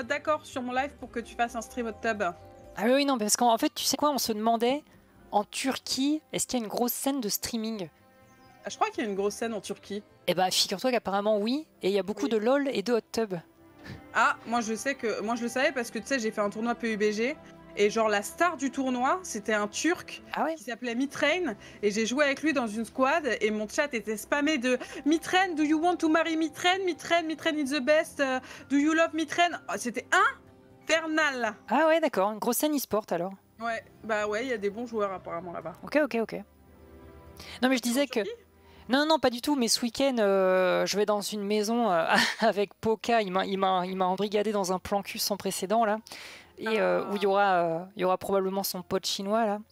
d'accord sur mon live pour que tu fasses un stream hot tub. Ah oui, non, parce qu'en fait, tu sais quoi, on se demandait, en Turquie, est-ce qu'il y a une grosse scène de streaming? Ah, je crois qu'il y a une grosse scène en Turquie. Eh bah, figure-toi qu'apparemment, oui, et il y a beaucoup de LOL et de hot tub. Ah, moi je sais que... Moi je le savais parce que tu sais, j'ai fait un tournoi PUBG. Et genre la star du tournoi, c'était un Turc qui s'appelait Mitrain. Et j'ai joué avec lui dans une squad. Et mon chat était spammé de Mitrain, do you want to marry Mitrain? Mitrain, Mitrain is the best. Do you love Mitrain? Oh, c'était infernal. Ah ouais, d'accord, une grosse scène e-sport alors. Ouais, bah ouais, il y a des bons joueurs apparemment là-bas. Ok. Non mais je disais que... Non, pas du tout, mais ce week-end, je vais dans une maison avec Poca, il m'a embrigadé dans un plan cul sans précédent, là, et où il y aura probablement son pote chinois, là,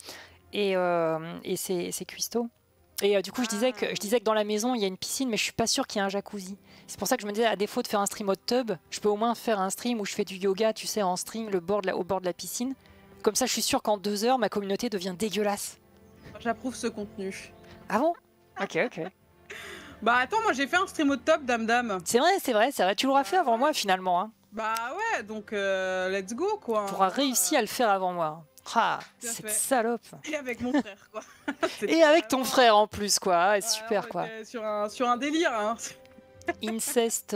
et c'est cuistot. Et du coup, je disais que dans la maison, il y a une piscine, mais je suis pas sûr qu'il y ait un jacuzzi. C'est pour ça que je me disais, à défaut de faire un stream hot tub, je peux au moins faire un stream où je fais du yoga, tu sais, en string, au bord de la piscine. Comme ça, je suis sûr qu'en 2 heures, ma communauté devient dégueulasse. J'approuve ce contenu. Ah bon? Ok. Bah attends, moi j'ai fait un stream hot tub, dame. C'est vrai, tu l'auras fait avant moi finalement. Hein. Bah ouais, donc let's go quoi. Tu auras réussi à le faire avant moi. Ah, cette salope. Et avec mon frère quoi. Et avec ton frère en plus quoi, ah, super quoi. Sur un délire hein. Inceste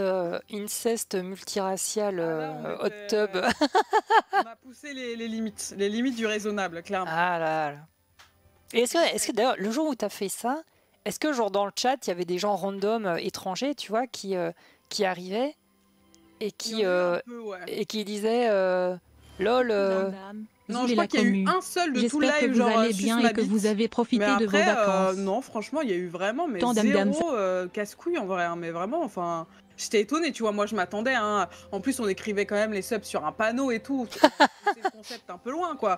multiracial hot tub. On a poussé les limites du raisonnable, clairement. Ah là. Et est-ce que d'ailleurs, le jour où tu as fait ça, est-ce que genre dans le chat, il y avait des gens random étrangers, tu vois, qui arrivaient et qui disaient LOL. Non, je crois qu'il y a eu un seul de tout live. J'espère que vous allez bien et que vous avez profité de vos vacances. Non, franchement, il y a eu vraiment zéro casse-couille en vrai. Hein, mais vraiment, enfin, j'étais étonnée, tu vois. Moi, je m'attendais. Hein. En plus, on écrivait quand même les subs sur un panneau et tout. C'est le concept un peu loin, quoi.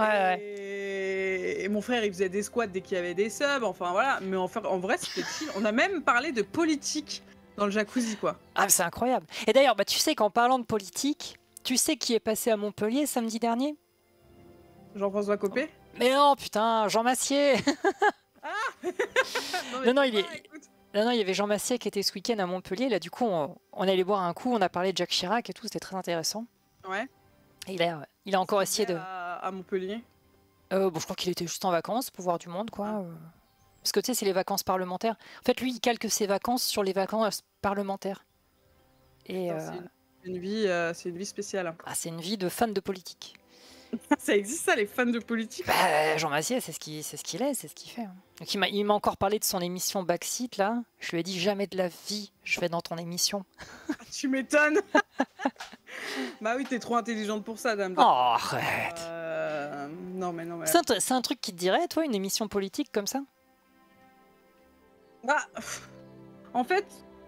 Et mon frère, il faisait des squats dès qu'il y avait des subs. Enfin, voilà. Mais en vrai, c'était chill. On a même parlé de politique dans le jacuzzi, quoi. Ah, c'est incroyable. Et d'ailleurs, bah, tu sais qu'en parlant de politique, tu sais qui est passé à Montpellier samedi dernier? Jean-François Copé? Mais non, putain, Jean Massier. Non, il y avait Jean Massier qui était ce week-end à Montpellier. Là, du coup, on allait boire un coup, on a parlé de Jacques Chirac et tout, c'était très intéressant. Ouais. Et il a encore essayé de... À Montpellier bon, je crois qu'il était juste en vacances pour voir du monde, quoi. Parce que tu sais, c'est les vacances parlementaires. En fait, lui, il calque ses vacances sur les vacances parlementaires. Et c'est une vie spéciale. Ah, c'est une vie de fan de politique. Ça existe ça, les fans de politique? Bah, Jean Massier, c'est ce qu'il fait. Hein. Donc, il m'a encore parlé de son émission Backseat, là. Je lui ai dit, jamais de la vie, je vais dans ton émission. Tu m'étonnes. Bah oui, t'es trop intelligente pour ça, dame. Oh, arrête. Non, mais... C'est un truc qui te dirait, toi, une émission politique comme ça? Bah, en fait...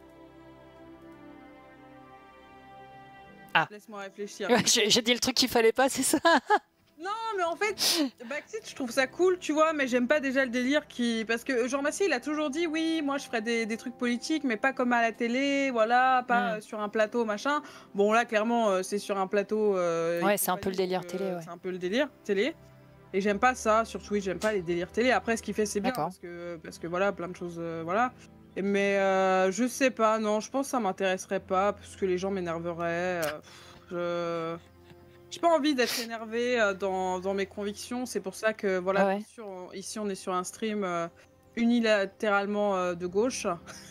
Ah. Laisse-moi réfléchir. J'ai dit le truc qu'il fallait pas, c'est ça? Non, mais en fait, Backseat, je trouve ça cool, tu vois, mais j'aime pas déjà le délire Parce que Jean Massier, il a toujours dit, oui, moi je ferais des trucs politiques, mais pas comme à la télé, voilà, pas sur un plateau, machin. Bon, là, clairement, c'est sur un plateau... ouais, c'est un peu le délire télé, ouais. C'est un peu le délire télé. Et j'aime pas ça, sur Twitch, j'aime pas les délires télé. Après, ce qu'il fait, c'est bien, parce que voilà, plein de choses, voilà. Mais je sais pas, non, je pense que ça m'intéresserait pas, parce que les gens m'énerveraient. J'ai pas envie d'être énervée dans mes convictions, c'est pour ça que, voilà, bien sûr, ici on est sur un stream unilatéralement de gauche.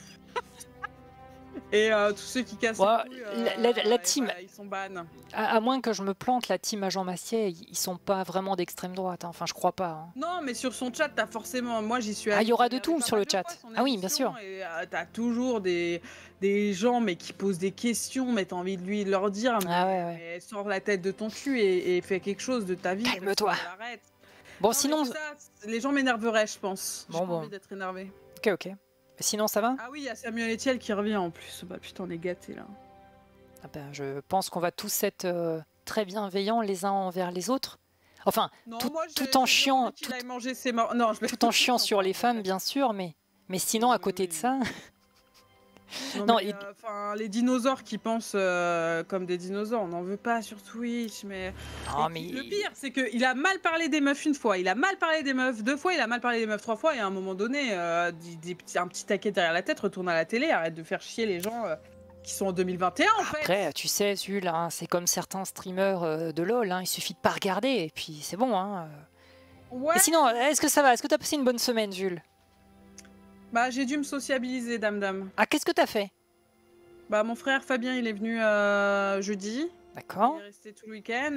Et tous ceux qui cassent les couilles, la team, voilà, ils sont ban. À moins que je me plante, la team à Jean Massier, ils sont pas vraiment d'extrême droite. Hein. Enfin, je crois pas. Hein. Non, mais sur son chat, t'as forcément... Moi, j'y suis... Ah, il y aura de tout sur le chat. Ah oui, bien sûr. T'as toujours des gens mais qui posent des questions, mais t'as envie de leur dire, mais sors la tête de ton cul et fais quelque chose de ta vie. Calme-toi. Bon, non, sinon... les gens m'énerveraient, je pense. J'ai pas envie d'être énervé. Ok. Sinon, ça va? Ah oui, il y a Samuel Etienne qui revient en plus. Bah putain, on est gâtés là. Ah ben, je pense qu'on va tous être très bienveillants les uns envers les autres. Enfin, non, tout en chiant, tout en chiant sur les femmes, bien sûr, mais sinon, à côté de ça... Non, mais, les dinosaures qui pensent comme des dinosaures, on n'en veut pas sur Twitch, mais... Le pire, c'est qu'il a mal parlé des meufs une fois, il a mal parlé des meufs 2 fois, il a mal parlé des meufs 3 fois, et à un moment donné, un petit taquet derrière la tête, retourne à la télé, arrête de faire chier les gens qui sont en 2021 en fait. Après, tu sais, Zul, hein, c'est comme certains streamers de LoL, hein, il suffit de pas regarder et puis c'est bon. Hein. Ouais. Et sinon, est-ce que ça va? Est-ce que t'as passé une bonne semaine, Zul? Bah, j'ai dû me sociabiliser, dame. Ah, qu'est-ce que t'as fait? Bah, mon frère Fabien, il est venu jeudi. D'accord. Il est resté tout le week-end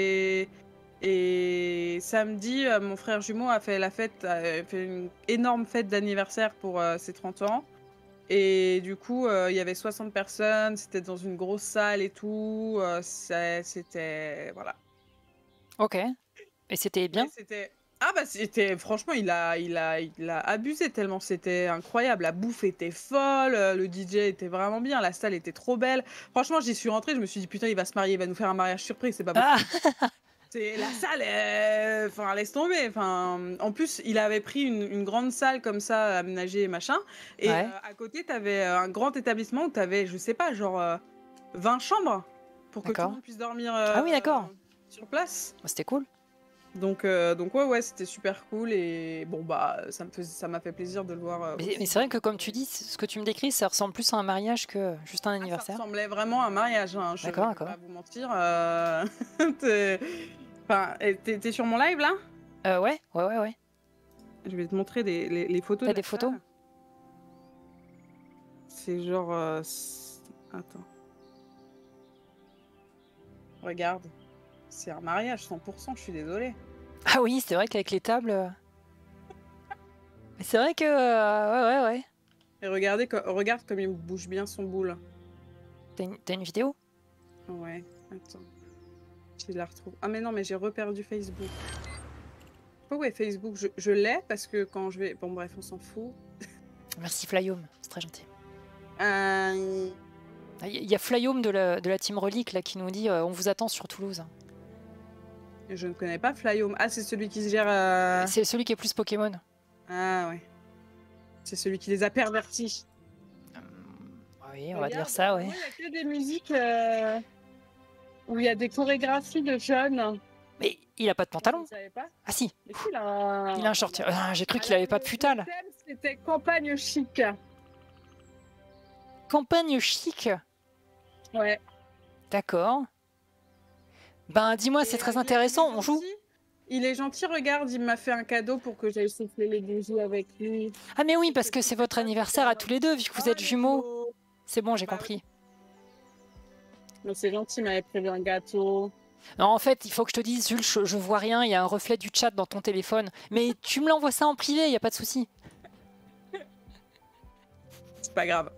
et samedi, mon frère jumeau a fait la fête, a fait une énorme fête d'anniversaire pour ses 30 ans. Et du coup, il y avait 60 personnes, c'était dans une grosse salle et tout. C'était... Voilà. Ok. Et c'était bien? Ah bah c'était... Franchement, il a abusé tellement c'était incroyable. La bouffe était folle, le DJ était vraiment bien, la salle était trop belle. Franchement, j'y suis rentrée, je me suis dit, putain, il va se marier, il va nous faire un mariage surprise, c'est pas possible. C'est la salle, enfin laisse tomber. Enfin, en plus, il avait pris une grande salle comme ça, aménagée et machin. Et à côté, t'avais un grand établissement où t'avais, je sais pas, genre 20 chambres pour que tout le monde puisse dormir. Ah oui, d'accord. Sur place. C'était cool. Donc ouais, c'était super cool et bon bah ça m'a fait plaisir de le voir. Mais c'est vrai que comme tu dis, ce que tu me décris, ça ressemble plus à un mariage que juste un anniversaire. Ça ressemblait vraiment à un mariage. Hein. Je vais pas vous mentir. Enfin, t'es sur mon live là? Ouais. Je vais te montrer les photos. T'as des photos? C'est genre... Attends. Regarde. C'est un mariage 100%, je suis désolée. Ah oui, c'est vrai qu'avec les tables... C'est vrai que... Ouais. Et regarde comme il bouge bien son boule. T'as une vidéo? Ouais, attends. Je la retrouve. Ah mais non, mais j'ai reperdu Facebook. Oh ouais, Facebook, je l'ai parce que quand je vais... Bon bref, on s'en fout. Merci Flyhome, c'est très gentil. Il y a Flyhome de la team Relique là, qui nous dit on vous attend sur Toulouse. Je ne connais pas Flyhome. Ah, c'est celui qui se gère... C'est celui qui est plus Pokémon. Ah ouais. C'est celui qui les a pervertis. Oui, on va dire ça, ouais. Il y a que des musiques où il y a des chorégraphies de jeunes. Mais il a pas de pantalon. Vous savez pas? Ah si. Il a un short. J'ai cru qu'il avait pas de putain là. C'était campagne chic. Campagne chic? Ouais. D'accord. Ben dis-moi, c'est très intéressant, on joue. Il est gentil, regarde, il m'a fait un cadeau pour que j'aille souffler les bougies avec lui. Ah mais oui, parce que c'est votre anniversaire à tous les deux, vu que vous êtes jumeaux. C'est bon, j'ai compris. Non, c'est gentil, il m'avait prévu un gâteau. Non, en fait, il faut que je te dise, Jules, je vois rien, il y a un reflet du chat dans ton téléphone. Mais tu me l'envoies ça en privé, il n'y a pas de souci. C'est pas grave.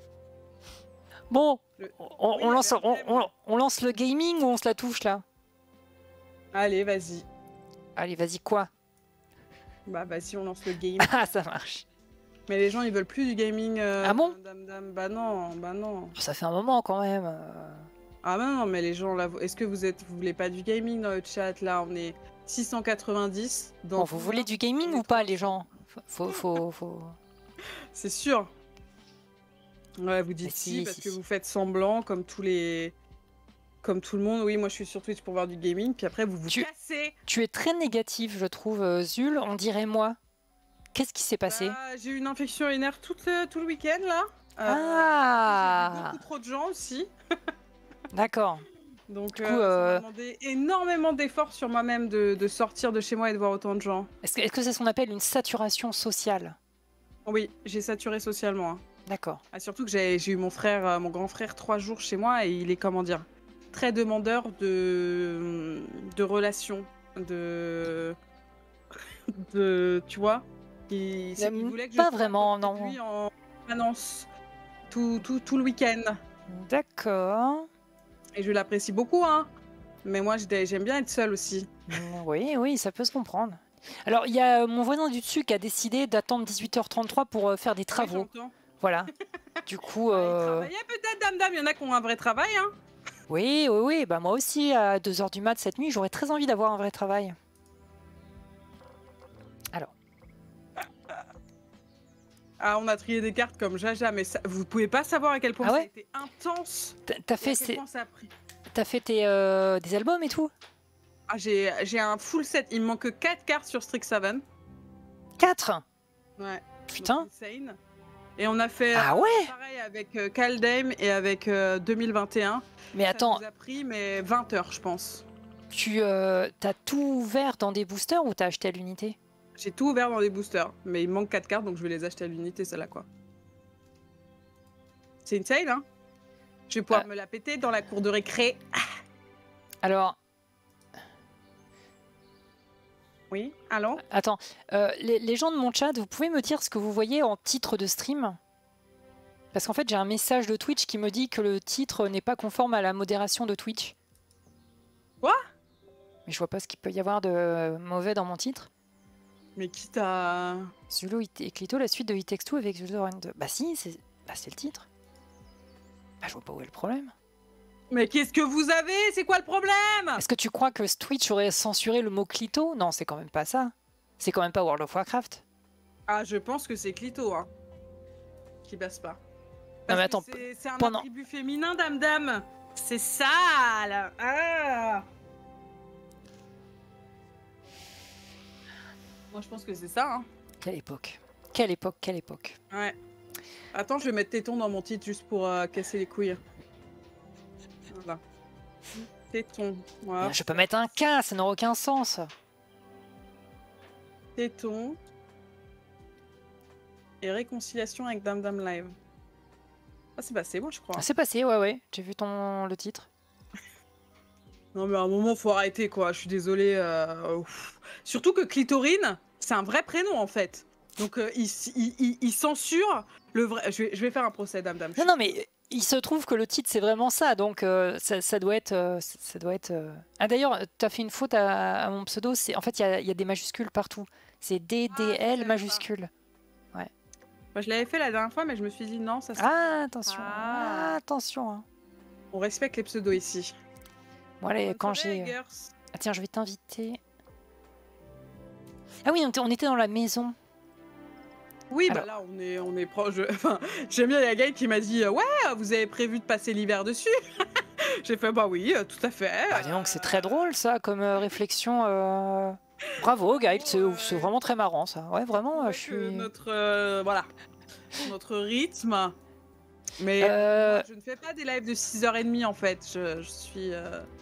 Bon, on lance le gaming ou on se la touche là? Allez, vas-y. Allez, vas-y, quoi? Bah, vas-y, on lance le game. Ah, ça marche. Mais les gens, ils veulent plus du gaming. Ah bon? Bah non. Ça fait un moment quand même. Ah bah non, mais les gens là, est-ce que vous voulez pas du gaming dans le chat là? On est 690. Bon, vous voulez du gaming ou pas, les gens? Faut... C'est sûr. Ouais, vous dites si, parce que vous faites semblant comme tout le monde. Oui, moi je suis sur Twitch pour voir du gaming, puis après vous cassez. Tu es très négatif, je trouve, Zul. On dirait moi. Qu'est-ce qui s'est passé? J'ai eu une infection urinaire tout le week-end là. J'ai vu beaucoup trop de gens aussi. D'accord. Donc ça m'a demandé énormément d'efforts sur moi-même de sortir de chez moi et de voir autant de gens. Est-ce que c'est ce qu'on appelle une saturation sociale? Oui, j'ai saturé socialement. Hein. D'accord. Ah, surtout que j'ai eu mon grand frère 3 jours chez moi et il est, comment dire, très demandeur de relations, tu vois. Il voulait que pas vraiment, non. Lui en permanence tout le week-end. D'accord. Et je l'apprécie beaucoup, hein. Mais moi, j'aime bien être seule aussi. Oui, ça peut se comprendre. Alors, il y a mon voisin du dessus qui a décidé d'attendre 18h33 pour faire des travaux. Oui, voilà. Du coup... Il travaillait peut-être, dame. Il y en a qui ont un vrai travail, hein. Oui. Bah, moi aussi, à 2h du mat cette nuit, j'aurais très envie d'avoir un vrai travail. Alors. Ah, on a trié des cartes comme Jaja, mais ça, vous pouvez pas savoir à quel point ça a été intense. T'as fait des albums et tout? Ah, j'ai un full set. Il me manque 4 cartes sur Strixhaven. 4? Ouais. Putain. Et on a fait pareil avec Kaldheim et avec 2021. Mais attends. Ça nous a pris 20 heures, je pense. Tu as tout ouvert dans des boosters ou t'as acheté à l'unité? J'ai tout ouvert dans des boosters, mais il me manque 4 cartes, donc je vais les acheter à l'unité, celle-là, quoi. C'est une sale, hein. Je vais pouvoir me la péter dans la cour de récré. Alors... Oui, allô? Attends, les gens de mon chat, vous pouvez me dire ce que vous voyez en titre de stream? Parce qu'en fait, j'ai un message de Twitch qui me dit que le titre n'est pas conforme à la modération de Twitch. Quoi? Mais je vois pas ce qu'il peut y avoir de mauvais dans mon titre. Mais qui t'a... Zulu et Clito, la suite de It Takes Two avec Zulu Run 2. Bah si, c'est le titre. Bah je vois pas où est le problème. Mais qu'est-ce que vous avez? C'est quoi le problème? Est-ce que tu crois que Twitch aurait censuré le mot Clito? Non, c'est quand même pas ça. C'est quand même pas World of Warcraft. Ah, je pense que c'est Clito, hein. Qui basse pas. Non mais attends, c'est un attribut féminin, dame. C'est sale. Ah. Moi, je pense que c'est ça, hein. Quelle époque. Quelle époque, quelle époque. Ouais. Attends, je vais mettre téton dans mon titre juste pour casser les couilles. Voilà. Téton. Voilà. Je peux mettre un K, ça n'aura aucun sens. Téton. Et réconciliation avec Dame Live. Ah, c'est passé, moi, je crois. C'est passé, ouais. J'ai vu le titre. Non, mais à un moment, faut arrêter, quoi. Je suis désolée. Surtout que Clitorine, c'est un vrai prénom, en fait. Donc, il censure le vrai... Je vais faire un procès, Dame. Non, mais il se trouve que le titre, c'est vraiment ça. Donc, ça doit être... Ah, d'ailleurs, tu as fait une faute à mon pseudo. En fait, il y a des majuscules partout. C'est DDL majuscule. Ouais. Moi, je l'avais fait la dernière fois, mais je me suis dit non, ça... Ah, attention. Ah, attention. Hein. On respecte les pseudos ici. Bon, allez, quand j'ai... Ah, tiens, je vais t'inviter. Ah oui, on était dans la maison. Oui, alors... bah là, on est proche. Enfin, j'aime bien Yagai qui m'a dit ouais, vous avez prévu de passer l'hiver dessus. J'ai fait bah oui, tout à fait. Ah, dis donc, c'est très drôle ça comme réflexion. Bravo, Gaël, c'est vraiment très marrant ça. Ouais, vraiment, je suis. Voilà, notre rythme. Mais moi, je ne fais pas des lives de 6h30 en fait. Je suis.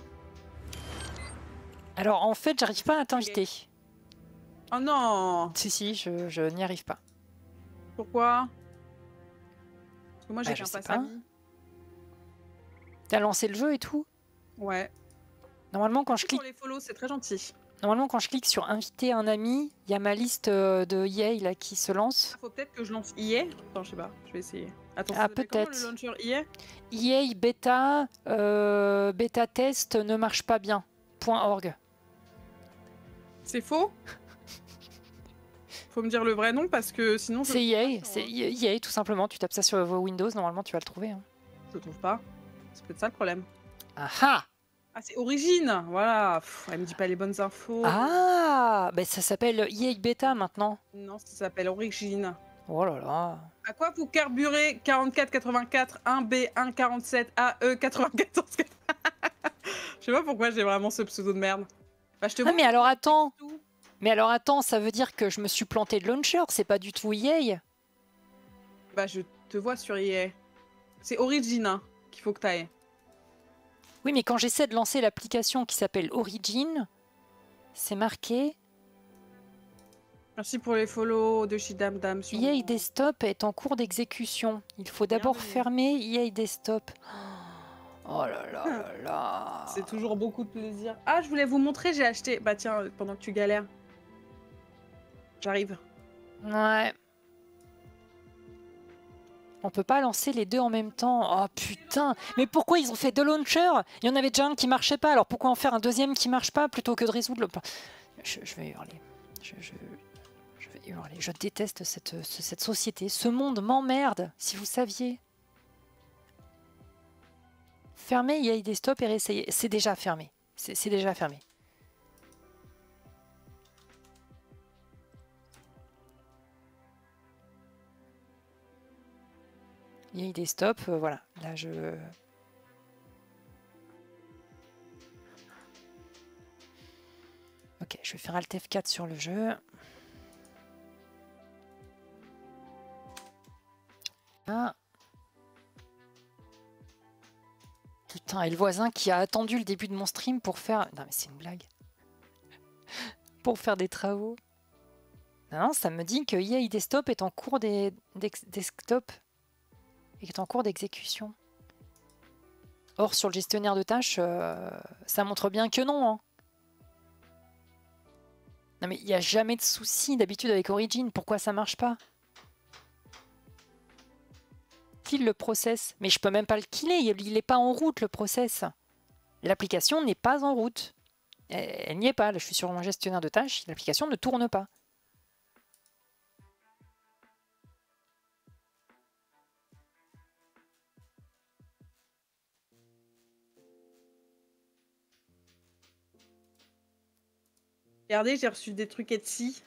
Alors en fait, j'arrive pas à t'inviter. Oh non. Si, je n'y arrive pas. Pourquoi? Parce que moi j'ai qu'un pass ami. T'as lancé le jeu et tout? Ouais. Normalement quand je clique... Pour les follow, c'est très gentil. Normalement quand je clique sur inviter un ami, il y a ma liste de EA là qui se lance. Ah, faut peut-être que je lance EA. Attends, je sais pas, je vais essayer. Attends, ah peut-être. Le launcher EA? EA bêta bêta test ne marche pas bien. .org. C'est faux? Faut me dire le vrai nom parce que sinon... C'est EA, c'est EA tout simplement. Tu tapes ça sur vos Windows, normalement tu vas le trouver. Hein. Je le trouve pas. C'est peut-être ça le problème. Ah, c'est Origine. Voilà. Elle me dit pas les bonnes infos. Ah, bah ça s'appelle EA Beta maintenant. Non, ça s'appelle Origine. Oh là là. À quoi vous carburez 4484 1B 147 AE 94? Je sais pas pourquoi j'ai vraiment ce pseudo de merde. Bah, je te mais alors attends. Mais alors attends, ça veut dire que je me suis planté de launcher, c'est pas du tout EA. Bah je te vois sur EA. C'est Origin hein, qu'il faut que t'ailles. Oui, mais quand j'essaie de lancer l'application qui s'appelle Origin, c'est marqué... Merci pour les follow de Shidamdam. EA Desktop est en cours d'exécution. Il faut d'abord fermer EA Desktop. Oh là là là là. C'est toujours beaucoup de plaisir. Ah, je voulais vous montrer, j'ai acheté... Bah tiens, pendant que tu galères. J'arrive. Ouais. On peut pas lancer les deux en même temps. Oh putain. Mais pourquoi ils ont fait deux launchers? Il y en avait déjà un qui marchait pas. Alors pourquoi en faire un deuxième qui marche pas plutôt que de résoudre le... Je vais hurler. Je vais hurler. Je déteste cette société. Ce monde m'emmerde, si vous saviez. Fermez EA Desktop et réessayer. C'est déjà fermé. C'est déjà fermé. EA Desktop, voilà. Là, je... Ok, je vais faire Alt F4 sur le jeu. Ah. Putain, et le voisin qui a attendu le début de mon stream pour faire... Non mais c'est une blague. Pour faire des travaux. Non, ça me dit que EA Desktop est en cours desktop et est en cours d'exécution. Or, sur le gestionnaire de tâches, ça montre bien que non. Hein. Non mais il n'y a jamais de souci d'habitude avec Origin. Pourquoi ça marche pas? Kill le process. Mais je peux même pas le killer. Il n'est pas en route le process. L'application n'est pas en route. Elle n'y est pas. Là, je suis sur mon gestionnaire de tâches. L'application ne tourne pas. Regardez, j'ai reçu des trucs Etsy.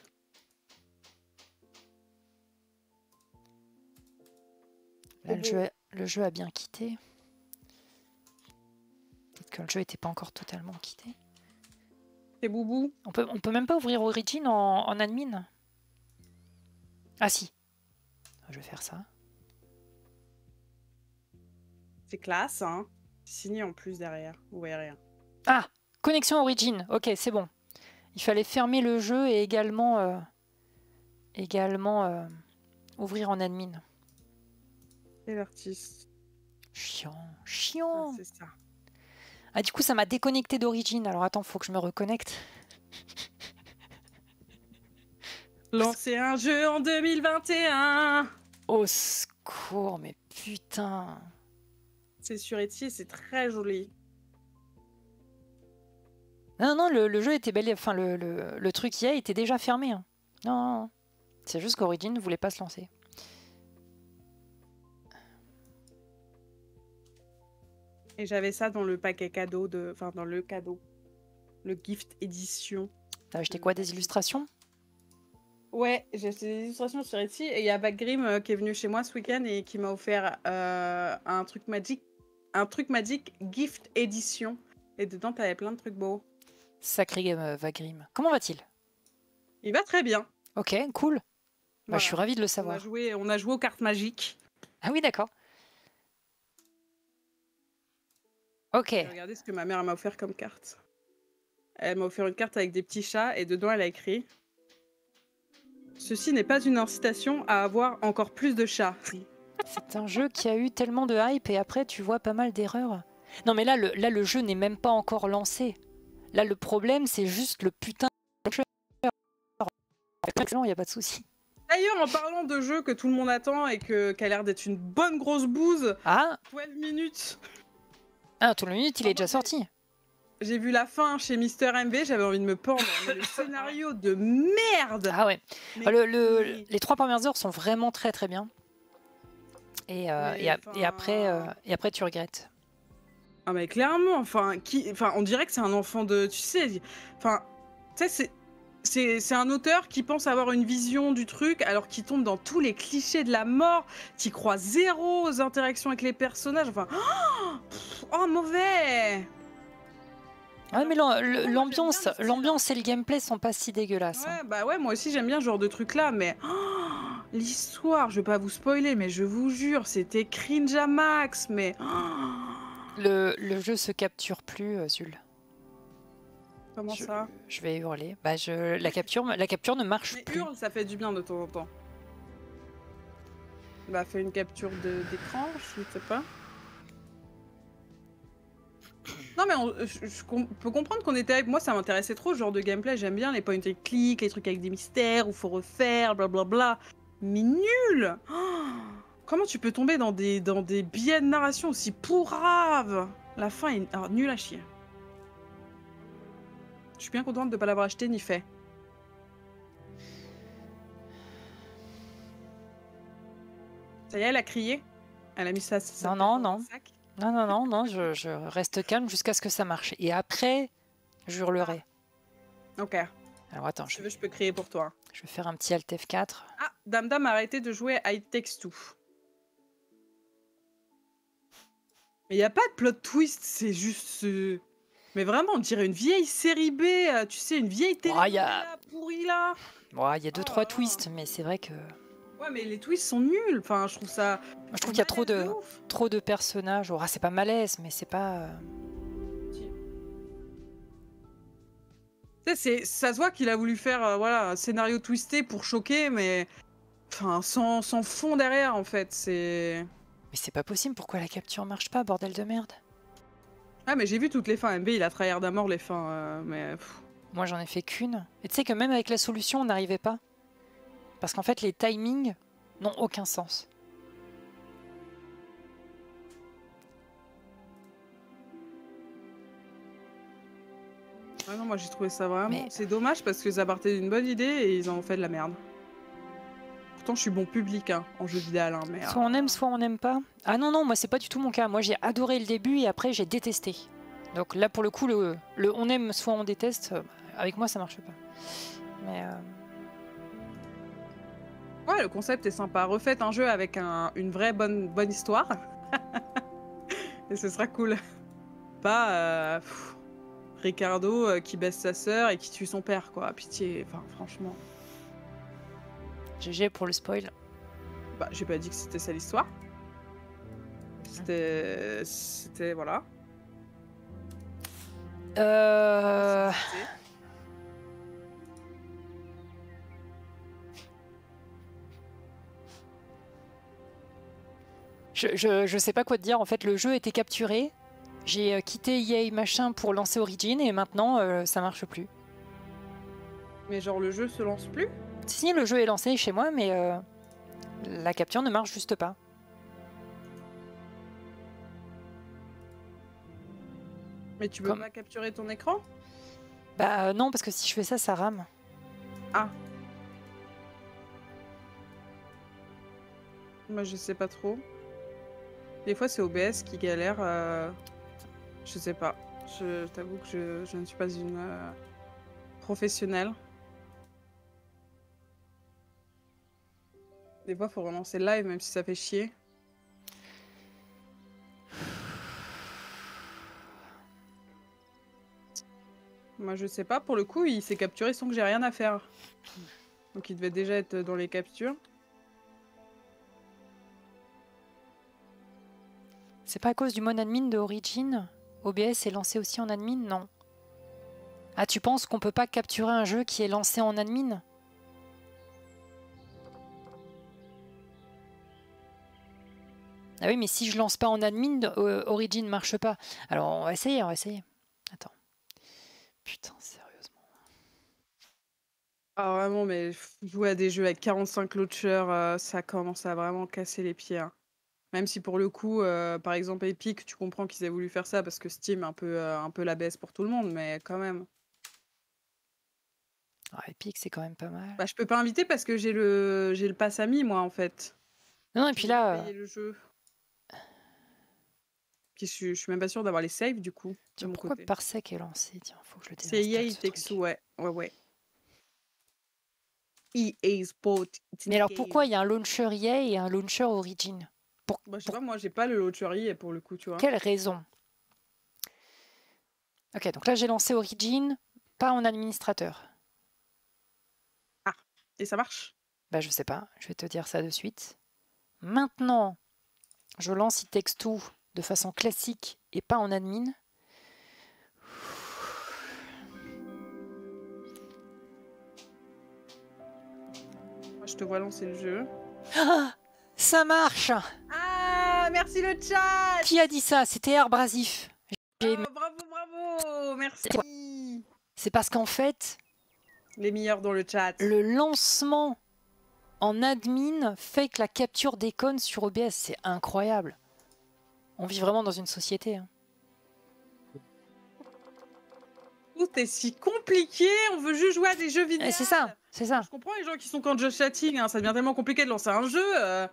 Là, le jeu a bien quitté. Peut-être que le jeu n'était pas encore totalement quitté. C'est boubou. On peut même pas ouvrir Origin en admin. Ah si. Je vais faire ça. C'est classe, hein. Signé en plus derrière. Vous voyez rien. Ah, connexion Origin. Ok, c'est bon. Il fallait fermer le jeu et également ouvrir en admin. Et l'artiste. Chiant, chiant. Ah, c'est ça. Ah, du coup, ça m'a déconnecté d'Origin. Alors attends, faut que je me reconnecte. Lancer un jeu en 2021. Au secours, mais putain. C'est sur Etsy et c'est très joli. Non, non, le jeu était bel. Enfin, le truc IA était déjà fermé. Hein. Non, non, non. C'est juste qu'Origin ne voulait pas se lancer. Et j'avais ça dans le paquet cadeau enfin, dans le cadeau. Le gift édition. T'as acheté quoi, des illustrations? Ouais, j'ai acheté des illustrations sur Etsy et il y a Backgrim qui est venu chez moi ce week-end et qui m'a offert un truc magique gift édition. Et dedans, t'avais plein de trucs beaux. Sacré Backgrim. Comment va-t-il? Il va très bien. Ok, cool. Bah, voilà. je suis ravie de le savoir. On a joué aux cartes magiques. Ah oui, d'accord. Ok. Regardez ce que ma mère m'a offert comme carte. Elle m'a offert une carte avec des petits chats et dedans, elle a écrit: ceci n'est pas une incitation à avoir encore plus de chats. C'est un jeu qui a eu tellement de hype et après tu vois pas mal d'erreurs. Non mais là le jeu n'est même pas encore lancé. Là le problème c'est juste le putain de jeu. Excellent, y a pas de souci. D'ailleurs, en parlant de jeu que tout le monde attend et qui a l'air d'être une bonne grosse bouse, 12 minutes. Ah, 12 minutes, il est déjà sorti. J'ai vu la fin chez Mister MV, j'avais envie de me pendre. Mais le scénario de merde. Ah ouais. Les 3 premières heures sont vraiment très très bien. Et après tu regrettes. Ah mais clairement, enfin, on dirait que c'est un enfant de, tu sais, c'est un auteur qui pense avoir une vision du truc alors qu'il tombe dans tous les clichés de la mort, qui croit zéro aux interactions avec les personnages, enfin, mauvais. Ouais, mais l'ambiance et le gameplay sont pas si dégueulasses. Ouais, bah ouais, moi aussi j'aime bien ce genre de truc là, mais l'histoire, je vais pas vous spoiler, mais je vous jure, c'était cringe à max, mais le jeu se capture plus, Zul. Comment ça? Je vais hurler. Bah la capture ne marche plus. Hurle, ça fait du bien de temps en temps. Bah fais une capture d'écran, je ne sais pas. Non mais je peux comprendre qu'on était avec moi, ça m'intéressait trop ce genre de gameplay, j'aime bien les point and click, les trucs avec des mystères où faut refaire, blablabla. Mais nul. Comment tu peux tomber dans des billets de narration aussi pourraves? La fin est nulle à chier. Je suis bien contente de ne pas l'avoir acheté ni fait. Ça y est, elle a crié. Elle a mis ça. Non. Non, je reste calme jusqu'à ce que ça marche. Et après, je hurlerai. Ok. Alors attends. Si tu veux, je peux crier pour toi. Je vais faire un petit Alt F4. Ah, Dame a arrêté de jouer à It Takes Two. Mais il n'y a pas de plot twist, c'est juste... Mais vraiment, on dirait une vieille série B, tu sais, une vieille télé pourrie là. Ouais, il y a 2-3 twists, mais c'est vrai que... Ouais, mais les twists sont nuls. Enfin, je trouve ça. Moi, je trouve qu'il y a trop de personnages. Oh, c'est pas malaise, mais c'est pas. Ça se voit qu'il a voulu faire voilà, un scénario twisté pour choquer, mais enfin, sans fond derrière, en fait. C'est. Mais c'est pas possible. Pourquoi la capture marche pas, bordel de merde? Ah, mais j'ai vu toutes les fins. MB, il a tryhard à mort les fins, mais. Moi, j'en ai fait qu'une. Et tu sais que même avec la solution, on n'arrivait pas. Parce qu'en fait, les timings n'ont aucun sens. Ah non, moi j'ai trouvé ça vraiment... Mais... C'est dommage parce que ça partait d'une bonne idée et ils en ont fait de la merde. Pourtant, je suis bon public hein, en jeu vidéo, hein, mais... Soit on aime, soit on n'aime pas. Ah non, non, moi c'est pas du tout mon cas. Moi j'ai adoré le début et après j'ai détesté. Donc là, pour le coup, le on aime, soit on déteste, avec moi ça marche pas. Mais... Ouais, le concept est sympa. Refaites un jeu avec une vraie bonne histoire. Et ce sera cool. Pas Ricardo qui baisse sa sœur et qui tue son père, quoi. Pitié, enfin, franchement. GG pour le spoil. Bah, j'ai pas dit que c'était ça l'histoire. C'était... voilà. Je sais pas quoi te dire, en fait le jeu était capturé, j'ai quitté EA machin pour lancer Origin et maintenant ça marche plus. Mais genre le jeu se lance plus? Si, le jeu est lancé chez moi mais la capture ne marche juste pas. Mais tu peux pas capturer ton écran? Bah non, parce que si je fais ça, ça rame. Ah. Moi je sais pas trop. Des fois, c'est OBS qui galère. Je sais pas. Je t'avoue que je ne suis pas une professionnelle. Des fois, il faut relancer le live, même si ça fait chier. Moi, je sais pas. Pour le coup, il s'est capturé sans que j'ai rien à faire. Donc, il devait déjà être dans les captures. C'est pas à cause du mode admin de Origin? OBS est lancé aussi en admin? Non. Ah, tu penses qu'on peut pas capturer un jeu qui est lancé en admin? Ah oui, mais si je lance pas en admin, Origin marche pas. Alors, on va essayer, Attends. Putain, sérieusement. Ah, vraiment, mais jouer à des jeux avec 45 launchers, ça commence à vraiment casser les pieds. Hein. Même si pour le coup, par exemple Epic, tu comprends qu'ils aient voulu faire ça parce que Steam un peu la baisse pour tout le monde, mais quand même. Ah, Epic, c'est quand même pas mal. Bah, je peux pas inviter parce que j'ai le pass ami, moi, en fait. Non, et puis là... le jeu. Puis je suis même pas sûre d'avoir les saves, du coup. Tiens, pourquoi Parsec est lancé? Tiens, faut que je le désinstalle. C'est EA, It Takes Two, ouais. EA Sport. Mais alors, pourquoi il y a un launcher EA et un launcher Origin? Bah, je sais pas, moi j'ai pas le launcher EA pour le coup, tu vois. Quelle raison? Ok, donc là j'ai lancé Origin, pas en administrateur. Ah, et ça marche? Bah je sais pas, je vais te dire ça de suite. Maintenant, je lance It Takes Two de façon classique et pas en admin. Moi je te vois lancer le jeu. Ah, ça marche! Ah, merci le chat! Qui a dit ça? C'était Airbrasif. Oh, bravo, merci! C'est parce qu'en fait... Les meilleurs dans le chat. Le lancement en admin fait que la capture déconne sur OBS. C'est incroyable. On vit vraiment dans une société. Hein. Tout est si compliqué. On veut juste jouer à des jeux vidéo. C'est ça, c'est ça. Je comprends les gens qui sont contre just chatting. Hein, ça devient tellement compliqué de lancer un jeu.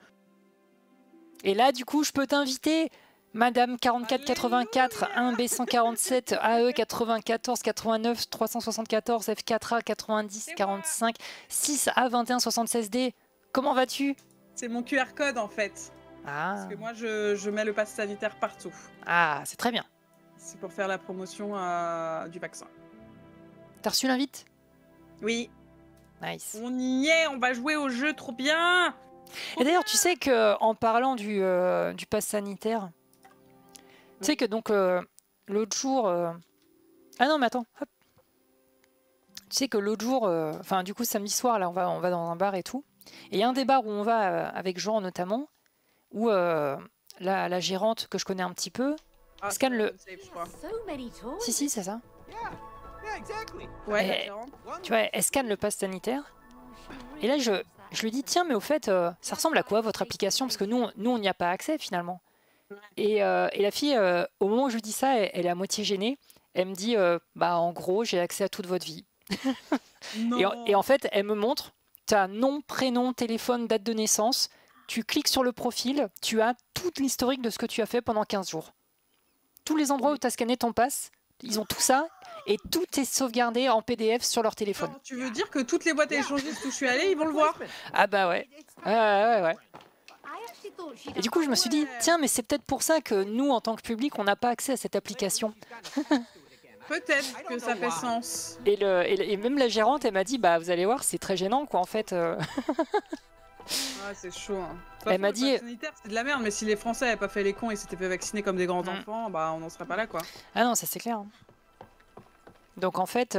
Et là, du coup, je peux t'inviter... Madame 4484, 1B147, AE 94 89 374, F4A 90 45, 6A21 76D. Comment vas-tu? C'est mon QR code en fait. Ah. Parce que moi je mets le pass sanitaire partout. Ah, c'est très bien. C'est pour faire la promotion du vaccin. T'as reçu l'invite? Oui. Nice. On y est, on va jouer au jeu, trop bien. Et d'ailleurs, tu sais qu'en parlant du pass sanitaire, tu sais que donc l'autre jour... Ah non, mais attends, hop. Tu sais que l'autre jour, enfin du coup samedi soir, là on va dans un bar et tout. Et il y a un des bars où on va avec Jean notamment, où la gérante que je connais un petit peu scanne le... Si, c'est ça. Ouais, tu vois, elle scanne le pass sanitaire. Et là je lui dis, tiens, mais au fait, ça ressemble à quoi votre application? Parce que nous on n'y a pas accès finalement. Et la fille, au moment où je lui dis ça, elle est à moitié gênée. Elle me dit, bah en gros, j'ai accès à toute votre vie. et en fait, elle me montre, tu as nom, prénom, téléphone, date de naissance. Tu cliques sur le profil, tu as tout l'historique de ce que tu as fait pendant 15 jours. Tous les endroits où tu as scanné ton pass, ils ont tout ça. Et tout est sauvegardé en PDF sur leur téléphone. Alors, tu veux dire que toutes les boîtes à échangistes où je suis allée, ils vont le voir? Ah bah ouais. Ouais. Et du coup, je me suis dit, tiens, mais c'est peut-être pour ça que nous, en tant que public, on n'a pas accès à cette application. Peut-être que ça fait sens. Et même la gérante, elle m'a dit, bah vous allez voir, c'est très gênant, quoi, en fait. Ah, c'est chaud. Hein. Elle m'a dit... C'est de la merde, mais si les Français n'avaient pas fait les cons et s'étaient fait vacciner comme des grands enfants, bah on n'en serait pas là, quoi. Ah non, ça c'est clair. Donc en fait...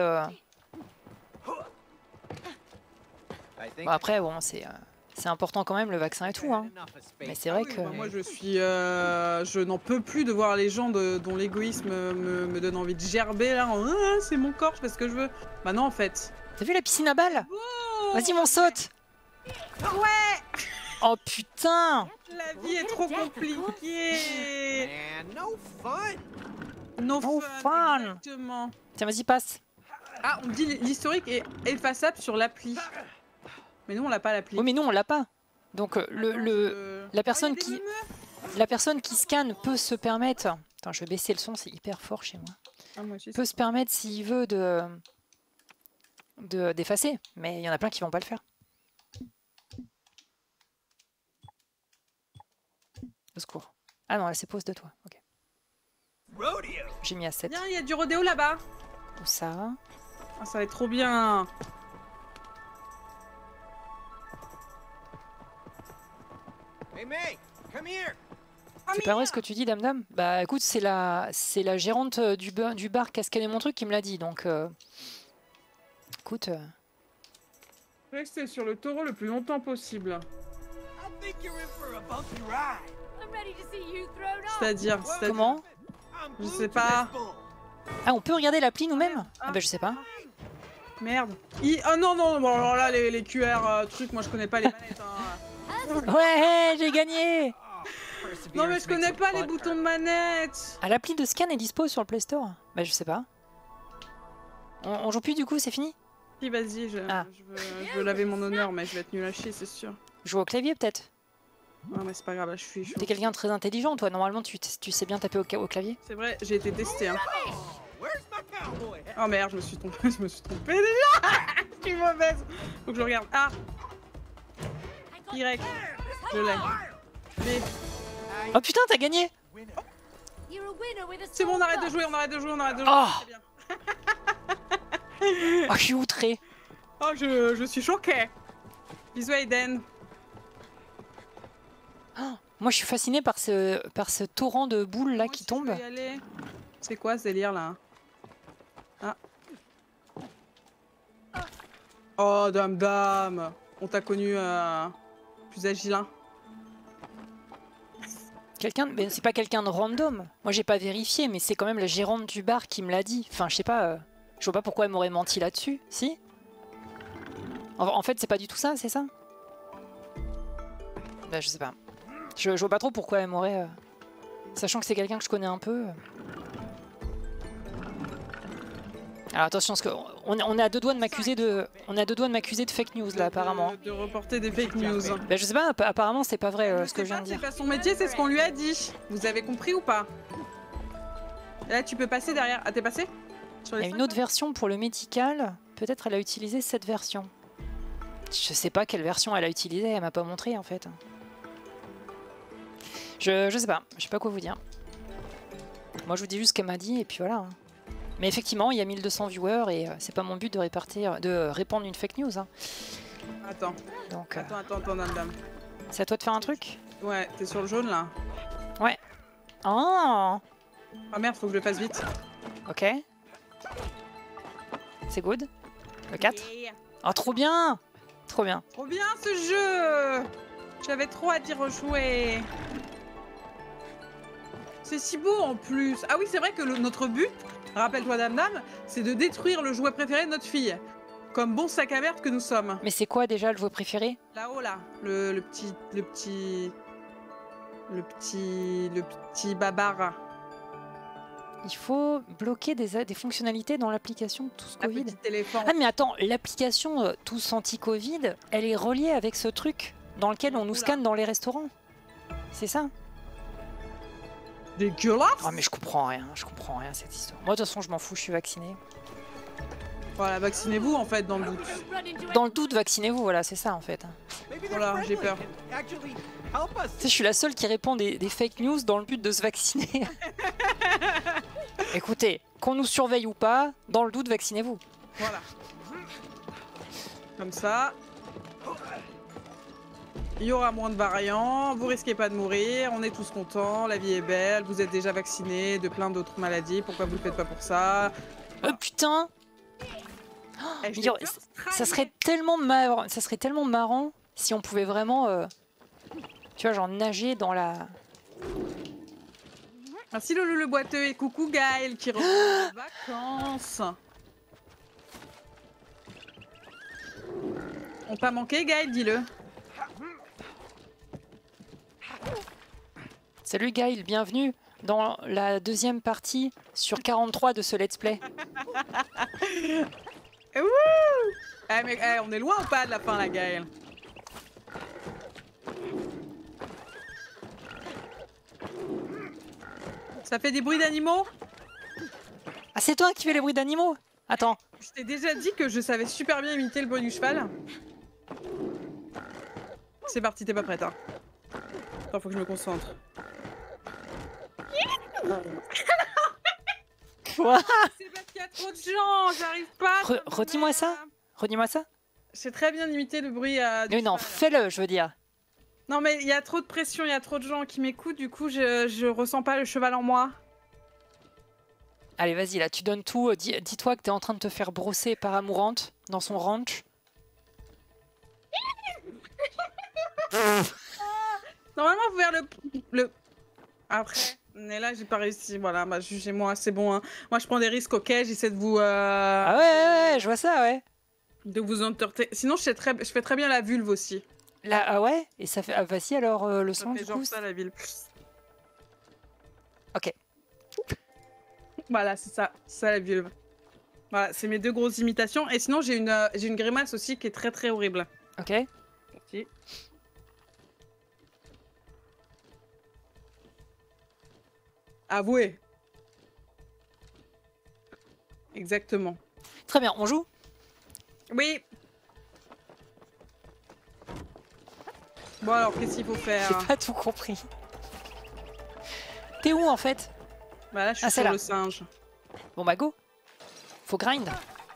Bon, après, bon, c'est important quand même le vaccin et tout, hein. Mais c'est vrai que... Moi je n'en peux plus de voir les gens dont l'égoïsme me donne envie de gerber là. C'est mon corps, je fais ce que je veux. Bah non en fait. T'as vu la piscine à balles? Vas-y mon saute. Ouais. Oh putain. La vie est trop compliquée. No fun. Exactement. Tiens, vas-y, passe. Ah, on me dit l'historique est effaçable sur l'appli. Mais nous on l'a pas l'appli. Oui mais nous on l'a pas. Donc la personne qui scanne peut se permettre... Attends, je vais baisser le son, c'est hyper fort chez moi. Ah, moi aussi, peut se permettre s'il veut d'effacer. Mais il y en a plein qui vont pas le faire. Au secours. Ah non, là c'est pause de toi. Ok. J'ai mis à 7. Viens, il y a du rodéo là-bas. Où ça? Ah, ça va être trop bien. C'est pas vrai ce que tu dis, Dame Dame? Bah écoute, c'est la gérante du bar qui a scanné mon truc qui me l'a dit, donc... Écoute... Restez sur le taureau le plus longtemps possible. C'est-à-dire... Comment? Je sais pas. Ah, on peut regarder l'appli nous-mêmes? Ah bah je sais pas. Merde. Oh non, bon alors là, les QR trucs, moi je connais pas les manettes. Hein. Ouais, j'ai gagné! Non mais je connais pas les boutons de manette. Ah, l'appli de scan est dispo sur le Play Store? Bah je sais pas. On joue plus du coup, c'est fini? Si, vas-y, je veux laver mon honneur, mais je vais être nul à chier, c'est sûr. Joue au clavier peut-être? Non mais c'est pas grave, là, je suis... T'es quelqu'un de très intelligent, toi. Normalement, tu sais bien taper au clavier. C'est vrai, j'ai été testé. Hein. Oh merde, je me suis trompée déjà. Je suis mauvaise. Faut que je regarde. A. Y. Je l'ai. B. Oh putain, t'as gagné! C'est bon, on arrête de jouer. Oh, oh, je suis outré. Oh, je suis choquée. Bisous Aiden. Oh, moi, je suis fasciné par ce torrent de boules là qui tombe. C'est quoi ce délire là? Ah. Oh, dame. On t'a connu plus agile. Hein. Mais c'est pas quelqu'un de random. Moi, j'ai pas vérifié, mais c'est quand même la gérante du bar qui me l'a dit. Enfin, je sais pas. Je vois pas pourquoi elle m'aurait menti là-dessus. Si? En fait, c'est pas du tout ça, c'est ça? Bah, je sais pas. Je vois pas trop pourquoi elle m'aurait... Sachant que c'est quelqu'un que je connais un peu. Alors attention, parce qu'on est à deux doigts de m'accuser de fake news là, apparemment. De reporter des fake news. Bah, je sais pas, apparemment c'est pas vrai ce que je viens de dire. C'est pas son métier, c'est ce qu'on lui a dit. Vous avez compris ou pas? Là, tu peux passer derrière. Ah, t'es passé? Il y a une autre version pour le médical. Peut-être elle a utilisé cette version. Je sais pas quelle version elle a utilisée, elle m'a pas montré en fait. Je sais pas quoi vous dire. Moi je vous dis juste ce qu'elle m'a dit et puis voilà. Mais effectivement, il y a 1200 viewers et c'est pas mon but de répandre une fake news. Hein. Attends. Donc, attends, dame. C'est à toi de faire un truc? Ouais, t'es sur le jaune là. Ouais. Oh. Ah merde, faut que je le fasse vite. Ok. C'est good. Le 4. Yeah. Oh, trop bien! Trop bien. Trop bien ce jeu! J'avais trop hâte d'y rejouer. C'est si beau en plus. Ah oui, c'est vrai que notre but, rappelle-toi Dame Dame, c'est de détruire le jouet préféré de notre fille. Comme bon sac à merde que nous sommes. Mais c'est quoi déjà le jouet préféré? Là-haut là, le petit babar. Il faut bloquer des fonctionnalités dans l'application Tous Covid. Éléphant. Ah mais attends, l'application Tous Anti-Covid, elle est reliée avec ce truc dans lequel on nous scanne dans les restaurants. C'est ça? Dégueulasse! Ah mais je comprends rien cette histoire. Moi de toute façon je m'en fous, je suis vacciné. Voilà, vaccinez-vous en fait dans le doute. Dans le doute, vaccinez-vous, voilà, c'est ça en fait. Voilà, j'ai peur. Tu sais, je suis la seule qui répond des fake news dans le but de se vacciner. Écoutez, qu'on nous surveille ou pas, dans le doute, vaccinez-vous. Voilà. Comme ça. Il y aura moins de variants, vous risquez pas de mourir, on est tous contents, la vie est belle, vous êtes déjà vaccinés de plein d'autres maladies, pourquoi vous le faites pas pour ça? Putain! Ça serait tellement marrant si on pouvait vraiment, tu vois, genre nager dans la... Merci le boiteux et coucou Gaël qui rentre en vacances. On t'a manqué Gaël, dis-le. Salut Gaël, bienvenue dans la deuxième partie sur 43 de ce let's play. Mais on est loin ou pas de la fin là Gaël? Ça fait des bruits d'animaux? Ah c'est toi qui fais les bruits d'animaux? Attends. Je t'ai déjà dit que je savais super bien imiter le bruit du cheval. C'est parti, t'es pas prête hein? Attends, faut que je me concentre. Quoi? C'est parce qu'il y a trop de gens, j'arrive pas. Redis-moi ça. Redis-moi ça. C'est très bien imité le bruit. Mais non, fais-le, je veux dire. Non mais il y a trop de pression, il y a trop de gens qui m'écoutent, du coup je ressens pas le cheval en moi. Allez, vas-y, là, tu donnes tout. Dis-toi que t'es en train de te faire brosser par Amourante dans son ranch. Normalement, faut faire le... Après, mais là, j'ai pas réussi. Voilà, bah, jugez-moi, c'est bon. Hein. Moi, je prends des risques, ok, j'essaie de vous... Ah ouais, je vois ça, ouais. De vous entertainer. Sinon, je fais très bien la vulve aussi. Là, ah ouais? Et ça fait... Ah, vas-y, alors, le son, du coup. Ça, la vulve. Ok. Voilà, c'est ça. Ça, la vulve. Voilà, c'est mes deux grosses imitations. Et sinon, j'ai une grimace aussi qui est très, très horrible. Ok. Merci. Avouez. Exactement. Très bien, on joue? Oui. Bon alors, qu'est-ce qu'il faut faire? J'ai pas tout compris. T'es où en fait? Bah là, je suis sur le singe. Bon bah go. Faut grind.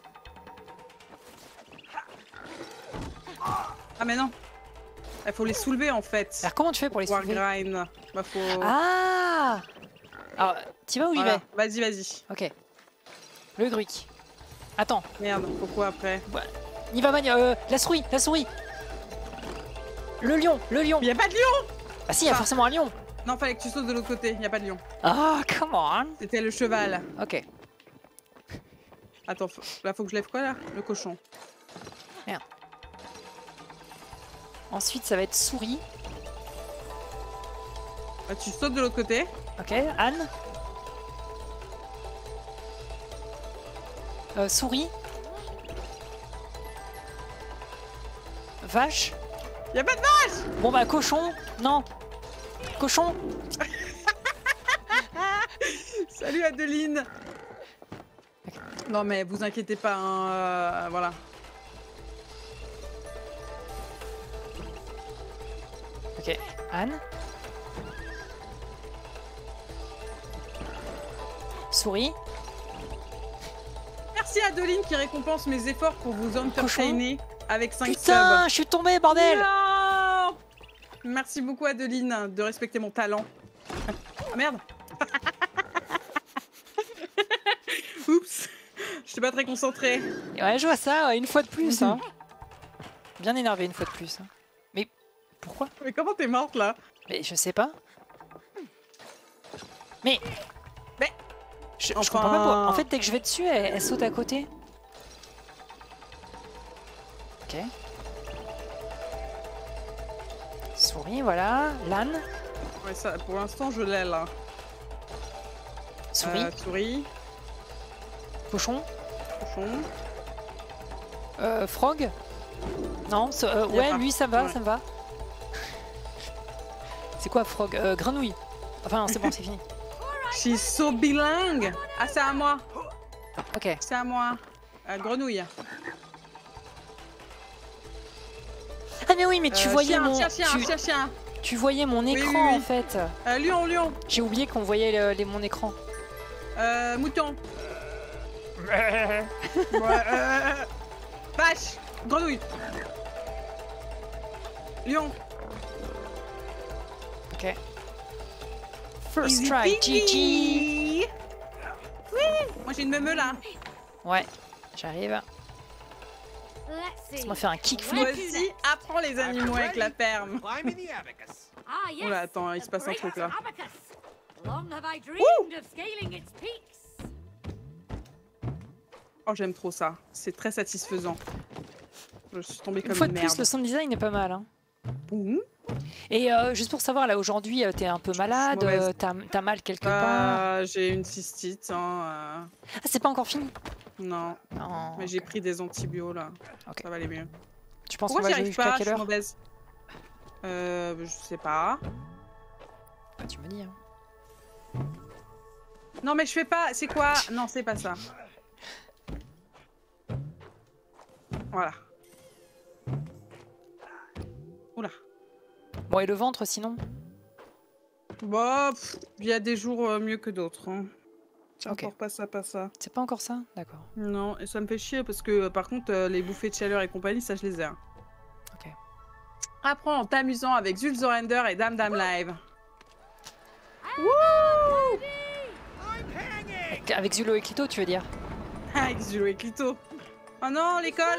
Ah mais non. Il faut les soulever en fait. Alors comment tu fais pour les soulever? Grind. Bah faut... Ah. Alors, t'y vas ou y vas? Vas-y, vas-y. Ok. Le gruic. Attends. Merde, pourquoi après? Bah, y va mania. La souris, la souris. Le lion, le lion. Mais y a pas de lion. Ah si, y a forcément un lion. Non, fallait que tu sautes de l'autre côté. Y a pas de lion. Ah, come on. C'était le cheval. Ok. Attends, là faut que je lève quoi là? Le cochon. Merde. Ensuite, ça va être souris. Bah, tu sautes de l'autre côté. Ok, Anne. Souris. Vache. Y'a pas de vache. Bon bah cochon. Non. Cochon. Salut Adeline. Non mais vous inquiétez pas, hein, voilà. Ok, Anne. Souris. Merci Adeline qui récompense mes efforts pour vous entertainer avec 5 subs. Putain, je suis tombé, bordel. Non. Merci beaucoup Adeline de respecter mon talent. Ah merde. Oups. Je suis pas très concentrée. Ouais, je vois ça, une fois de plus. Hein. Bien énervé une fois de plus. Hein. Mais pourquoi? Mais comment t'es morte là? Mais je sais pas. Mais je enfin... comprends pas pourquoi. En fait, dès que je vais dessus, elle saute à côté. Ok. Souris, voilà. L'âne. Ouais, ça, pour l'instant, je l'ai là. Souris. Souris. Cochon. Cochon. Frog. Non, ouais, lui, ça va, ça me va. C'est quoi, Frog? Grenouille. Enfin, c'est bon, c'est fini. She's so bilingue. Ah, c'est à moi. Ok. C'est à moi. Grenouille. Ah mais oui, mais tu voyais mon... Chien. Tu voyais mon écran oui. en fait. Lion. J'ai oublié qu'on voyait mon écran. Mouton. Vache. Grenouille. Lion. Ok. First try, GG. Oui. Moi j'ai une meumeux là. Ouais, j'arrive. Laisse-moi faire un kickflip. Moi aussi, apprends les animaux avec la ferme. Oula, attends, il se passe un truc là. Oh, j'aime trop ça. C'est très satisfaisant. Je suis tombée comme une fois de merde. plus, le sound design est pas mal. Hein. Mmh. Et juste pour savoir, là, aujourd'hui, t'es un peu malade, t'as mal quelque part. J'ai une cystite. Hein, Ah, c'est pas encore fini? Non. Mais j'ai pris des antibiotiques là. Ça va aller mieux. Tu penses qu'on va jouer jusqu'à quelle heure? Je sais pas. Bah, tu me dis. Hein. Non, mais je fais pas. C'est quoi? Non, c'est pas ça. Voilà. Oula. Bon, et le ventre sinon? Bon, il y a des jours mieux que d'autres. Hein. C'est okay. encore pas ça. C'est pas encore ça? D'accord. Non, et ça me fait chier parce que par contre, les bouffées de chaleur et compagnie, ça je les ai. Hein. Ok. Apprends en t'amusant avec Zulzorender et Dam Dam Live. Wouh! Avec Zulo et Clito, tu veux dire? Avec Zulo et Clito. Oh non, l'école!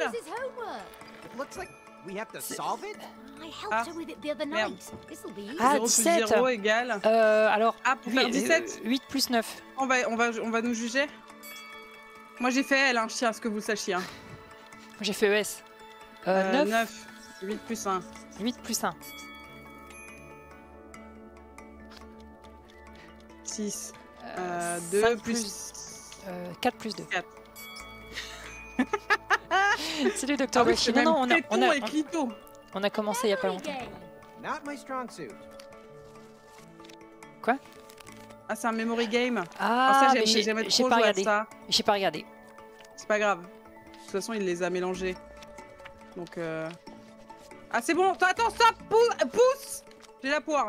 Ah, merde. Ah, 17 0 égale. Alors, pour faire 17 8 plus 9. On va nous juger. Moi j'ai fait L, hein, je tiens à ce que vous le sachiez. Hein. J'ai fait ES. 9. 8 plus 1. 8 plus 1. 6. 2 plus... 4 plus 2. 4. Salut Docteur Bashi. Non, on a commencé il y a pas longtemps. Quoi? Ah, c'est un memory game. Ah, ça, j'aimais trop jouer à ça. J'ai pas regardé. C'est pas grave. De toute façon, il les a mélangés. Donc, Ah, c'est bon. Attends, stop. Pousse. J'ai la poire.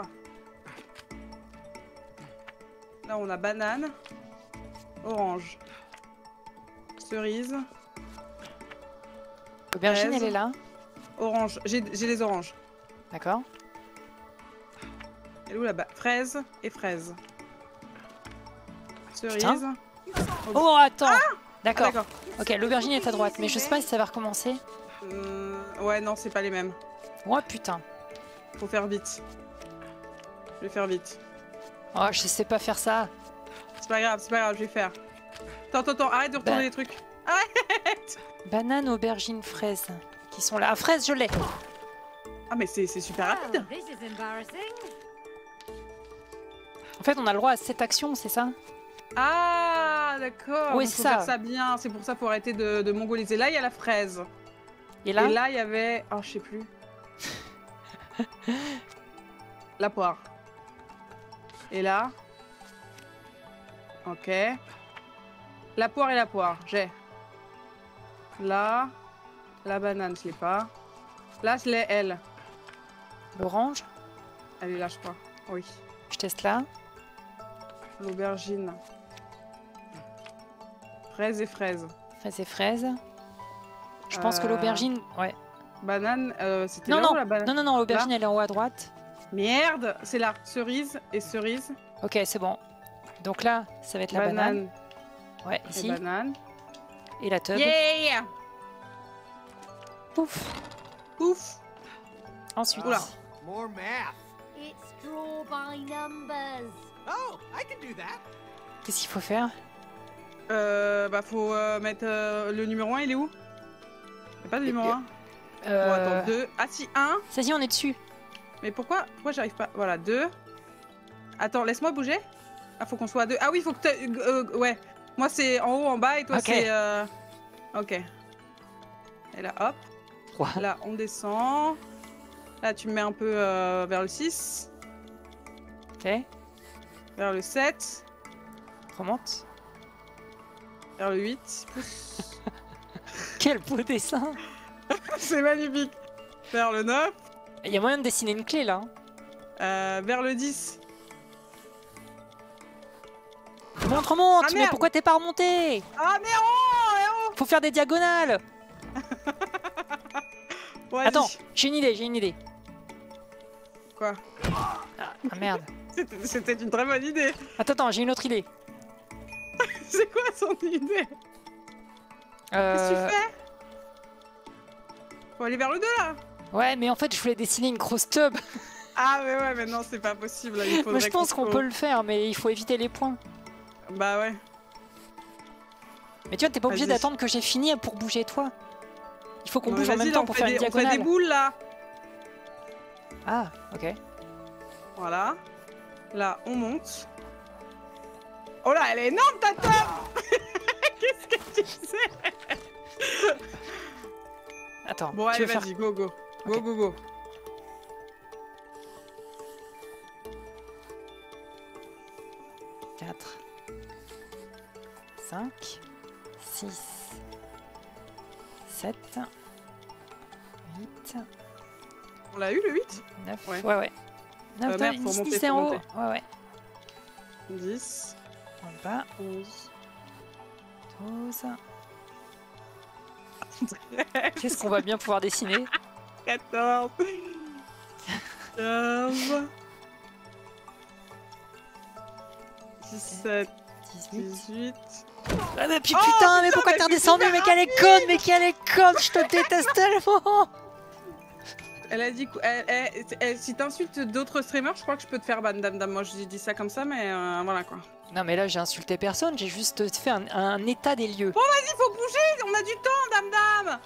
Là, on a banane. Orange. Cerise. Aubergine, elle est là. Orange. J'ai les oranges. D'accord. Elle est où là-bas? Fraise et fraise. Cerise. Putain. Oh, attends. Ah, d'accord. Ah, ok, l'aubergine est à droite, mais je sais pas si ça va recommencer. Ouais, non, c'est pas les mêmes. Oh putain. Faut faire vite. Je vais faire vite. Oh, je sais pas faire ça. C'est pas grave, je vais faire. Attends, arrête de retourner les trucs. Arrête. Banane, aubergine, fraise. Qui sont là. Ah, fraise, je l'ai. Ah, mais c'est super rapide. En fait, on a le droit à 7 actions, c'est ça? Ah, d'accord. Oui, c'est ça. Faire ça bien. C'est pour ça qu'il faut arrêter de mongoliser. Là, il y a la fraise. Et là, il y avait... Oh, je sais plus. La poire. Et là... Ok. La poire et la poire, j'ai. Là... La banane, je l'ai pas. Là, je l'ai, elle. l'orange. Elle est là, je crois. Oui. Je teste là. L'aubergine. Fraise et fraise. Fraise et fraise. Je pense que l'aubergine... Ouais. Banane, c'était là ou la banane? Non, l'aubergine, elle est en haut à droite. Merde, c'est là. Cerise et cerise. Ok, c'est bon. Donc là, ça va être la banane. Ouais, ici. Et banane. Et la tub. Yeah. Pouf. Pouf. Ensuite. Oula. More math. It's draw by numbers. Oh, I can do that. Qu'est-ce qu'il faut faire? Bah faut mettre le numéro 1, il est où? Y'a pas de numéro 1? Bon, attends, 2. Ah si, 1. Ça y est, on est dessus. Mais pourquoi j'arrive pas? Voilà, 2. Attends, laisse-moi bouger. Ah, faut qu'on soit à 2. Ah oui, faut que ouais. Moi, c'est en haut, en bas, et toi, c'est... Ok. Et là, hop. 3. Là, on descend. Là, tu me mets un peu vers le 6. Ok. Vers le 7. Remonte. Vers le 8. Pousse. Quel beau dessin. C'est magnifique. Vers le 9. Il y a moyen de dessiner une clé, là. Vers le 10. Remonte, Ah, mais pourquoi t'es pas remonté? Ah, mais oh. Faut faire des diagonales. Ouais, attends, j'ai une idée. Quoi? Ah merde. C'était une très bonne idée. Attends, j'ai une autre idée. C'est quoi son idée? Qu'est-ce que tu fais? Faut aller vers le 2 là. Ouais, mais en fait, je voulais dessiner une grosse tub. Ah, mais ouais, mais non, c'est pas possible. Là. Mais je pense qu'on peut le faire, mais il faut éviter les points. Bah ouais. Mais tu vois, t'es pas obligé d'attendre que j'ai fini pour bouger toi. Il faut qu'on bouge en même temps pour faire une diagonale. On fait des boules là. Ah, ok. Voilà. Là, on monte. Oh là, elle est énorme ta tub. Qu'est-ce que tu sais? Attends. Bon, allez, vas-y, go, go. Go, go, go. Quatre. 5, 6, 7, 8. On l'a eu le 8? 9, ouais. 9, merde, faut 10, monter, 10 faut en haut. monter. Ouais. 10. En bas. 11. 12. Qu'est-ce qu'on va bien pouvoir dessiner? 14. 15. 17. 18. Ah mais putain, mais pourquoi t'es redescendu? Mais qu'elle est conne, je te déteste tellement. Elle a dit si t'insultes d'autres streamers, je crois que je peux te faire ban, dame. Moi, je dis ça comme ça, mais voilà quoi. Non mais là, j'ai insulté personne, j'ai juste fait un état des lieux. Bon, vas-y, faut bouger, on a du temps, dame.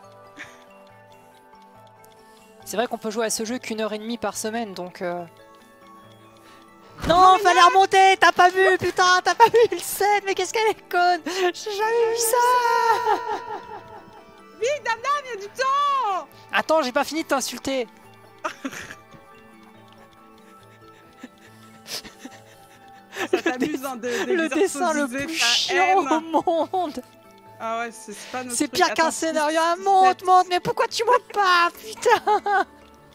C'est vrai qu'on peut jouer à ce jeu qu'1h30 par semaine, donc... Non, fallait remonter, t'as pas vu, putain, t'as pas vu le 7, mais qu'est-ce qu'elle est conne. J'ai jamais vu ça. Vite, dame, y'a du temps. Attends, j'ai pas fini de t'insulter. Ça t'amuse, hein, le dessin le plus chiant au monde. Ah ouais, c'est pas notre C'est pire qu'un scénario. Ah, monte, mais pourquoi tu montes pas, putain.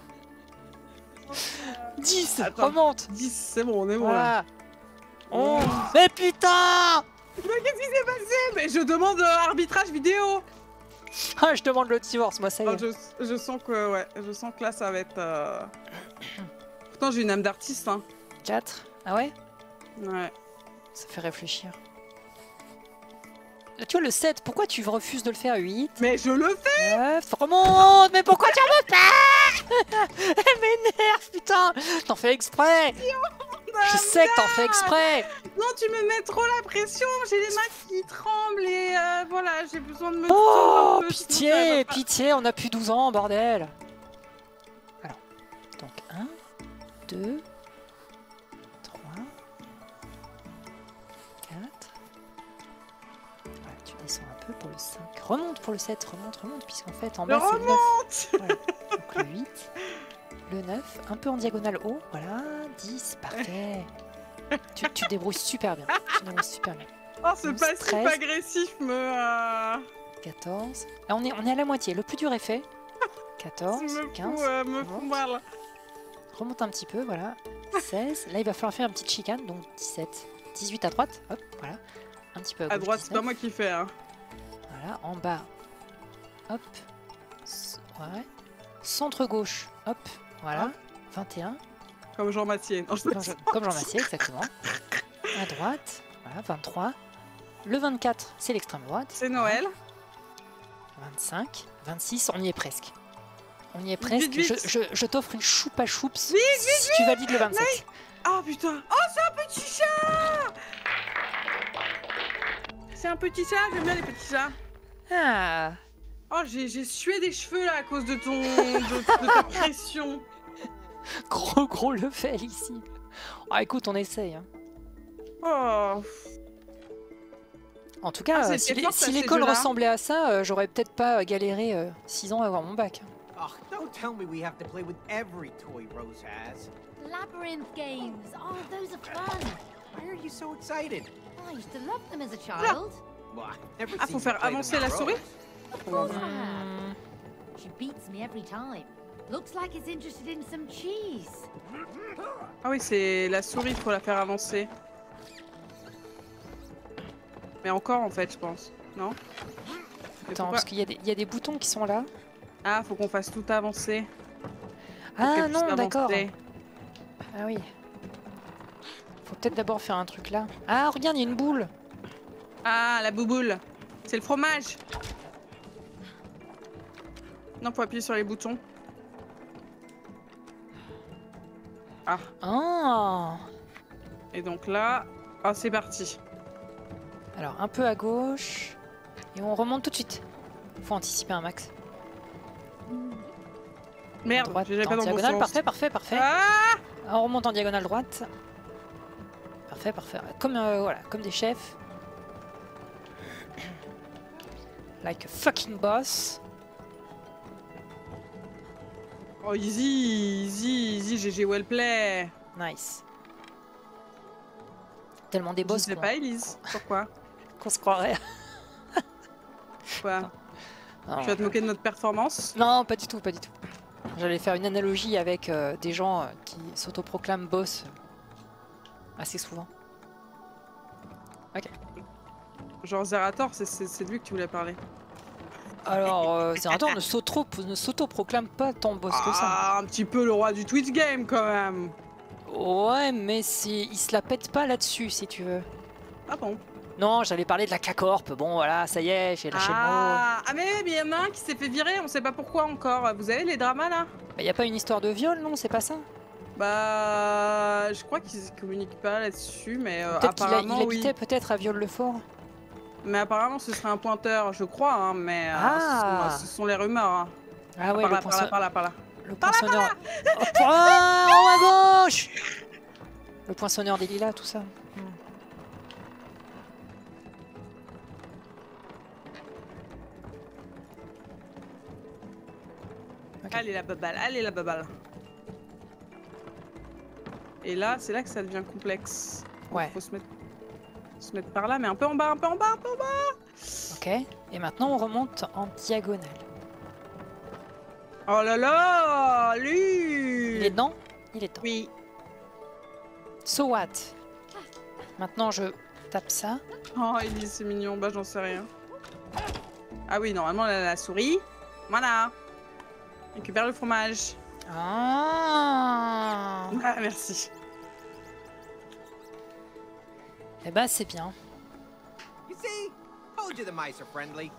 10, remonte. 10, c'est bon, on est bon voilà. là. 11. Mais putain. Mais qu'est-ce qui s'est passé? Mais je demande arbitrage vidéo. Ah, je demande le divorce, moi ça y est. Je sens que, ouais, je sens que là ça va être... Pourtant j'ai une âme d'artiste, hein. 4, ah ouais? Ouais. Ça fait réfléchir. Tu vois le 7, pourquoi tu refuses de le faire? 8. Mais je le fais. 9, remonte. Mais pourquoi tu remontes pas? Elle m'énerve, putain. T'en fais exprès. Je sais que t'en fais exprès. Non, tu me mets trop la pression. J'ai les mains qui tremblent et voilà, j'ai besoin de me... Oh, pitié, pitié, on a plus 12 ans, bordel. Alors, donc 1, 2, 3, 4... Voilà, tu descends un peu pour le 5. Remonte pour le 7, remonte, puisqu'en fait, en bas, c'est le 9. Voilà. Donc le 8, le 9, un peu en diagonale haut, voilà, 10, parfait. Tu te débrouilles super bien, Oh, ce passif agressif me... 14. Là, on est à la moitié, le plus dur est fait. 14, 15, me fout mal. Remonte un petit peu, voilà. 16, là il va falloir faire une petite chicane, donc 17. 18 à droite, hop, voilà. Un petit peu à gauche. À droite, c'est pas moi qui fais, hein. Voilà, en bas, hop. Ouais. Centre gauche, hop, voilà. 21, Comme Jean Massier. Non, comme Jean Massier, exactement. À droite, voilà, 23. Le 24, c'est l'extrême droite. C'est Noël. 25, 26, on y est presque. On y est presque. Vite. Je t'offre une choupa choups si tu valides le 27. Oh putain. Oh, c'est un petit chat. C'est un petit chat, j'aime bien les petits chats. Ah. Oh, j'ai sué des cheveux là à cause de de ta pression. Gros level ici. Ah, écoute, on essaye. Hein. Oh. En tout cas, si l'école ressemblait à ça, j'aurais peut-être pas galéré 6 ans à avoir mon bac. Oh, don't tell me we have to play with every toy Rose has. Labyrinth games. Oh, those are fun. Why are you so excited? I used to love them as a child. Well, I've never Ah, seen faut you faire play them avancer with la Rose. souris? Of course I have. She beats me every time. Looks like it's interested in some cheese. Ah oui, c'est la souris, il faut la faire avancer. Mais encore en fait, je pense. Non? Attends, parce qu'il y a des boutons qui sont là. Ah, faut qu'on fasse tout avancer. Ah non, d'accord. Ah oui. Faut peut-être d'abord faire un truc là. Ah, regarde, il y a une boule. Ah, la bouboule. C'est le fromage. Non, faut appuyer sur les boutons. Ah. Ah. Et donc là, ah, c'est parti. Alors, un peu à gauche. Et on remonte tout de suite. Faut anticiper un max. Merde, j'ai pas dans le bon diagonale, sens. parfait. Ah, On remonte en diagonale droite. Parfait. Comme, voilà, comme des chefs. Like a fucking boss. oh, easy, GG Wellplay. Nice. Tellement des boss Je sais pas, Elise. Pourquoi? qu'on se croirait. Quoi? Non. Tu vas te moquer de notre performance? Non, pas du tout. J'allais faire une analogie avec des gens qui s'autoproclament boss assez souvent. Ok. Genre Zerator, c'est de lui que tu voulais parler. Alors, Zerator ne s'autoproclame pas tant boss que ça. Ah, un petit peu le roi du Twitch game quand même. Ouais, mais il se la pète pas là-dessus, si tu veux. Ah bon? Non, j'allais parler de la K-Corp. Bon, voilà, ça y est, j'ai lâché le mot. Ah, mais il y en a un qui s'est fait virer, on sait pas pourquoi encore. Vous avez les dramas là? Bah, y a pas une histoire de viol, non? C'est pas ça? Bah, je crois qu'ils communiquent pas là-dessus, mais Peut-être apparemment qu'il habitait oui. peut-être à Viol-le-Fort. Mais apparemment ce serait un pointeur, je crois, hein, mais ce sont les rumeurs. Hein. Ah ouais, par là. Le poinçonneur. Oh, à gauche. Le poinçonneur des lilas, tout ça. Okay. Allez la baballe. Et là, c'est là que ça devient complexe. Ouais. Faut se mettre par là, mais un peu en bas. Ok. Et maintenant, on remonte en diagonale. Oh là là, lui. Il est dedans? Il est dedans. Oui. So what? Maintenant, je tape ça. Oh, Elise, c'est mignon. Bah, j'en sais rien. Ah oui, normalement, la souris. Voilà. Récupère le fromage. Ah, merci. Eh ben, c'est bien. You see? Told you the mice are friendly.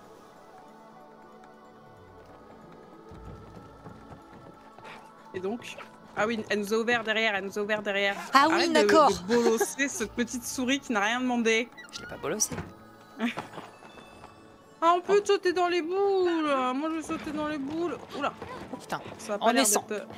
Et donc? Ah oui, elle nous a ouvert derrière, Ah oui, Arrête d'accord. de bolosser cette petite souris qui n'a rien demandé. Je l'ai pas bolossé. Ah, on peut sauter dans les boules. Moi, je vais sauter dans les boules. Oula. Putain, Ça a pas on l'air descend. d'être-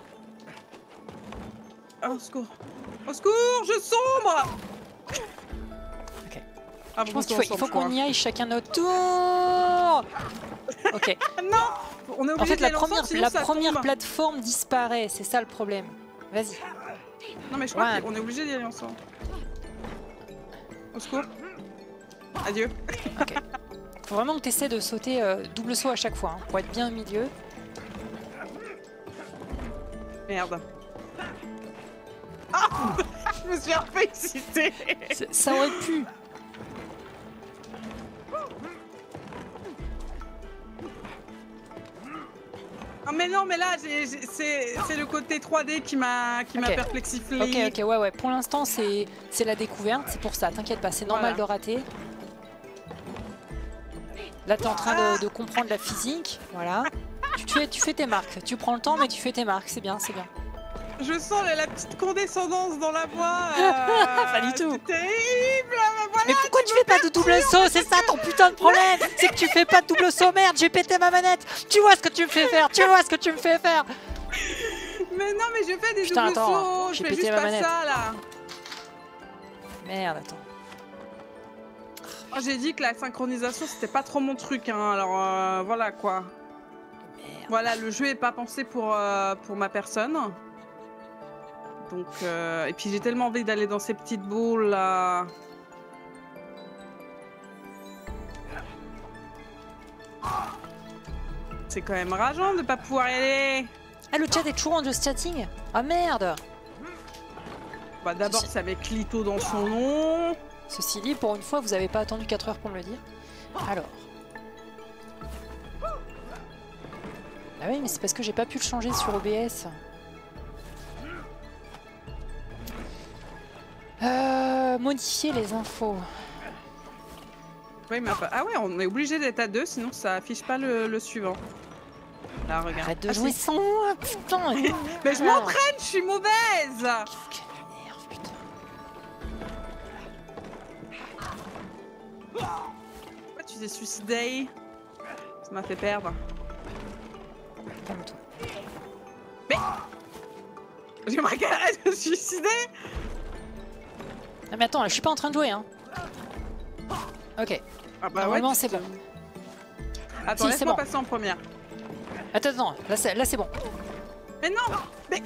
Ah, au secours. Au secours, je sombre. Ok. Ah, Je pense qu'il faut qu'on y aille chacun notre tour. Ok. Non, on est obligé En fait, de la les lancer, première, sinon ça tombe. plateforme disparaît. C'est ça le problème. Vas-y. Non, mais je crois Ouais. qu'on est obligé d'y aller ensemble. Au secours. Adieu. Ok. Faut vraiment que tu essaies de sauter double saut à chaque fois, hein, pour être bien au milieu. Merde. Ah, je me suis un peu excitée. Ça aurait pu. Ah mais non, mais là, c'est le côté 3D qui m'a perplexifié. Ok, ouais. Pour l'instant, c'est la découverte, c'est pour ça. T'inquiète pas, c'est normal de rater. Là, t'es en train de comprendre la physique. Voilà. Tu fais tes marques. Tu prends le temps, mais tu fais tes marques. C'est bien, c'est bien. Je sens la petite condescendance dans la voix. Pas du tout. C'est terrible. Voilà, mais pourquoi tu fais pas de double saut? C'est ça ton putain de problème. C'est que tu fais pas de double saut. Merde, j'ai pété ma manette. Tu vois ce que tu me fais faire. Mais non, mais je fais des doubles sauts. Je fais juste pas ça là. Merde, attends. Oh, j'ai dit que la synchronisation c'était pas trop mon truc, hein. Alors voilà quoi. Merde. Voilà, le jeu est pas pensé pour ma personne. Donc, et puis j'ai tellement envie d'aller dans ces petites boules là. C'est quand même rageant de pas pouvoir y aller. Ah, le chat est toujours en just chatting. Ah merde. Bah d'abord c'est avec Lito dans son nom. Ceci dit, pour une fois, vous avez pas attendu 4 heures pour me le dire. Alors. Ah oui, mais c'est parce que j'ai pas pu le changer sur OBS. Modifier les infos. Oui, mais ah ouais, on est obligé d'être à 2, sinon ça affiche pas le suivant. Là, regarde. Arrête de jouer sans moi, putain. Mais je m'entraîne, je suis mauvaise. Qu'est-ce qu'elle m'énerve, putain. Pourquoi tu t'es suicidé? Ça m'a fait perdre. Calme-toi. Mais j'aimerais qu'elle arrête de se suicider. Non mais attends, je suis pas en train de jouer, hein. Ok. Ah bah normalement ouais, c'est bon. Attends, si, laisse-moi bon. passer en première. Attends, là c'est bon. Mais non. Mais...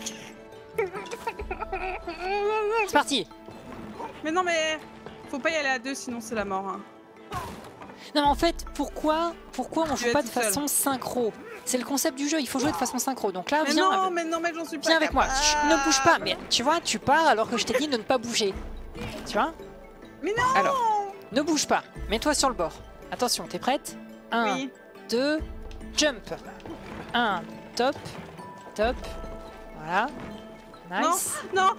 C'est parti. Mais non, mais faut pas y aller à 2, sinon c'est la mort. Hein. Non mais en fait, pourquoi on joue pas de façon synchro? C'est le concept du jeu, il faut jouer de façon synchro. Donc là, mais viens, mais j'en suis pas. Viens avec moi. Chut, ne bouge pas. Mais tu vois, tu pars alors que je t'ai dit de ne pas bouger. Tu vois? Mais non. Alors, ne bouge pas. Mets-toi sur le bord. Attention, t'es prête? 1, oui. 2, jump. 1, top. Voilà. Nice. Non.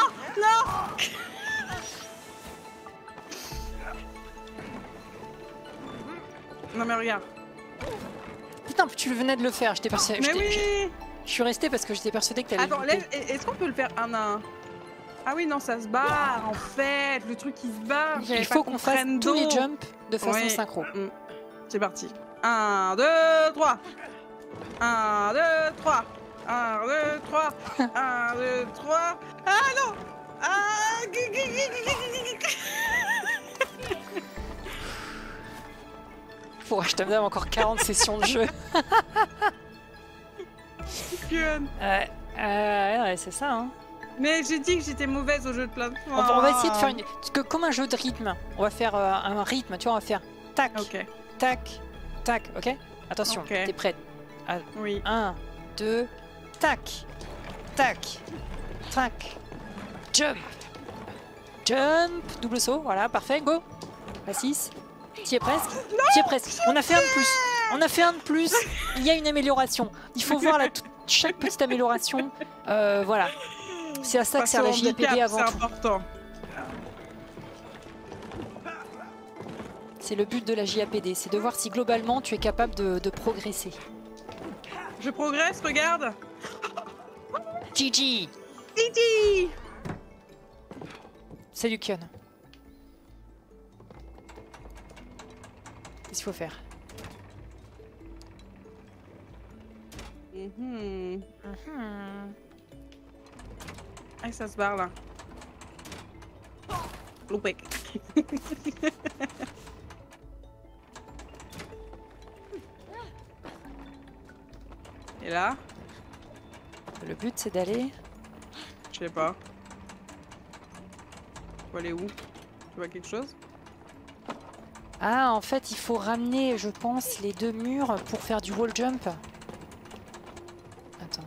Non mais regarde. Putain, tu venais de le faire, j'étais persuadé. Mais oui. Je suis resté parce que j'étais persuadé que t'allais. Attends, est-ce qu'on peut le faire un à un? Ah oui, non, ça se barre en fait. Le truc il se barre. Il faut qu'on fasse tous les jumps de façon synchro. C'est parti. 1, 2, 3. 1, 2, 3. 1, 2, 3. 1, 2, 3. Ah non. Pourquoi je te donne encore 40 sessions de jeu? Ouais, c'est ça, hein. Mais j'ai dit que j'étais mauvaise au jeu de plateforme. On va essayer de faire comme un jeu de rythme. On va faire un rythme, tu vois, on va faire tac, tac, ok? Attention, t'es prête? Oui. 1, 2, tac, jump, double saut, voilà, parfait, go. La 6. T'y es presque. On a fait un de plus. Il y a une amélioration. Il faut voir chaque petite amélioration. Voilà. C'est à ça que sert la JAPD avant tout. C'est important. C'est le but de la JAPD, c'est de voir si globalement tu es capable de progresser. Je progresse, regarde. GG. Salut Kion. Qu'est-ce qu'il faut faire? Ah, ça se barre là. Loupé. Et là? Le but c'est d'aller... Je sais pas. Faut aller où? Tu vois quelque chose? Ah, en fait, il faut ramener, je pense, les deux murs pour faire du wall jump. Attends.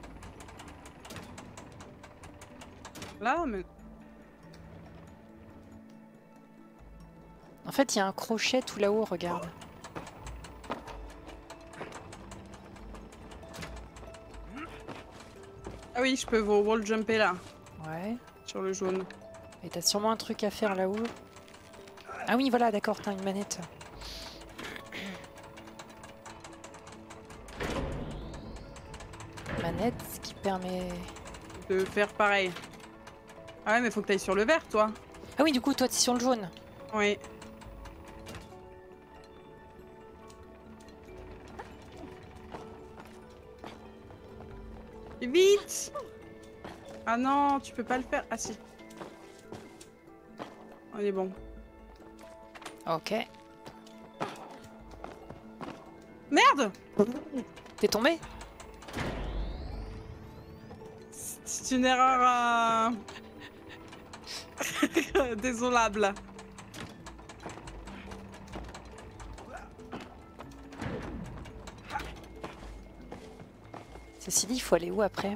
Là, mais... En fait, il y a un crochet tout là-haut, regarde. oui, je peux vous wall jumper là. Ouais. Sur le jaune. Et t'as sûrement un truc à faire là-haut. Ah oui, voilà, d'accord, t'as une manette. Manette, ce qui permet... De faire pareil. Ah ouais, mais faut que t'ailles sur le vert, toi. Ah oui, du coup, toi, t'es sur le jaune. Oui. Vite! Ah non, tu peux pas le faire. Ah si. On est bon. Ok. Merde! T'es tombé? C'est une erreur désolable. Ceci dit, il faut aller où après?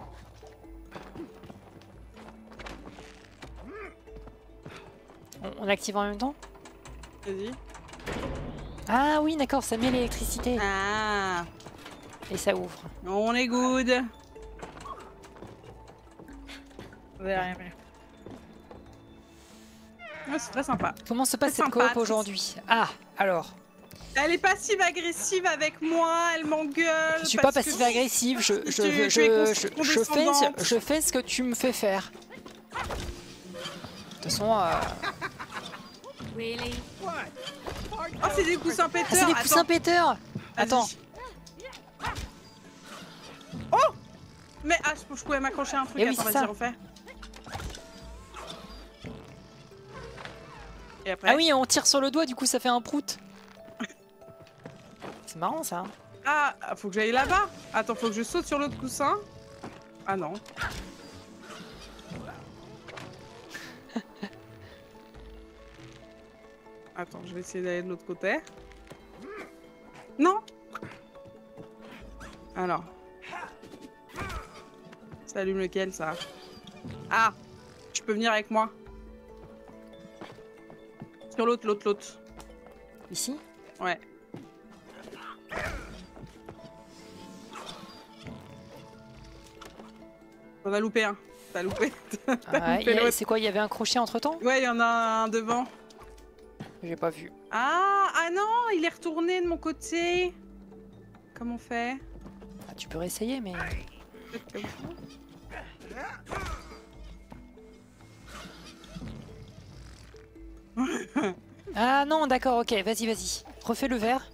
On active en même temps? Vas-y. Ah oui, d'accord, ça met l'électricité. Ah. Et ça ouvre. On est good. Ah, c'est très sympa. Comment se passe cette coop aujourd'hui? Ah, alors. Elle est passive-agressive avec moi, elle m'engueule. Je suis pas passive-agressive, je fais ce que tu me fais faire. De toute façon... Oh, c'est des coussins péteurs. Ah, c'est des coussins péteurs. Attends. Oh! Mais ah, je pouvais m'accrocher à un truc. Et oui, attends, vas-y, refais. Et après? Ah oui, on tire sur le doigt, du coup ça fait un prout. C'est marrant ça. Ah, faut que j'aille là-bas. Attends, faut que je saute sur l'autre coussin. Ah non. Attends, je vais essayer d'aller de l'autre côté. Non. Alors. Ça allume lequel, ça? Ah, tu peux venir avec moi. Sur l'autre. Ici? Ouais. On a loupé un. T'as loupé. C'est quoi, il y avait un crochet entre temps? Ouais, il y en a un devant. J'ai pas vu. Ah non, il est retourné de mon côté. Comment on fait? Ah, tu peux réessayer, mais... Comme ça. Ah non, d'accord, ok, vas-y. Refais le verre.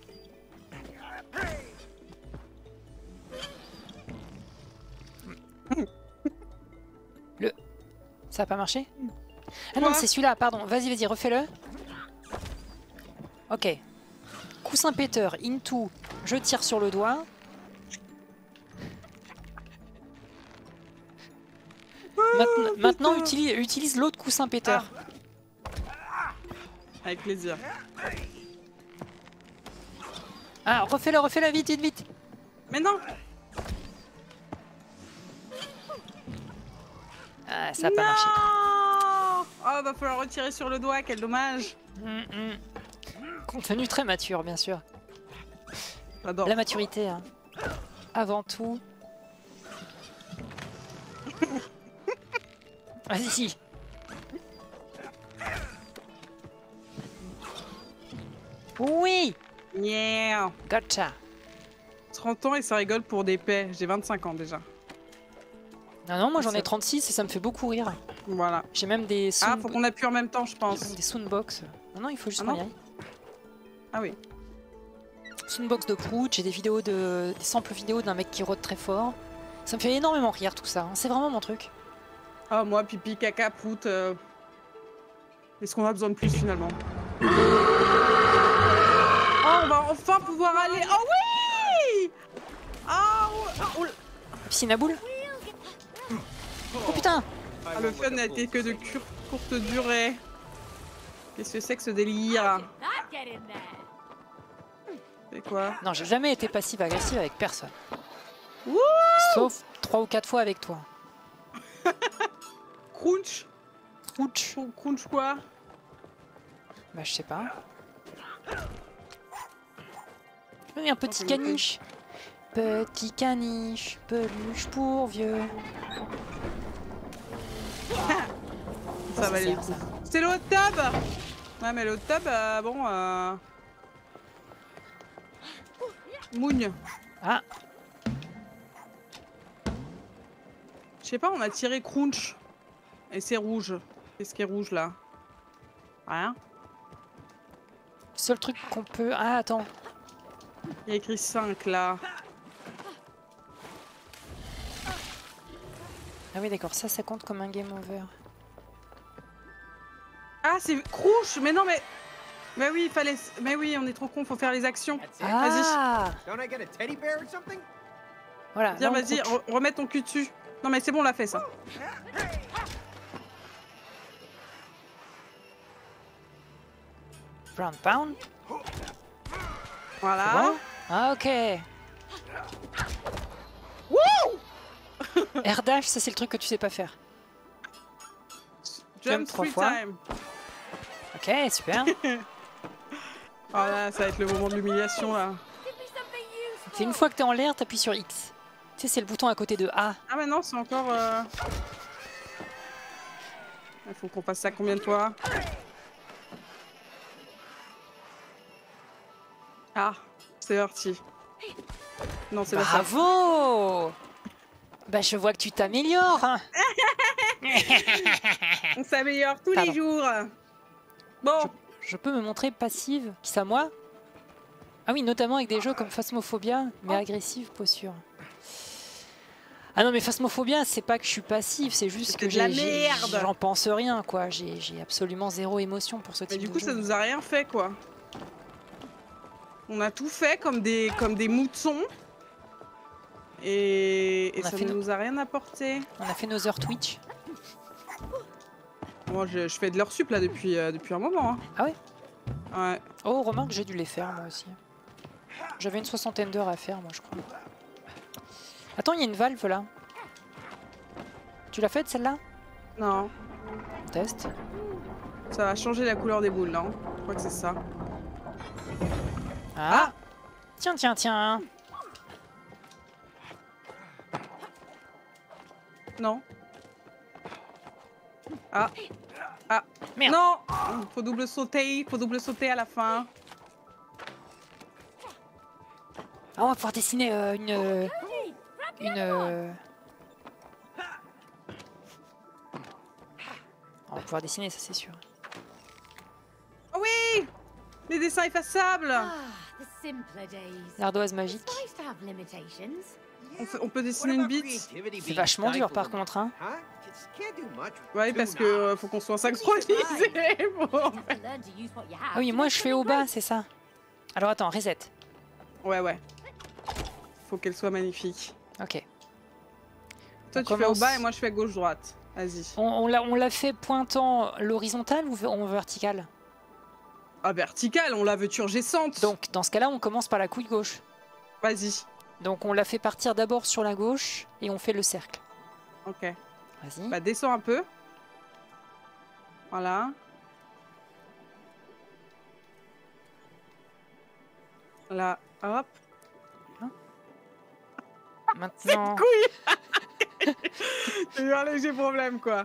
Ça a pas marché? Ah non, c'est celui-là, pardon. Vas-y, refais-le. Ok. Coussin péteur, into. Je tire sur le doigt. Maintenant utilise l'autre coussin péteur. Avec plaisir. Ah, refais-le, vite. Mais non. Ah, ça a pas marché. Oh, va falloir retirer sur le doigt, quel dommage. Contenu très mature, bien sûr. J'adore. La maturité, hein. Avant tout. Vas-y. Oui. Yeah. Gotcha. 30 ans et ça rigole pour des paix. J'ai 25 ans déjà. Non, moi j'en ai 36 et ça me fait beaucoup rire. Voilà. J'ai même des Ah, faut qu'on appuie en même temps, je pense. Des soundbox. Non, il faut juste regarder. Ah oui. Soundbox de Prout, j'ai des samples vidéo d'un mec qui rôde très fort. Ça me fait énormément rire tout ça, hein. C'est vraiment mon truc. Ah, moi, pipi, caca, prout. Est-ce qu'on a besoin de plus finalement? Oh, on va enfin pouvoir aller. Oh oui! Oh, Piscine à boules? Oh putain! Ah, le fun n'a été que de courte durée. Qu'est-ce que c'est que ce délire? C'est quoi? Non, j'ai jamais été passive-agressive avec personne. Wouh! Sauf 3 ou 4 fois avec toi. Crunch? Crunch? Crunch quoi? Bah je sais pas. Oui, un petit caniche. Petit caniche, peluche pour vieux. ça valait le coup. C'est le hot tub. Ouais, mais le hot tub, bon... Mougne. Ah. Je sais pas, on a tiré Crunch. Et c'est rouge. Qu'est-ce qui est rouge, là? Rien. Le seul truc qu'on peut... Ah, attends. Il y a écrit 5, là. Ah oui, d'accord, ça compte comme un game over. Ah, c'est Crunch. Mais non, mais... Mais oui, il fallait... Mais oui, on est trop con, faut faire les actions. Ah. Vas-y. Voilà. Viens, vas-y, remets ton cul dessus. Non, mais c'est bon, on l'a fait, ça. Brown pound. Voilà. Bon. Ah, ok. Wouh. Air dash, ça c'est le truc que tu sais pas faire. Jump 3 fois. Ok, super. Voilà, ça va être le moment de l'humiliation, là. C'est une fois que t'es en l'air, t'appuies sur X. Tu sais, c'est le bouton à côté de A. Ah, mais non, c'est encore... Il faut qu'on fasse ça combien de fois? Ah, c'est parti. Non, c'est pas ça. Bravo. Bah, je vois que tu t'améliores. Hein. On s'améliore tous les jours. Bon. Je peux me montrer passive. Qui ça, moi? Ah oui, notamment avec des jeux comme Phasmophobia, mais agressive posture. Ah non, mais Phasmophobia, c'est pas que je suis passive, c'est juste que j'en pense rien, quoi. J'ai absolument zéro émotion pour ce type de jeu. Mais du coup, ça nous a rien fait, quoi. On a tout fait comme des moutons. Et ça ne nous a rien apporté. On a fait nos heures Twitch. Moi, je fais de l'heure sup, là, depuis un moment. Hein. Ah ouais? Ouais. Oh, remarque, j'ai dû les faire, moi aussi. J'avais une 60aine d'heures à faire, moi, je crois. Attends, il y a une valve, là. Tu l'as faite, celle-là? Non. Test. Ça va changer la couleur des boules, non? Je crois que c'est ça. Ah, tiens, tiens, tiens. Non. Ah. Ah. Merde. Non. Faut double sauter à la fin. Ah, on va pouvoir dessiner On va pouvoir dessiner, ça c'est sûr. Oh oui. Les dessins effaçables. L'ardoise magique. On peut dessiner une bite. C'est vachement dur par contre, hein. Ouais, parce que faut qu'on soit synchronisé. Ah oui, moi je fais au bas, c'est ça. Alors attends, reset. Ouais. Faut qu'elle soit magnifique. Ok. Toi, tu fais au bas et moi je fais gauche-droite. Vas-y. On l'a fait pointant l'horizontale ou en vertical? Ah, verticale, on la veut turgescente. Donc, dans ce cas-là, on commence par la couille gauche. Vas-y. Donc, on la fait partir d'abord sur la gauche et on fait le cercle. Ok. Vas-y. Bah, descends un peu. Voilà. Là, hop. Maintenant... couille. J'ai eu un léger problème, quoi.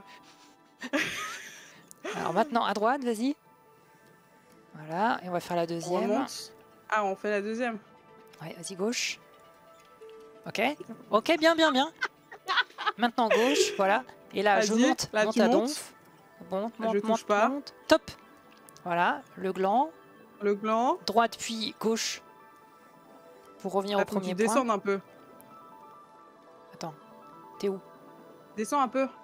Alors maintenant, à droite, vas-y. Voilà, et on va faire la deuxième. Ah, on fait la deuxième. Ouais, vas-y, gauche. Ok. Ok, bien. Maintenant, gauche, voilà. Et là, je monte, là, monte à donf. Monte. Top. Voilà, le gland. Le gland. Droite, puis gauche. Pour revenir au premier point. Descends un peu. Attends, t'es où? Descends un peu.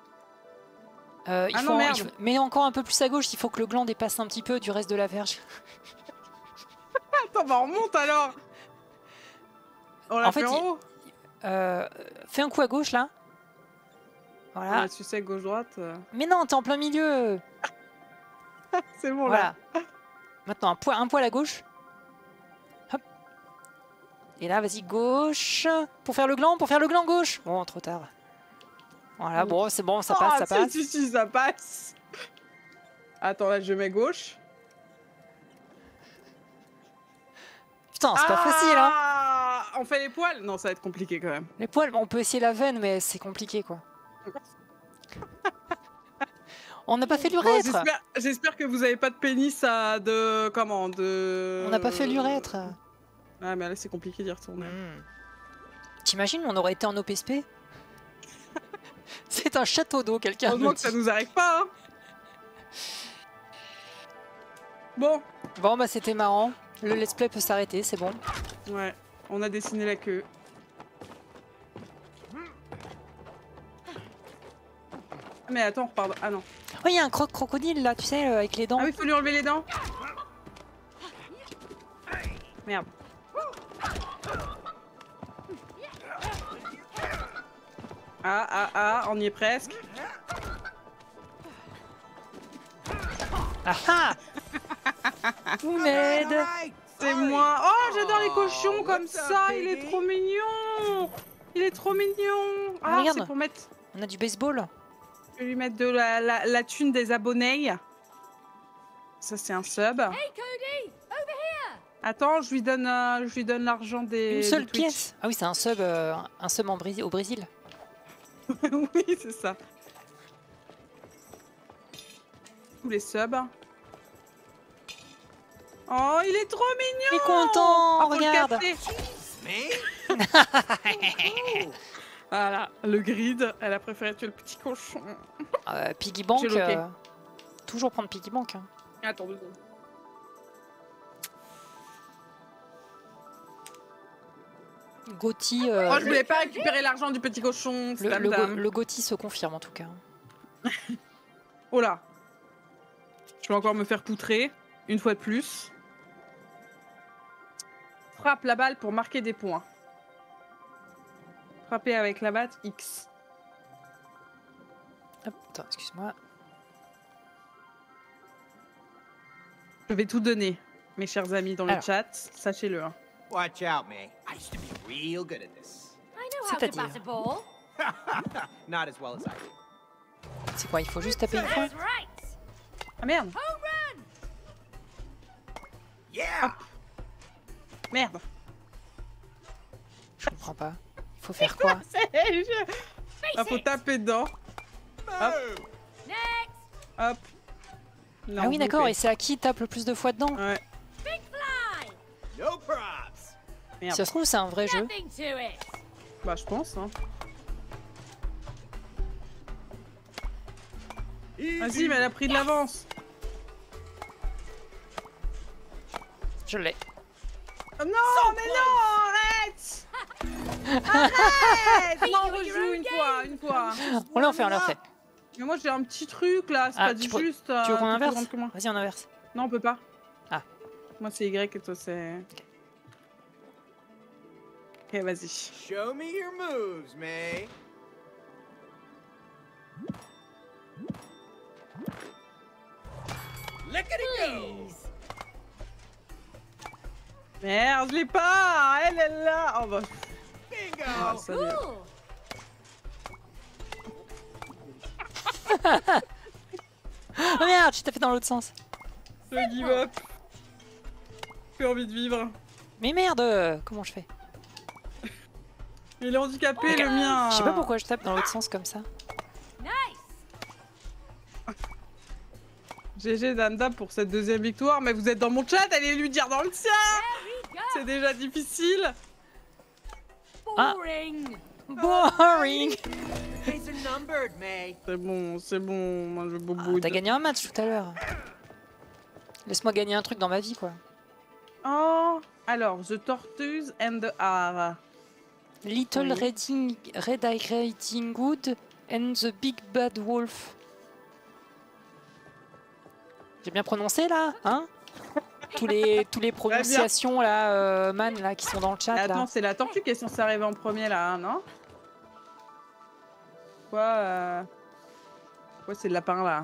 Mais encore un peu plus à gauche, il faut que le gland dépasse un petit peu du reste de la verge. Attends, bah on remonte alors. On l'a fait en haut. Fais un coup à gauche là. Voilà. Tu sais, gauche-droite. Mais non, t'es en plein milieu. C'est bon voilà. là. Maintenant, un poil à gauche. Hop. Et là, vas-y, gauche. Pour faire le gland gauche. Bon, trop tard. Voilà, bon, c'est bon, ça passe, ça passe. Si, ça passe. Attends, là, je mets gauche. Putain, c'est pas facile, hein. On fait les poils? Non, ça va être compliqué quand même. Les poils, on peut essayer la veine, mais c'est compliqué, quoi. On n'a pas fait l'urètre. J'espère que vous avez pas de pénis de... Comment de... On n'a pas fait l'urètre. Ah mais là c'est compliqué d'y retourner. T'imagines, on aurait été en OPSP. C'est un château d'eau, quelqu'un. Heureusement que ça nous arrive pas. Hein. Bon. Bon bah c'était marrant. Le let's play peut s'arrêter, c'est bon. Ouais, on a dessiné la queue. Mais attends, pardon. Ah non. Oh, il y a un crocodile là, tu sais, avec les dents. Ah oui, faut lui enlever les dents. Merde. Ah, on y est presque. Ah ah. Vous m'aide. C'est moi. Oh, j'adore les cochons comme ça. Il est trop mignon. Il est trop mignon. Ah, c'est pour mettre... On a du baseball. Je vais lui mettre de la thune des abonnés. Ça, c'est un sub. Hey Cody, over here. Attends, je lui donne l'argent des... Une seule pièce. Ah oui, c'est un sub au Brésil. Oui, c'est ça. Tous les subs. Oh, il est trop mignon. Il est content, regarde. Voilà, le grid. Elle a préféré tuer le petit cochon. Piggy Bank. Toujours prendre Piggy Bank. Hein. Attends 2 secondes. Gotti. Oh, je voulais pas récupérer l'argent du petit cochon. Le Gotti se confirme en tout cas. Oh là. Je vais encore me faire poutrer. Une fois de plus. Frappe la balle pour marquer des points. Frapper avec la batte X. Hop, attends, excuse-moi. Je vais tout donner, mes chers amis, dans le chat. Sachez-le. Hein. Watch out, May. I used to be real good at this. I know how to bat a ball. Not as well as I do. C'est quoi, il faut juste taper une fois? Ah merde. Home run. Yeah. Hop. Merde. Je comprends pas. Il faut faire quoi? Ah, faut taper dedans. Hop. Next. Hop. Non, Ah oui, d'accord, et c'est à qui tape le plus de fois dedans? Ouais. Big fly. No props. Merde. Si ça se trouve, c'est un vrai jeu. Nothing to it. Bah, je pense. Hein. Vas-y, mais elle a pris de l'avance. Je l'ai. Oh non, mais non, arrête. Arrête. Non, on rejoue une fois. On l'a fait, on l'a fait. Mais moi, j'ai un petit truc, là. C'est pas du juste... Tu veux qu'on inverse? plus grande que moi. Vas-y, on inverse. Non, on peut pas. Ah. Moi, c'est Y et toi, c'est... Ok, vas-y. Show me your moves, May. Look at it go. Merde, je l'ai pas. Elle est là. Oh bah... Bingo. Ah, ça vient. Cool. Oh merde, tu t'as fait dans l'autre sens. Je give up. J'ai envie de vivre. Mais merde, comment je fais? Il est handicapé, le mien. Je sais pas pourquoi je tape dans l'autre sens comme ça. Nice. GG Dame pour cette deuxième victoire, mais vous êtes dans mon chat, allez lui dire dans le sien. C'est déjà difficile. Boring. Boring. Days are numbered, May. C'est bon, moi je veux bobo. T'as gagné un match tout à l'heure. Laisse-moi gagner un truc dans ma vie, quoi. Oh, alors, The Tortoise and the Hare. Little Red Riding Hood and the Big Bad Wolf. J'ai bien prononcé là, hein? tous les prononciations là, man là qui sont dans le chat. Attends, c'est la tortue qui est censée arriver en premier là, hein, non? Quoi c'est le lapin là?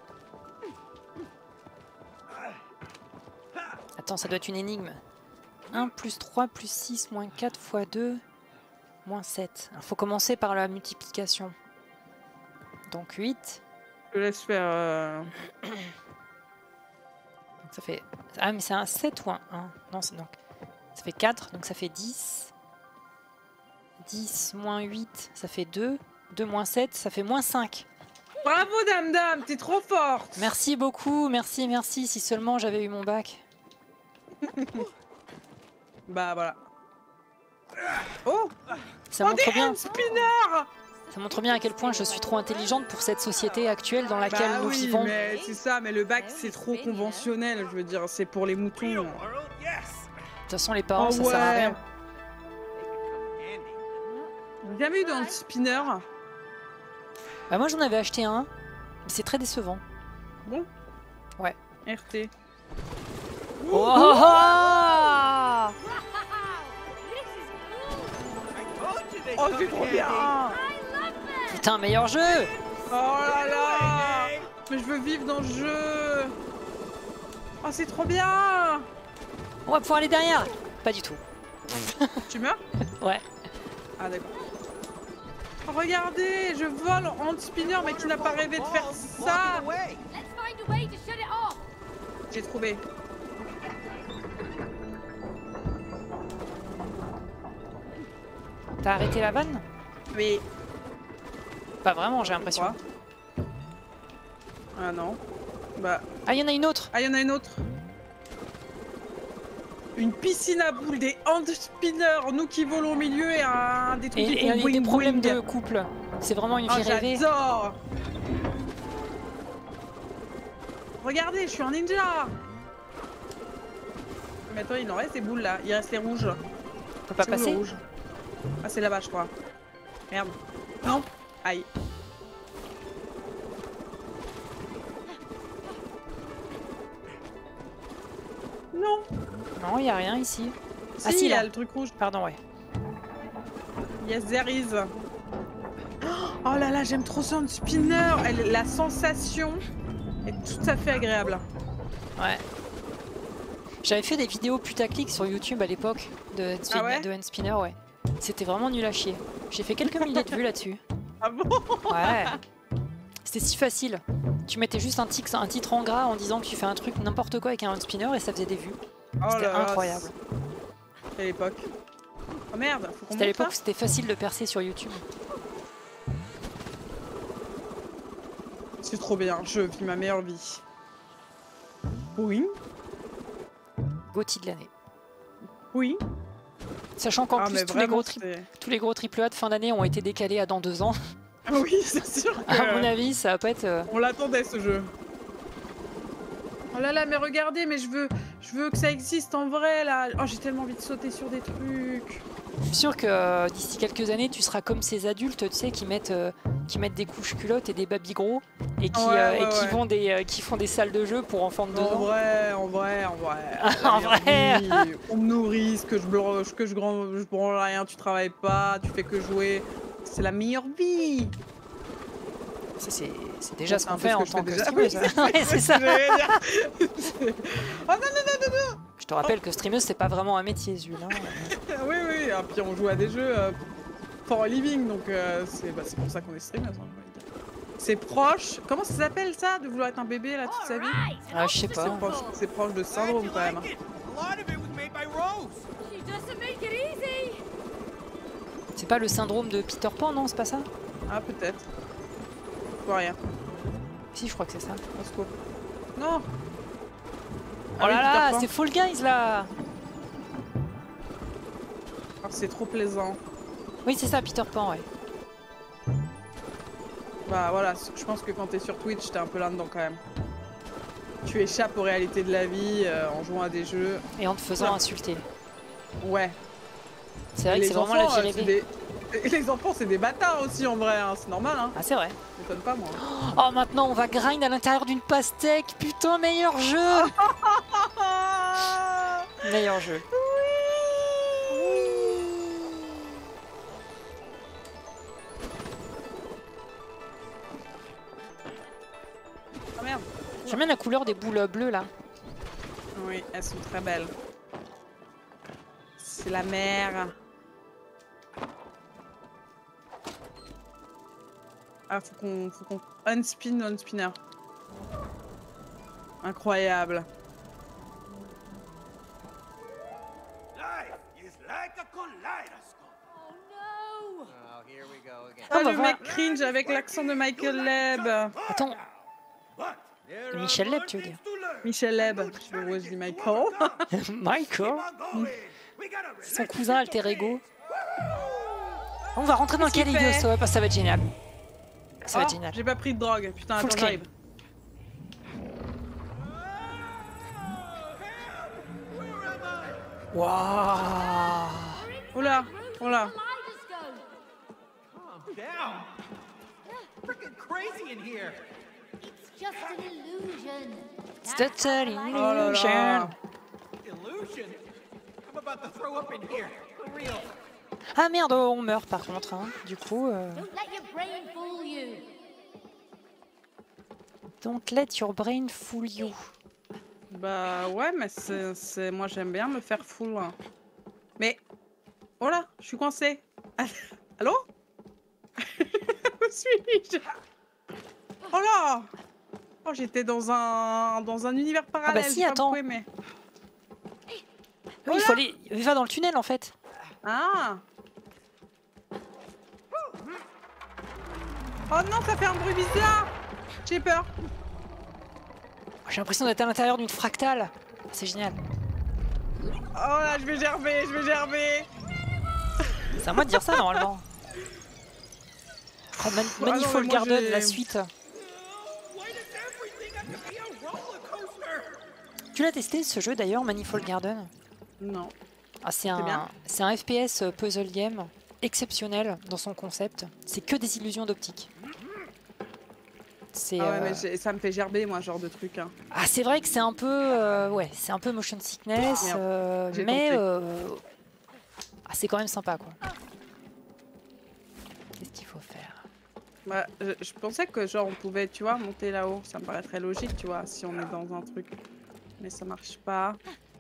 Attends, ça doit être une énigme. 1 plus 3 plus 6 moins 4 fois 2 moins 7. Il faut commencer par la multiplication. Donc 8. Je te laisse faire... Donc ça fait... Ah mais c'est un 7 ou un 1? Non, c'est donc... Ça fait 4, donc ça fait 10. 10 moins 8, ça fait 2. 2 moins 7, ça fait moins 5. Bravo Dame Dame, t'es trop forte. Merci beaucoup, merci, merci. Si seulement j'avais eu mon bac. Bah voilà. Oh, ça montre bien. Spinner. Ça montre bien à quel point je suis trop intelligente pour cette société actuelle dans laquelle nous vivons. Mais c'est ça, mais le bac c'est trop conventionnel, je veux dire, c'est pour les moutons. De toute façon, les parents, ça sert à rien. J'ai jamais eu d'un spinner. Bah moi j'en avais acheté un, mais c'est très décevant. Bon. Ouais. RT. Oh, oh c'est trop bien. Putain, meilleur jeu. Oh là là. Mais je veux vivre dans le jeu. Oh c'est trop bien. On va pouvoir aller derrière. Pas du tout. Tu meurs? Ouais. Ah d'accord. Regardez, je vole en spinner, mais qui n'a pas rêvé de faire ça. J'ai trouvé. T'as arrêté la vanne? Oui. Pas vraiment, j'ai l'impression. Ah non. Bah. Ah, il y en a une autre. Ah, il y en a une autre. Une piscine à boules, des hand spinners, nous qui volons au milieu et des trucs qui font des problèmes de couple. C'est vraiment une vie rêvée. J'adore. Regardez, je suis un ninja. Mais attends, il en reste des boules là. Il reste les rouges. On peut pas passer. Ah, c'est là-bas, je crois. Merde. Non. Aïe. Non. Non, il y a rien ici. Si, ah si, il y a le truc rouge. Pardon, ouais. Yes, there is. Oh là là, j'aime trop son spinner. La sensation est tout à fait agréable. Ouais. J'avais fait des vidéos putaclic sur YouTube à l'époque de hand spinner, ouais. C'était vraiment nul à chier. J'ai fait quelques milliers de vues là-dessus. Ah bon? Ouais. C'était si facile. Tu mettais juste un titre en gras en disant que tu fais un truc n'importe quoi avec un hand spinner et ça faisait des vues. Oh c'était incroyable. Quelle époque. Oh merde, faut qu'on c'était à l'époque où c'était facile de percer sur YouTube. C'est trop bien, je vis ma meilleure vie. Oui. Gauthier de l'année. Oui. Sachant qu'en plus tous les gros triple A de fin d'année ont été décalés à dans 2 ans. Ah oui, c'est sûr que... À mon avis, ça va pas être... On l'attendait ce jeu. Oh là là, mais regardez, mais je veux que ça existe en vrai là. Oh, j'ai tellement envie de sauter sur des trucs. Je suis sûr que d'ici quelques années, tu seras comme ces adultes, tu sais, qui mettent des couches culottes et des babys gros et qui font des salles de jeu pour enfants de 2 ans. En vrai. En vrai. On me nourrisse, que je branle rien, tu travailles pas, tu fais que jouer. C'est la meilleure vie. C'est déjà ce qu'on fait en tant que streameuse. C'est ça. Oh non. Je te rappelle que streameuse, c'est pas vraiment un métier, Zul. Hein. Oui, et puis on joue à des jeux for a living, donc c'est pour ça qu'on est streameuse. Hein, c'est proche. Comment ça s'appelle ça, de vouloir être un bébé là toute sa vie? Ah, je sais pas. C'est proche de syndrome quand même. C'est pas le syndrome de Peter Pan, non? C'est pas ça? Ah, peut-être. Je vois rien. Si, je crois que c'est ça. Non. Oh là là, c'est Fall Guys là. Oh, c'est trop plaisant. Oui, c'est ça, Peter Pan, ouais. Bah voilà, je pense que quand t'es sur Twitch, t'es un peu là-dedans quand même. Tu échappes aux réalités de la vie en jouant à des jeux. Et en te faisant insulter. Ouais. C'est vrai que c'est vraiment la vie rêvée. Les enfants, c'est des bâtards aussi en vrai, hein. C'est normal. Hein. Ah, c'est vrai. Ça m'étonne pas, moi. Oh, maintenant, on va grind à l'intérieur d'une pastèque. Putain, meilleur jeu. Meilleur jeu. Oh merde. J'aime bien la couleur des boules bleues là. Oui, elles sont très belles. C'est la mer. Ah, faut qu'on unspinner. Incroyable. Life is like a kaleidoscope. Oh no! Ah, le mec cringe avec l'accent de Michael Leb. Attends. Michel Leb, tu veux dire? Michel Leb. Je dis Michael. Michael. Son cousin alter ego. On va rentrer dans le Caligos, ouais, parce que ça va être génial. Ça va être génial. J'ai pas pris de drogue. Putain, attends, j'arrive. Waouh. Oula, oula. It's just an illusion. It's just an illusion. Illusion? I'm about to throw up in here. For real. Ah merde, on meurt par contre, hein. Du coup... Don't let your brain fool you. Don't let your brain fool you. Bah ouais, mais c'est... Moi j'aime bien me faire fool. Mais... Oh là, je suis coincée. Allô? Où suis-je? Oh là! Oh, j'étais dans un univers parallèle. Ah bah si, attends. Mais... Oui, il faut aller... Il va dans le tunnel en fait. Ah! Oh non, ça fait un bruit bizarre! J'ai peur. J'ai l'impression d'être à l'intérieur d'une fractale. C'est génial. Oh là, je vais gerber, je vais gerber. C'est à moi de dire ça normalement. Oh, Manifold Garden, la suite. Tu l'as testé ce jeu d'ailleurs, Manifold Garden? Non. Ah, c'est un FPS puzzle game exceptionnel dans son concept. C'est que des illusions d'optique. Ah ouais, mais ça me fait gerber moi, ce genre de truc. Hein. Ah, c'est vrai que c'est un peu, ouais, c'est un peu motion sickness, mais c'est quand même sympa quoi. Qu'est-ce qu'il faut faire? Bah, je pensais que genre on pouvait, tu vois, monter là-haut. Ça me paraît très logique, tu vois, si on est dans un truc. Mais ça marche pas.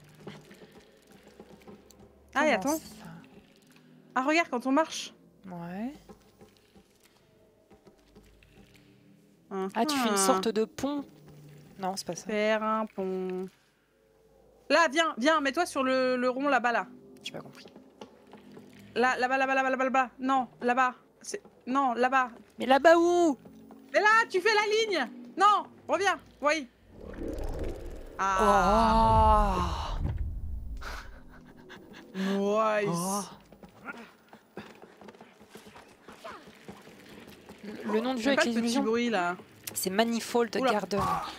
Ah, et attends. Ah, regarde quand on marche. Ouais. Ah, tu fais une sorte de pont? Non, c'est pas ça. Faire un pont. Là, viens, mets-toi sur le rond là-bas, là. J'ai pas compris. Là-bas. Non, là-bas. Non, là-bas. Mais là-bas où? Mais là, tu fais la ligne. Non, reviens. Oui. Ah. Oh. Nice. Oh. Le nom du jeu avec les illusions, c'est Manifold Garden.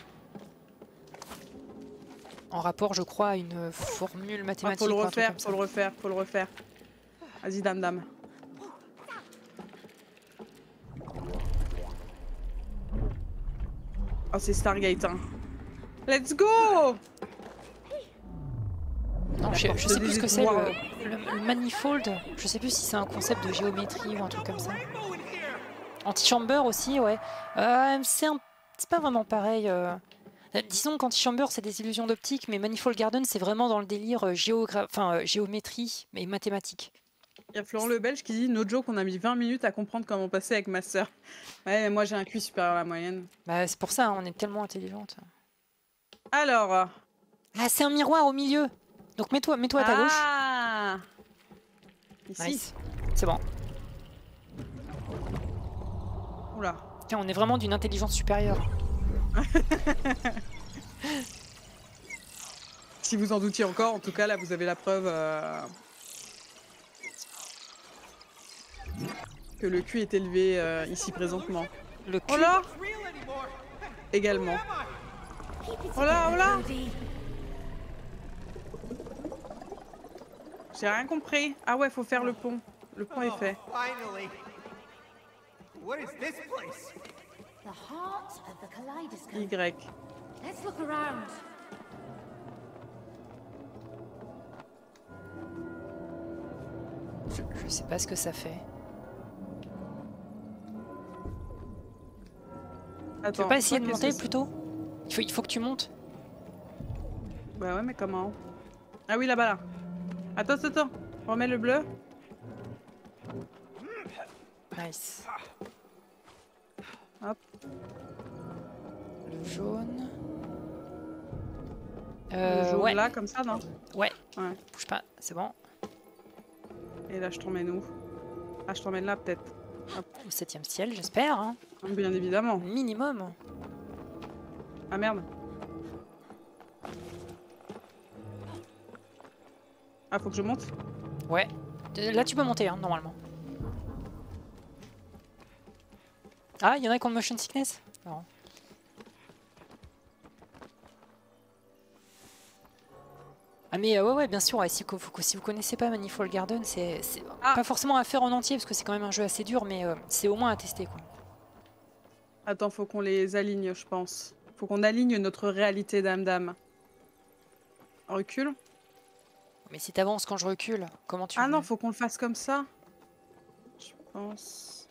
En rapport, je crois, à une formule mathématique. Faut le refaire. Vas-y, dame. Oh, c'est Stargate, hein. Let's go! Non, je sais plus ce que c'est le manifold. Je sais plus si c'est un concept de géométrie ou un truc comme ça. Antichamber aussi, ouais. C'est pas vraiment pareil. Disons qu'Antichamber, c'est des illusions d'optique, mais Manifold Garden, c'est vraiment dans le délire géométrie, mais mathématique. Il y a Florent le Belge qui dit no joke, on a mis 20 minutes à comprendre comment passer avec ma sœur. Ouais, mais moi j'ai un QI supérieur à la moyenne. Bah, c'est pour ça, on est tellement intelligente. Alors. Ah, c'est un miroir au milieu. Donc mets-toi à ta gauche. Ah. Ici. Nice. C'est bon. Oula. Tiens, on est vraiment d'une intelligence supérieure. Si vous en doutiez encore, en tout cas, là, vous avez la preuve que le cul est élevé ici présentement. Le cul. Oh là. Également. Oh là. J'ai rien compris. Ah ouais, faut faire le pont. Le pont est fait. What is this place? The heart of the kaleidoscope. Y. Let's look around. Je sais pas ce que ça fait. Attends, tu veux pas essayer de monter plutôt? Il faut que tu montes. Bah ouais, mais comment? Ah oui, là-bas, là. Attends. Remets le bleu. Nice. Hop. Le jaune. Le jaune ouais. là, comme ça, non? Ouais. Bouge pas, c'est bon. Et là, je t'emmène où? Ah, je t'emmène là, peut-être. Au 7e ciel, j'espère. Hein. Bien évidemment. Minimum. Ah merde. Ah, faut que je monte? Ouais. Là, tu peux monter, hein, normalement. Ah, il y en a qui ont motion sickness? Non. Ah mais ouais, bien sûr, ouais, si vous connaissez pas Manifold Garden, c'est pas forcément à faire en entier, parce que c'est quand même un jeu assez dur, mais c'est au moins à tester, quoi. Attends, faut qu'on les aligne, je pense. Faut qu'on aligne notre réalité, dame. Recule. Mais si t'avances quand je recule, comment tu... Ah non, faut qu'on le fasse comme ça. Je pense...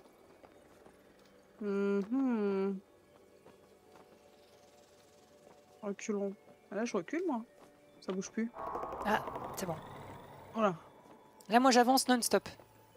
Reculons. Ah, là, je recule, moi. Ça bouge plus. Ah, c'est bon. Voilà. Là, moi, j'avance non-stop.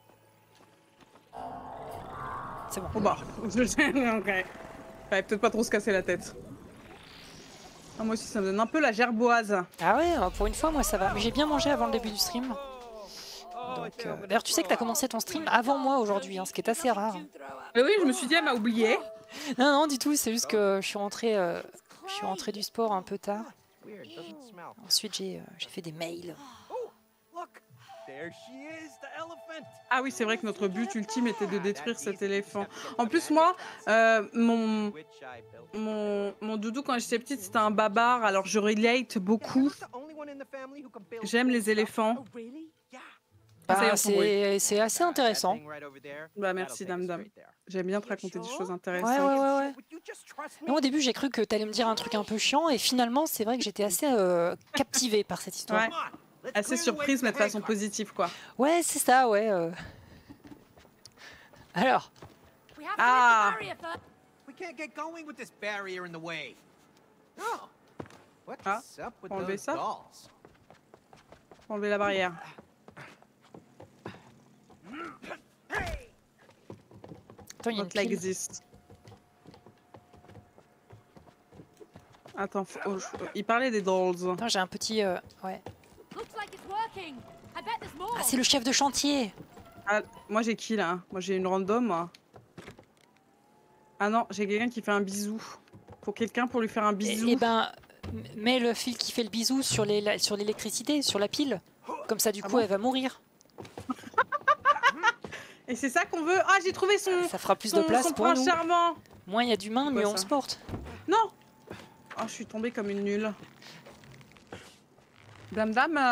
C'est bon. Oh bah, ok. Fallait peut-être pas trop se casser la tête. Ah, moi aussi, ça me donne un peu la gerboise. Ah ouais, pour une fois, moi, ça va. Mais j'ai bien mangé avant le début du stream. D'ailleurs, tu sais que t'as commencé ton stream avant moi aujourd'hui, hein, ce qui est assez rare. Mais oui, je me suis dit, elle m'a oublié. Non, du tout, c'est juste que je suis rentrée du sport un peu tard. Ensuite, j'ai fait des mails. Ah oui, c'est vrai que notre but ultime était de détruire cet éléphant. En plus, moi, mon doudou, quand j'étais petite, c'était un babar, alors je relate beaucoup. J'aime les éléphants. Bah, c'est assez intéressant. Bah merci, dame. J'aime bien te raconter des choses intéressantes. Ouais. Non, au début, j'ai cru que t'allais me dire un truc un peu chiant, et finalement, c'est vrai que j'étais assez captivée par cette histoire. Ouais. Assez surprise, mais de façon positive, quoi. Ouais, c'est ça, ouais. Alors. Ah. Faut enlever ça. Faut enlever la barrière. Attends, il y a une Not like this. Attends, il parlait des dolls. Attends, j'ai un petit... ouais. Ah, c'est le chef de chantier. Ah, moi j'ai qui là? Moi j'ai une random, moi. Ah non, j'ai quelqu'un qui fait un bisou. Faut quelqu'un pour lui faire un bisou. Eh ben, mets le fil qui fait le bisou sur l'électricité, sur la pile. Comme ça, du coup, elle va mourir. Et c'est ça qu'on veut? Ah, j'ai trouvé son... Ça fera plus de place pour nous. Charmant. Moins il y a d'humains, mieux on se porte. Non. Oh, je suis tombée comme une nulle. Dame,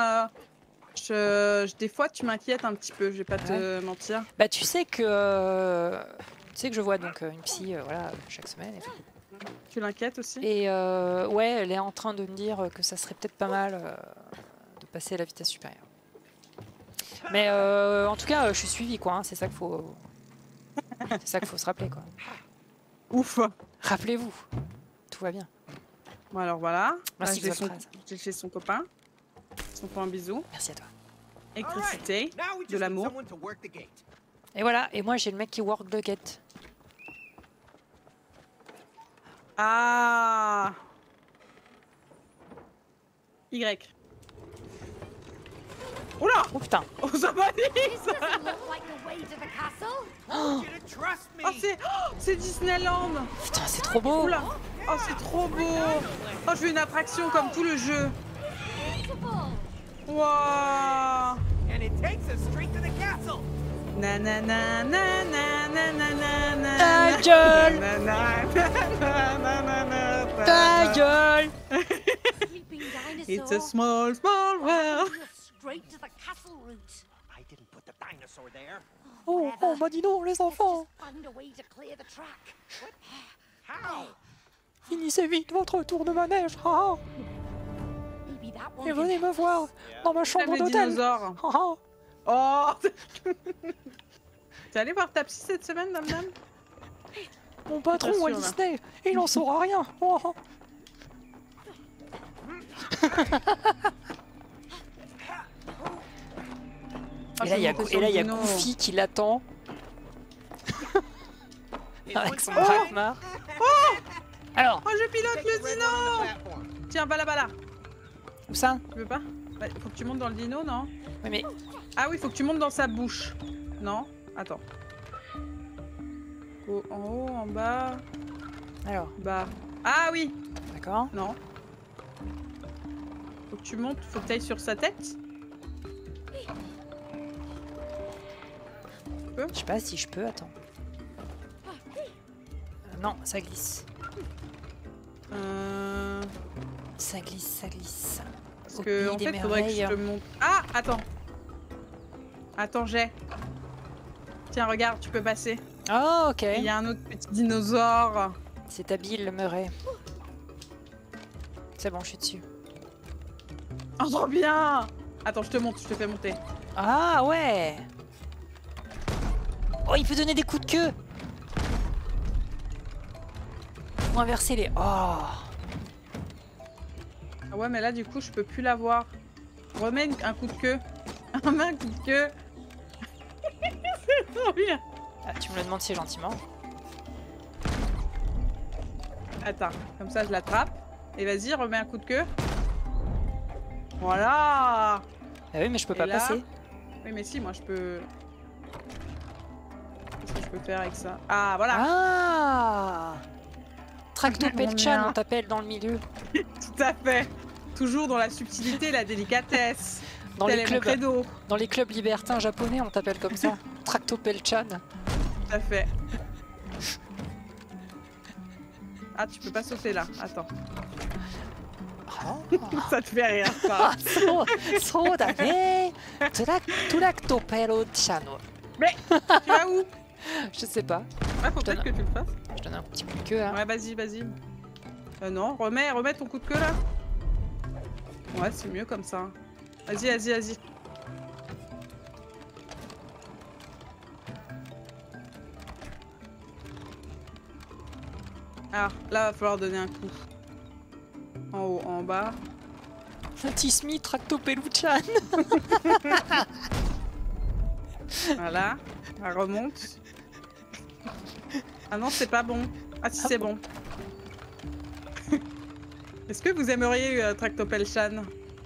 des fois tu m'inquiètes un petit peu, je vais pas te mentir. Bah tu sais que je vois donc une psy voilà, chaque semaine. Et tout. Tu l'inquiètes aussi? Et ouais, elle est en train de me dire que ça serait peut-être pas mal de passer à la vitesse supérieure. Mais en tout cas, je suis suivie quoi, hein, c'est ça qu'il faut... c'est ça qu'il faut se rappeler quoi. Ouf. Rappelez-vous, tout va bien. Bon alors voilà, merci j'ai chez son copain. Son point bisou. Merci à toi. Électricité, de l'amour. Et voilà, et moi j'ai le mec qui work the gate. Ah. Y. Oula. Oh putain. Oh ça va c'est Disneyland. Putain, c'est trop beau. Oula. Oh c'est trop beau. Oh je veux une attraction comme tout le jeu. Wow. Na na na na na na na na. Ta gueule. Ta gueule. It's a small world. Oh, bah dis donc, les enfants. Finissez vite votre tour de manège. Et venez me voir dans ma chambre d'hôtel. Oh. T'es allé voir ta psy cette semaine, dame? Mon patron Walt Disney, il en saura rien. Oh. Et là, il y a Goofy qui l'attend. Avec son Drakmar. Alors. Oh, je pilote le dino. Tiens, va là. Où ça? Tu veux pas? Bah, faut que tu montes dans le dino, non? Oui, mais... Ah oui, faut que tu montes dans sa bouche. Non? Attends. Oh, en haut, en bas. Alors. Bas. Ah oui. D'accord. Non. Faut que tu montes, faut que tu ailles sur sa tête. Je sais pas si je peux, attends. Non, ça glisse. Ça glisse, ça glisse. Parce que en fait, faudrait que je te monte. Ah, attends. Attends, j'ai. Tiens, regarde, tu peux passer. Oh, ok. Il y a un autre petit dinosaure. C'est habile, Murray. C'est bon, je suis dessus. Oh, trop bien. Attends, je te monte, je te fais monter. Ah, ouais. Oh, il peut donner des coups de queue. Faut inverser les... Oh. Ah ouais, mais là, du coup, je peux plus l'avoir. Remets un coup de queue. Remets un coup de queue. C'est trop bien. Ah, tu me le demandes si gentiment. Attends, comme ça, je l'attrape. Et vas-y, remets un coup de queue. Voilà. Ah oui, mais je peux pas passer. Oui, mais si, moi, je peux... Qu'est-ce que je peux faire avec ça? Ah, voilà. Ah. Tractopelle-chan, on t'appelle dans le milieu. Tout à fait. Toujours dans la subtilité et la délicatesse. Dans les clubs libertins japonais, on t'appelle comme ça. Tractopelle-chan. Tout à fait. Ah, tu peux pas sauter là. Attends. Oh. Ça te fait rire, ça. Tractopelle-chan. Mais tu vas où? Je sais pas. Ah, faut peut-être que tu le fasses. Je donne un petit coup de queue là. Ouais, vas-y, vas-y. Non, remets ton coup de queue là. Ouais, c'est mieux comme ça. Vas-y, vas-y, vas-y. Alors, là, va falloir donner un coup. En haut, en bas. Tismi Tractopelle-chan. Voilà, elle remonte. Ah non, c'est pas bon. Ah si, c'est bon. Est-ce que vous aimeriez Tractopelle-chan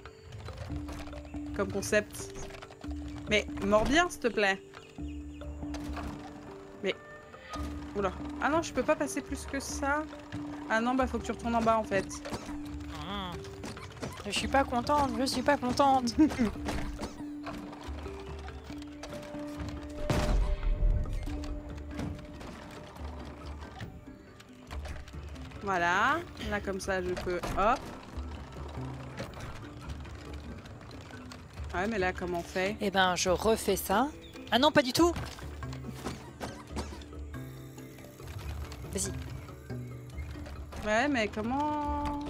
comme concept? Mais mords bien, s'il te plaît. Mais... Oula. Ah non, je peux pas passer plus que ça. Ah non, bah faut que tu retournes en bas en fait. Je suis pas contente, je suis pas contente. Voilà, là comme ça je peux, hop. Ouais, mais là comment on fait? Eh ben je refais ça. Ah non, pas du tout. Vas-y. Ouais, mais comment?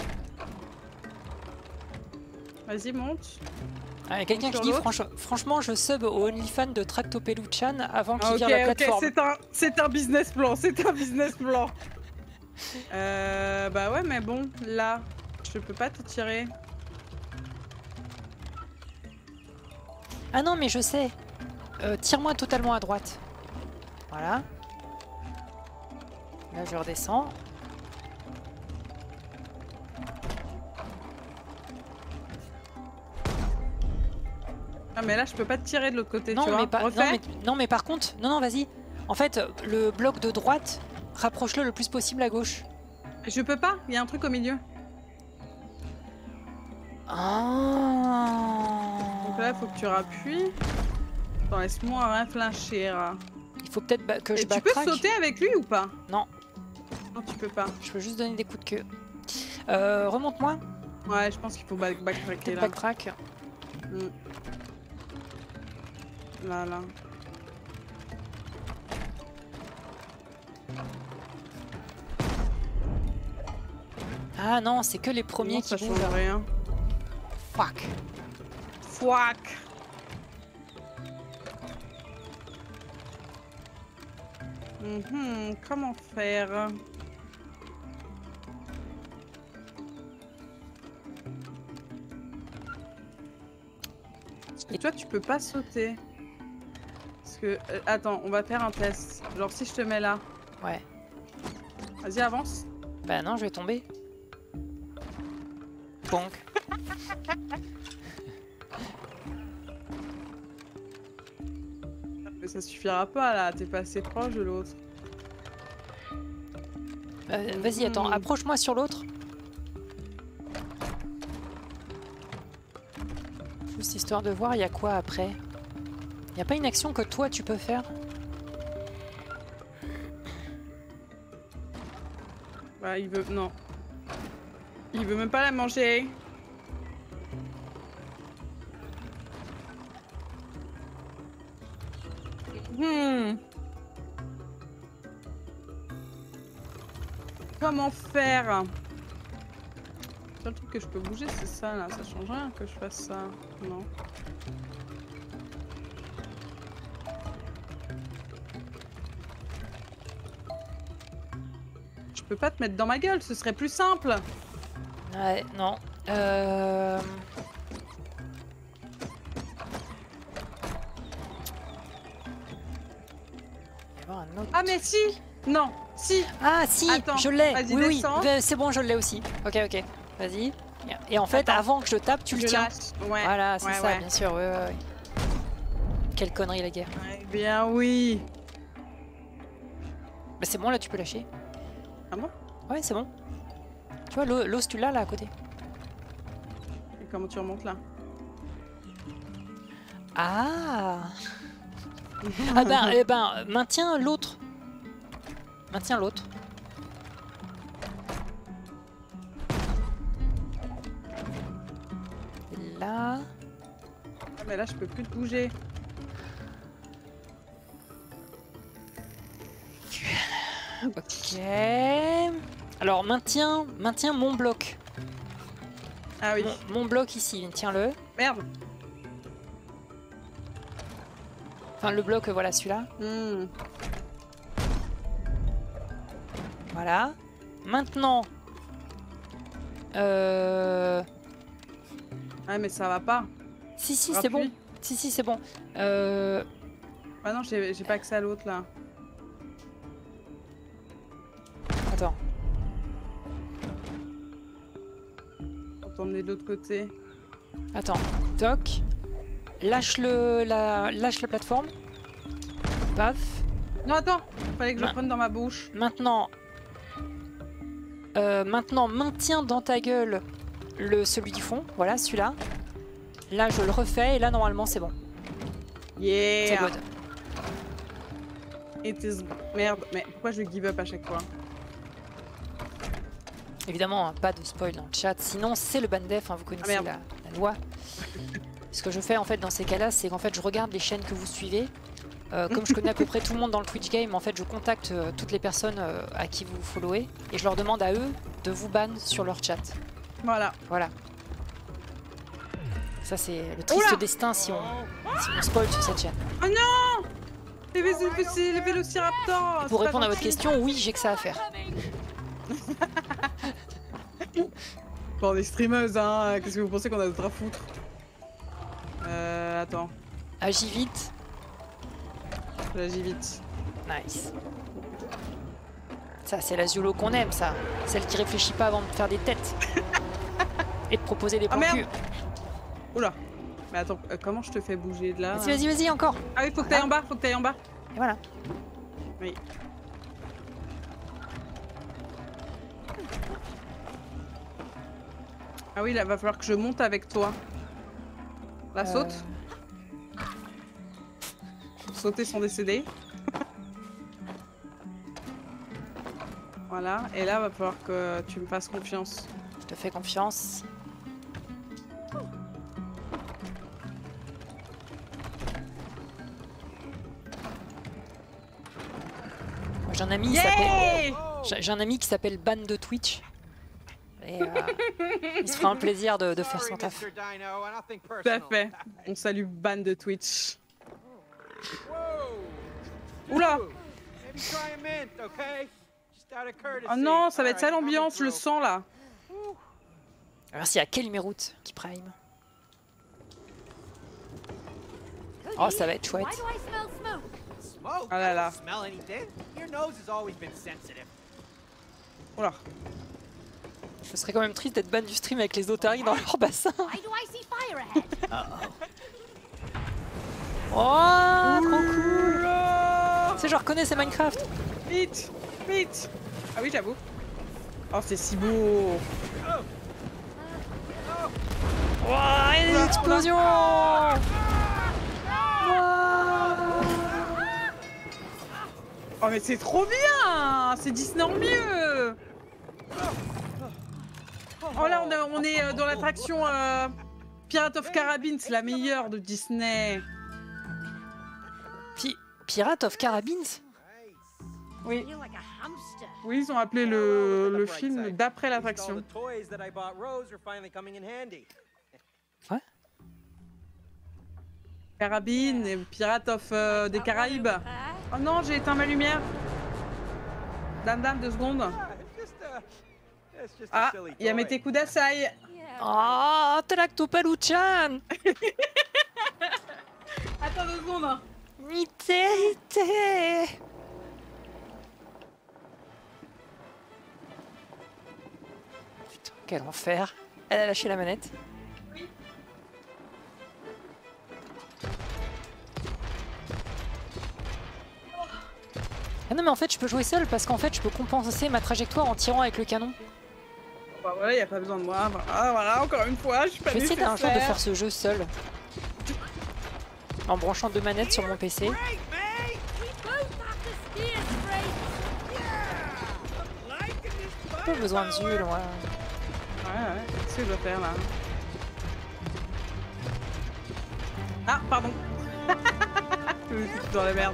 Vas-y, monte. Il y a quelqu'un qui dit franchement je sub au OnlyFans de Tractopelle-chan avant qu'il vire la plateforme. C'est un business plan, c'est un business plan. Bah ouais, mais bon, là, je peux pas te tirer. Ah non, mais je sais. Tire-moi totalement à droite. Voilà. Là, je redescends. Ah mais là, je peux pas te tirer de l'autre côté, non, tu mais vois. Non, mais par contre... Non, vas-y. En fait, le bloc de droite, rapproche-le le plus possible à gauche. Je peux pas, il y a un truc au milieu. Ah. Donc là, il faut que tu rappuies. Attends, laisse-moi réfléchir. Il faut peut-être que je backtrack. Tu peux sauter avec lui ou pas? Non. Non, tu peux pas. Je peux juste donner des coups de queue. Remonte-moi. Ouais, je pense qu'il faut backtracker là. Backtrack. Là. Ah non, c'est que les premiers qui bougent. Rien. Fuck. Comment faire? Et toi, tu peux pas sauter. Parce que... attends, on va faire un test. Genre, si je te mets là. Ouais. Vas-y, avance. Bah non, je vais tomber. Bonk. Mais ça suffira pas là, t'es pas assez proche de l'autre. Vas-y, attends, approche-moi sur l'autre. Juste histoire de voir, il y a quoi après. Il n'y a pas une action que toi tu peux faire? Bah, il veut. Non. Il veut même pas la manger. Comment faire? Le seul truc que je peux bouger, c'est ça là. Ça change rien que je fasse ça. Non. Je peux pas te mettre dans ma gueule, ce serait plus simple. Ouais, non. Ah mais si. Non, si. Ah si, attends, je l'ai. Oui, descends. oui, c'est bon, je l'ai aussi. Ok, ok. Vas-y. Et en fait, avant que je tape, tu le tiens. Ouais. Voilà, c'est ça, ouais. bien sûr. Ouais. Quelle connerie, la guerre. Ouais, bien oui. Bah c'est bon, là, tu peux lâcher. Ah bon? Ouais, c'est bon. Tu vois, l'os, tu l'as là à côté. Et comment tu remontes là? Ah. Ah ben, eh ben, maintiens l'autre. Maintiens l'autre. Là. Ah mais là je peux plus te bouger. Ok. Alors maintiens mon bloc. Ah oui. Mon bloc ici, tiens-le. Merde. Enfin le bloc, voilà celui-là. Voilà. Maintenant. Ah mais ça va pas. Si c'est bon. Si c'est bon. Ah non, j'ai pas accès à l'autre là. Attends. Faut t'emmener de l'autre côté. Attends. Toc. Lâche la plateforme. Paf. Non attends, fallait que je le prenne dans ma bouche. Maintenant, maintiens dans ta gueule celui du fond. Voilà, celui-là. Là, je le refais et là, normalement, c'est bon. Yeah. C'est good. It is... Merde, mais pourquoi je give up à chaque fois? Évidemment, hein, pas de spoil dans le chat. Sinon, c'est le ban def. Hein, vous connaissez la loi. Ce que je fais en fait dans ces cas-là, c'est qu'en fait, je regarde les chaînes que vous suivez. Comme je connais à peu près tout le monde dans le Twitch game, en fait, je contacte toutes les personnes à qui vous followez et je leur demande à eux de vous ban sur leur chat. Voilà. Voilà. Ça, c'est le triste destin si on spoil sur cette chaîne. Oh non! Les vélociraptors! Pour répondre à votre question, oui, j'ai que ça à faire. Bon, des streameuses, hein. Qu'est-ce que vous pensez qu'on a d'autre à foutre? Attends. Agis vite. J'agis vite. Nice. Ça, c'est la Ziolo qu'on aime, ça. Celle qui réfléchit pas avant de faire des têtes. Et de proposer des plans cul. Oula. Mais attends, comment je te fais bouger de là? Vas-y, encore. Ah oui, faut que t'ailles en bas, faut que t'ailles en bas. Et voilà. Oui. Ah oui, là, va falloir que je monte avec toi. La saute. Sauter sans décéder. Voilà, et là, va falloir que tu me fasses confiance. Je te fais confiance. J'ai un ami, j'ai un ami qui s'appelle Ban de Twitch. Et il se fera un plaisir de faire son taf. Tout à fait. On salue Ban de Twitch. Oula! Oh non, ça va être ça l'ambiance, je le sens là. Merci à Kelmeroot qui prime. Oh, ça va être chouette. Ah là là. Oula. Je serais quand même triste d'être ban du stream avec les otaries dans leur bassin. Oh, trop cool. je reconnais, c'est Minecraft. Vite, vite. Ah oui, j'avoue. Oh, c'est si beau. Wouah, une explosion. Oh mais c'est trop bien. C'est Disney en mieux. Oh là on est dans l'attraction Pirates of Caribbean, c'est la meilleure de Disney. Pirates of Caribbean? Oui. Oui, ils ont appelé le film d'après l'attraction. Ouais. Caribbean et Pirates of des Caraïbes. Oh non, j'ai éteint ma lumière. Dame, 2 secondes. Ah, il y a Mete Kudasai. Oh, Talacto Paluchan. Attends 2 secondes. Ite. Putain, quel enfer. Elle a lâché la manette. Oui. Ah non mais en fait je peux jouer seul parce qu'en fait je peux compenser ma trajectoire en tirant avec le canon. Bah ouais, y a pas besoin de moi. Voilà, encore une fois, je suis pas Je vais essayer d'un nécessaire. jour de faire ce jeu seul. En branchant 2 manettes sur mon PC. Pas besoin de Zul, ouais. Ouais, c'est ce que je dois faire là. Ah, pardon. Je me suis dans la merde.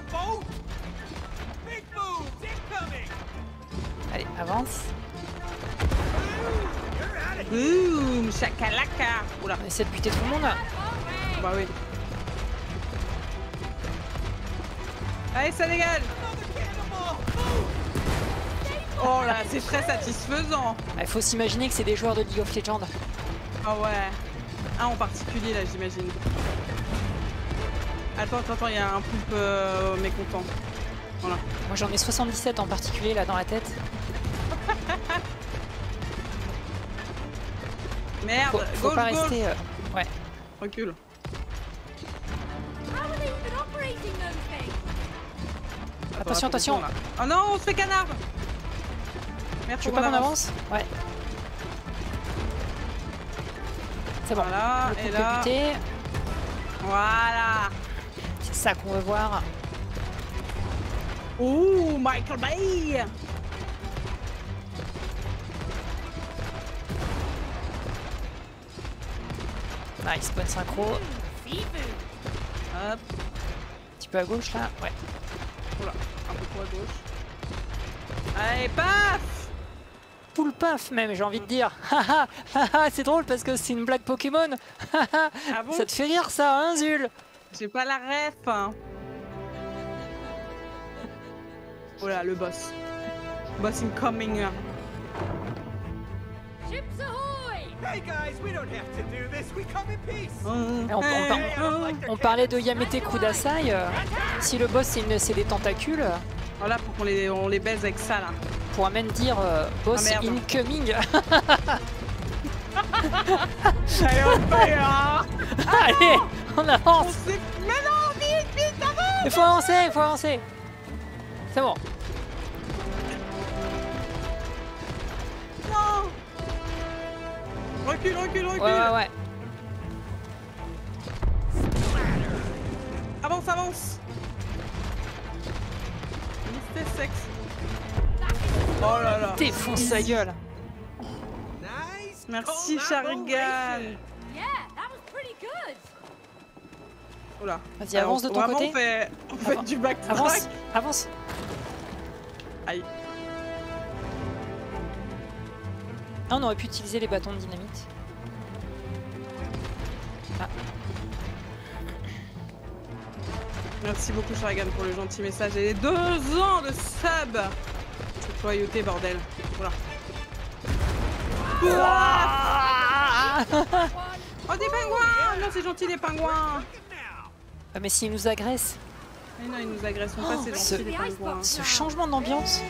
Allez, avance. Boum, chakalaka. Oula. On essaie de buter tout le monde. Bah oui. Allez, ça dégage. Oh là, c'est très satisfaisant. Il faut s'imaginer que c'est des joueurs de League of Legends. Ah ouais. Un en particulier là, j'imagine. Attends, il y a un poulpe mécontent. Voilà. Moi j'en ai 77 en particulier là dans la tête. Merde, faut pas gauche. rester. Ouais. Recule. Attention, attention. Là. Oh non, on se fait canard. Merde, Tu veux pas qu'on avance? Ouais. C'est bon. Voilà, Le et couple là. buté. Voilà. C'est ça qu'on veut voir. Ouh, Michael Bay. Nice, bonne synchro. Hop. Un petit peu à gauche là. Ouais. Oula, un peu trop à gauche. Allez, paf. Poule paf même, j'ai envie de dire. C'est drôle parce que c'est une blague Pokémon. Ah bon? Ça te fait rire ça, hein Zul? J'ai pas la ref. Hein. Oh là, le boss. Boss incoming. Ships ahoy! Hey guys, we don't have to do this. We come in peace. On parlait de Yamete Kudasai. Si le boss c'est des tentacules, Voilà, pour qu'on les baise avec ça là. on pourra même dire boss incoming. Allez, on fait, hein. Allez, on avance. Mais non, vite, avance. Il faut avancer. C'est bon. Non. Recule. Ouais. Avance. Mystère sexe. Oh là là. Défonce sa gueule. Nice. Merci, Chargan. Yeah, that was pretty good. Oula. Vas-y, avance de ton Vraiment, côté. on fait du backtrack. Avance. Aïe. Ah, on aurait pu utiliser les bâtons de dynamite. Ah. Merci beaucoup, Chargan, pour le gentil message et les 2 ans de sub. Cette loyauté, bordel. Voilà. Oh, des pingouins. Non, c'est gentil, les pingouins. Ah, mais s'ils nous agressent. Mais non, ils nous agresseront pas, c'est gentil, les pingouins. Ce changement d'ambiance.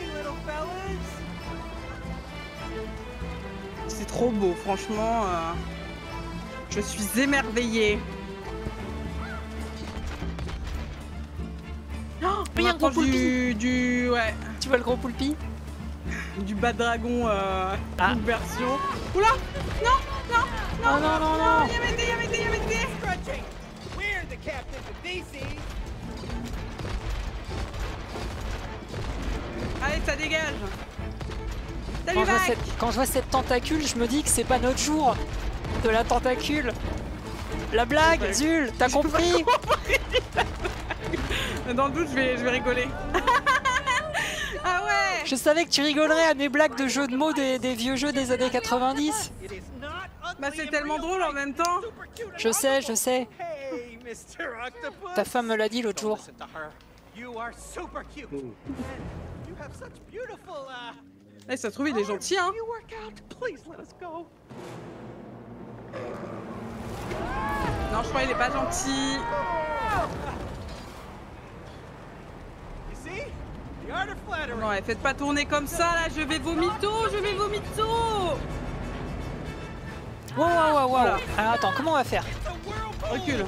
C'est trop beau, franchement. Je suis émerveillée. Oh, poulpi, un gros poulpi. Ouais. Tu vois le gros poulpi? Du bas dragon version. Oula! Non! Non! Non! Oh non, non, non! Yamete! We're the captains of DC. Allez, ça dégage! Salut, Mac! Quand je vois cette tentacule, je me dis que c'est pas notre jour de la tentacule. La blague, Zul, t'as compris? Dans le doute, je vais rigoler. Ah ouais! Je savais que tu rigolerais à mes blagues de jeux de mots des vieux jeux des années 90. Bah c'est tellement drôle en même temps. Je sais. Ta femme me l'a dit l'autre jour. Eh, ça se trouve, il est gentil, hein. Non, je crois qu'il est pas gentil. Non, ouais, faites pas tourner comme ça, là, je vais vomito. Wow. Alors attends, comment on va faire? Recule.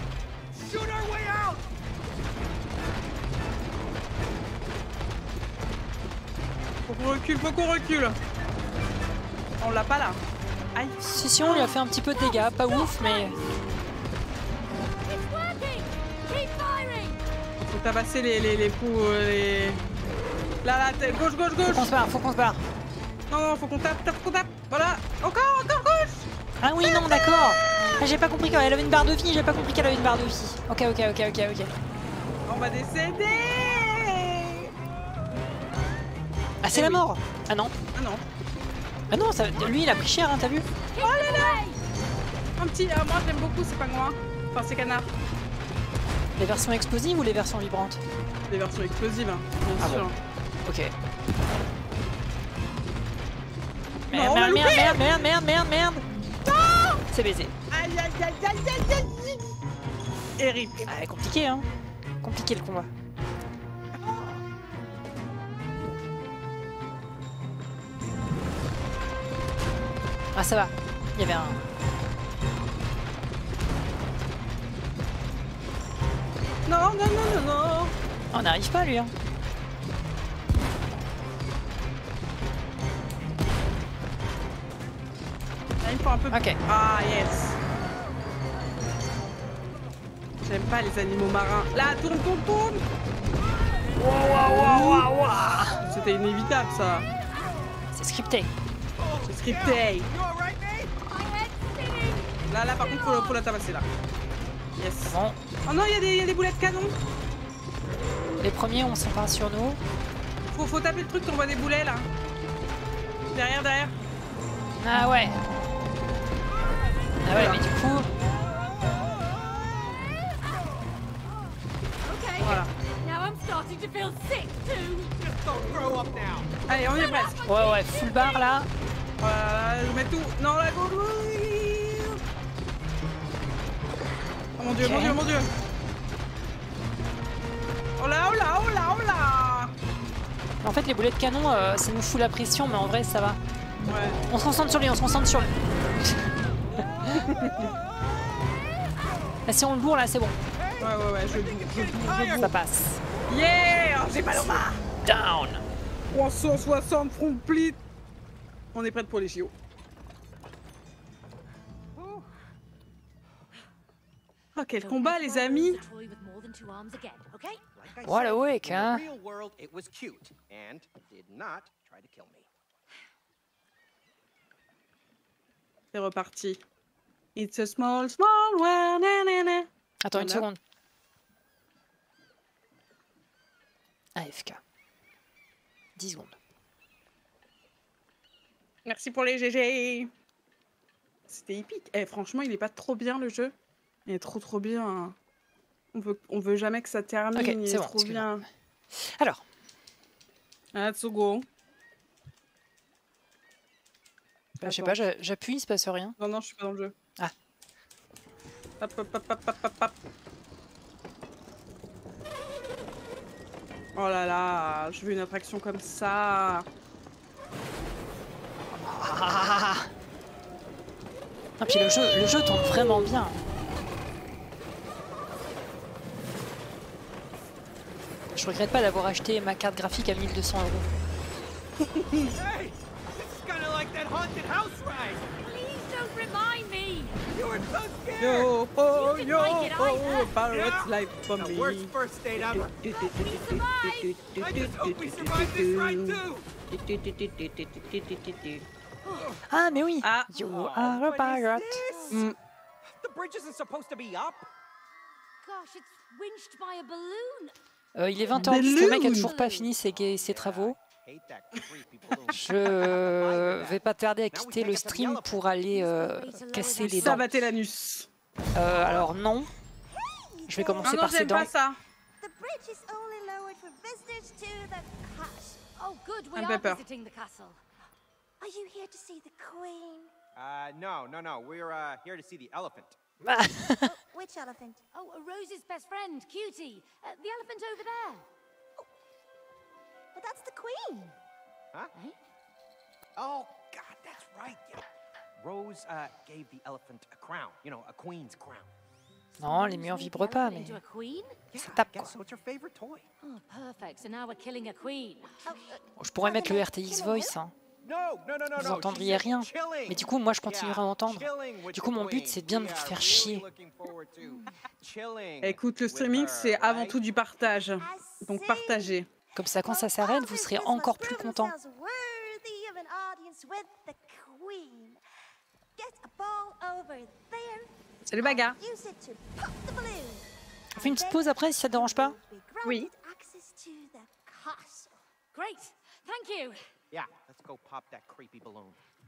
Faut qu'on recule. On l'a pas là. Aïe. Si, on lui a fait un petit peu de dégâts, pas ouf, mais... Faut tabasser les poux, les... Là, gauche. Faut qu'on se barre. Non, faut qu'on tape. Voilà. Encore gauche. Ah oui, non, d'accord. J'ai pas compris qu'elle avait une barre de vie, j'ai pas compris qu'elle avait une barre de vie. Ok. On va décéder. Ah, c'est la mort. Ah non. Ah non, ça, lui il a pris cher, hein, t'as vu? Oh là là. Un petit... moi j'aime beaucoup ces pingouins. Enfin ces canards. Les versions explosives ou les versions vibrantes? Les versions explosives, hein, bien sûr. Bon. Ok. Merde. Non. C'est baisé. Aïe. Eric. Ah, compliqué, hein. Compliqué le combat. Ah, ça va. Il y avait un... Non. On n'arrive pas, lui, hein. Là, il faut un peu... Ok. Ah, yes. J'aime pas les animaux marins. Là, tourne. Wow. C'était inévitable, ça. C'est scripté. C'est scripté. Là, par contre, faut la tabasser, là. Yes. Bon. Oh non, il y a des boulets de canon. Les premiers, on s'en parle sur nous. Faut taper le truc, on voit des boulets, là. Derrière. Ah ouais, mais du coup... Voilà. Allez, on y est presque. Ouais, full bar, là. Voilà, je mets tout. Non, la gauche. Oh mon dieu, Okay. mon dieu. Oh là. En fait, les boulets de canon, ça nous fout la pression, mais en vrai, ça va. Ouais. On se concentre sur lui. Là, si on le bourre, là, c'est bon. Ouais, je bourre. Ça passe. Yeah, j'ai pas l'omar. Down. 360 front plit. On est prêt pour les JO. Oh, quel combat, les amis. What a week, hein. C'est reparti. It's a small world. Na. Attends, une seconde. AFK. 10 secondes. Merci pour les GG. C'était épique. Eh, franchement, il est pas trop bien, le jeu. Il est trop bien. On veut jamais que ça termine. Ok, il est bon, trop bien. Alors. Let's go. Je sais pas, j'appuie, il se passe rien. Non, je suis pas dans le jeu. Ah. Hop. Oh là là, je veux une attraction comme ça. Ah, puis le jeu tourne vraiment bien. Je regrette pas d'avoir acheté ma carte graphique à 1200 €. Hey! This is kind of like that haunted house ride! Please don't remind me! You were so scared! Yo, oh, You didn't yo, like it either. oh, pirate's life for The me. worst first date ever. We survived! I just hope we survive this ride too! Ah, mais oui! Ah. You Oh, are a what is pirate! this? Mm. The bridge isn't supposed to be up. Gosh, it's winched by a balloon. Il est 20h10, le mec a Balloon. toujours pas fini ses travaux. Hate that creepy balloon. Je vais pas tarder à quitter le stream pour aller casser les dents. Savater l'anus. Alors non. Je vais Ah commencer non, par ses j'aime dents. pas ça. The bridge is only lowered for visitors to the castle. Oh, good, we Un are peu peur. visiting the castle. Are you here to see the queen? No. We're here to see the elephant. Which elephant? Oh, Rose's best friend, Cutie. The elephant over there. But that's the queen. Huh? Oh, God, that's right. Yeah. Rose gave the elephant a crown. You know, a queen's crown. Non, les murs vibrent pas, mais Into a queen? Yeah, tape, I guess quoi. so. It's her favorite toy. Oh, perfect. So now we're killing a queen. je pourrais mettre le RTX Voice. Hein. No. Vous entendriez She said rien. chilling. Mais du coup, moi, je continuerai à Yeah, entendre. chilling with Du coup, the mon but, queen. c'est bien de We vous are faire really chier. looking forward to chilling Écoute, le with streaming, her, c'est avant right? tout du partage. Donc partagez. Comme ça, quand ça s'arrête, vous serez encore plus content. Worthy of an audience with the queen. Get a ball over there. Salut Baga. Use it to pop the balloon. On fait une petite pause après, si ça te dérange pas? Oui. Access to the castle. Great. Thank you. Yeah, let's go pop that creepy balloon.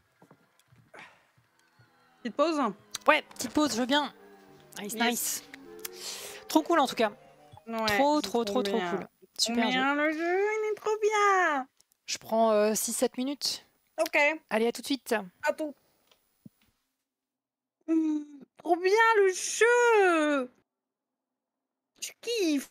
Petite pause. Ouais, petite pause, je veux bien. Nice, Yes. nice. Trop cool en tout cas. Ouais, Trop c'est cool. bien. Super jeu. Bien, le jeu, il est trop bien. Je prends 6-7 minutes. Ok, Allez, à tout de suite. à tout. Trop bien le jeu. Je kiffe.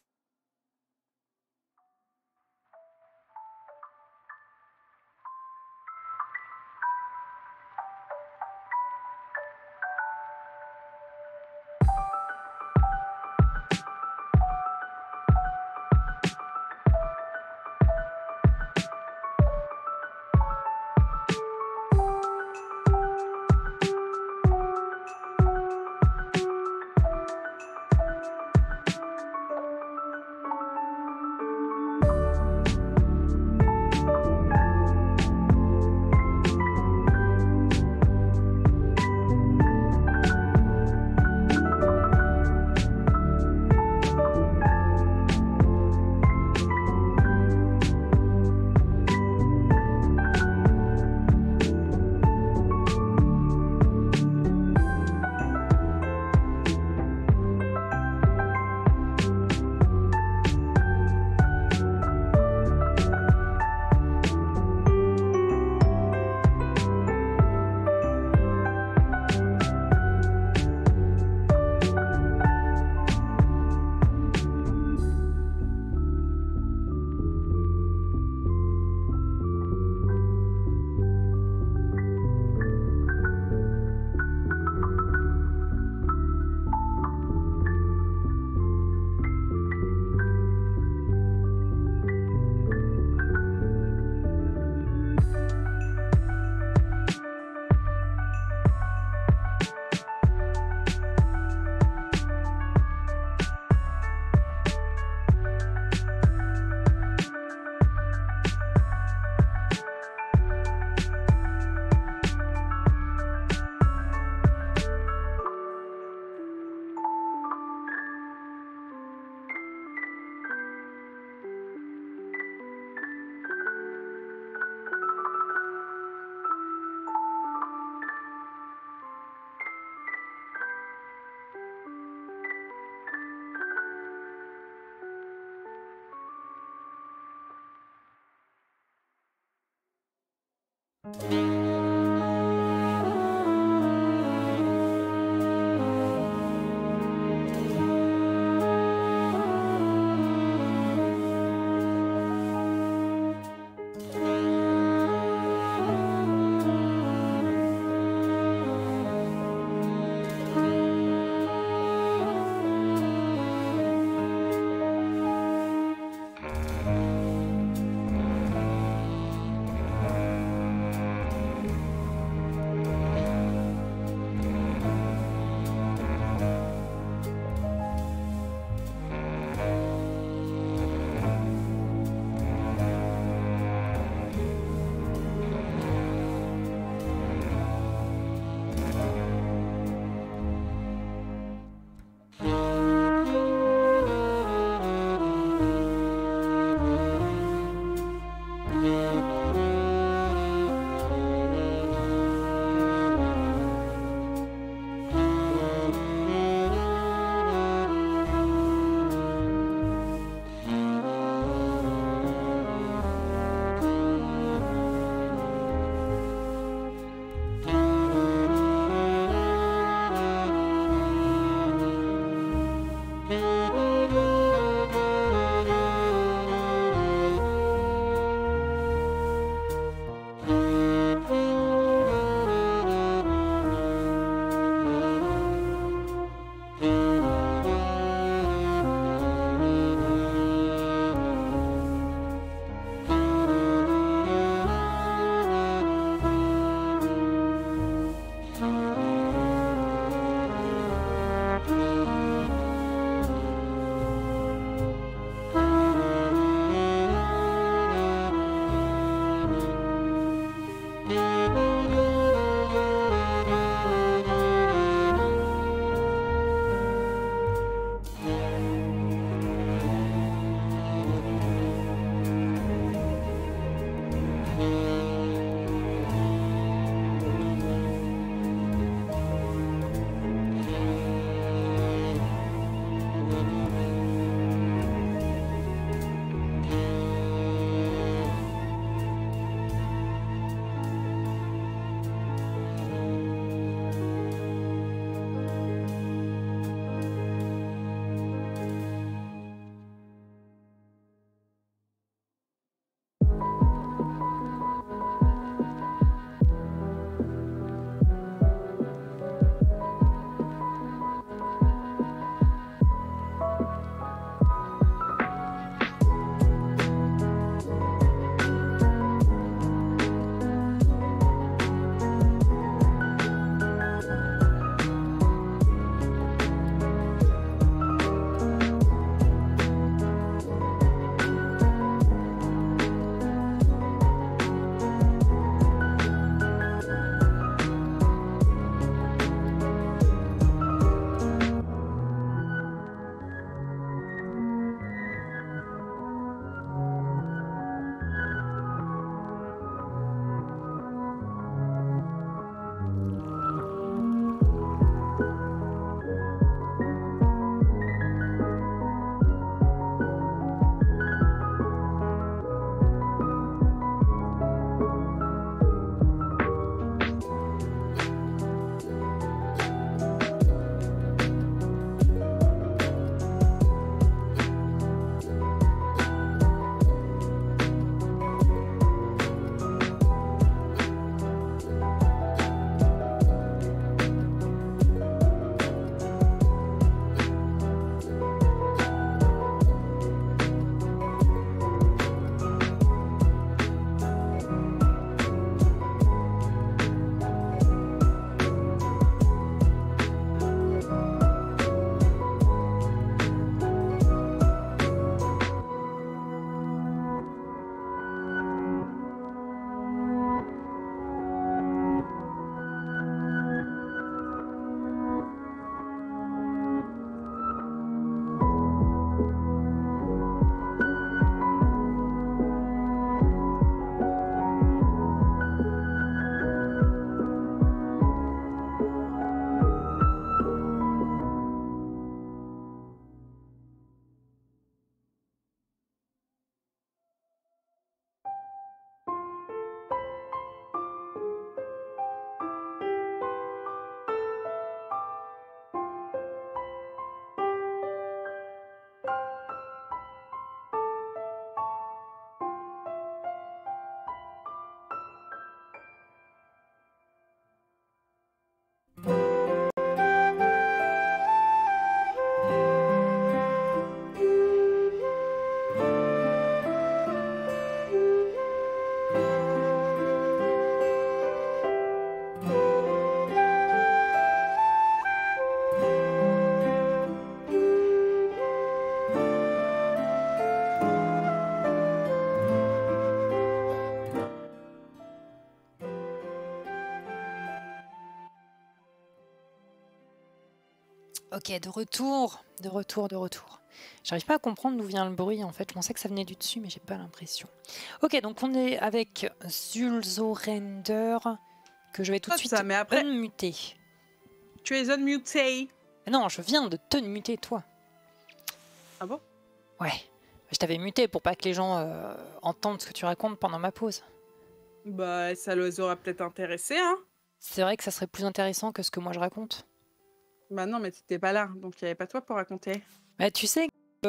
Ok, de retour. J'arrive pas à comprendre d'où vient le bruit en fait. Je pensais que ça venait du dessus, mais j'ai pas l'impression. Ok, donc on est avec Zulzorender, que je vais tout de suite unmuter. Tu es unmuté. Non, je viens de te muter, toi. Ah bon? Ouais. Je t'avais muté pour pas que les gens entendent ce que tu racontes pendant ma pause. Bah, ça les aurait peut-être intéressé, hein. C'est vrai que ça serait plus intéressant que ce que moi je raconte. Bah non, mais t'étais pas là, donc il n'y avait pas toi pour raconter. Bah tu sais,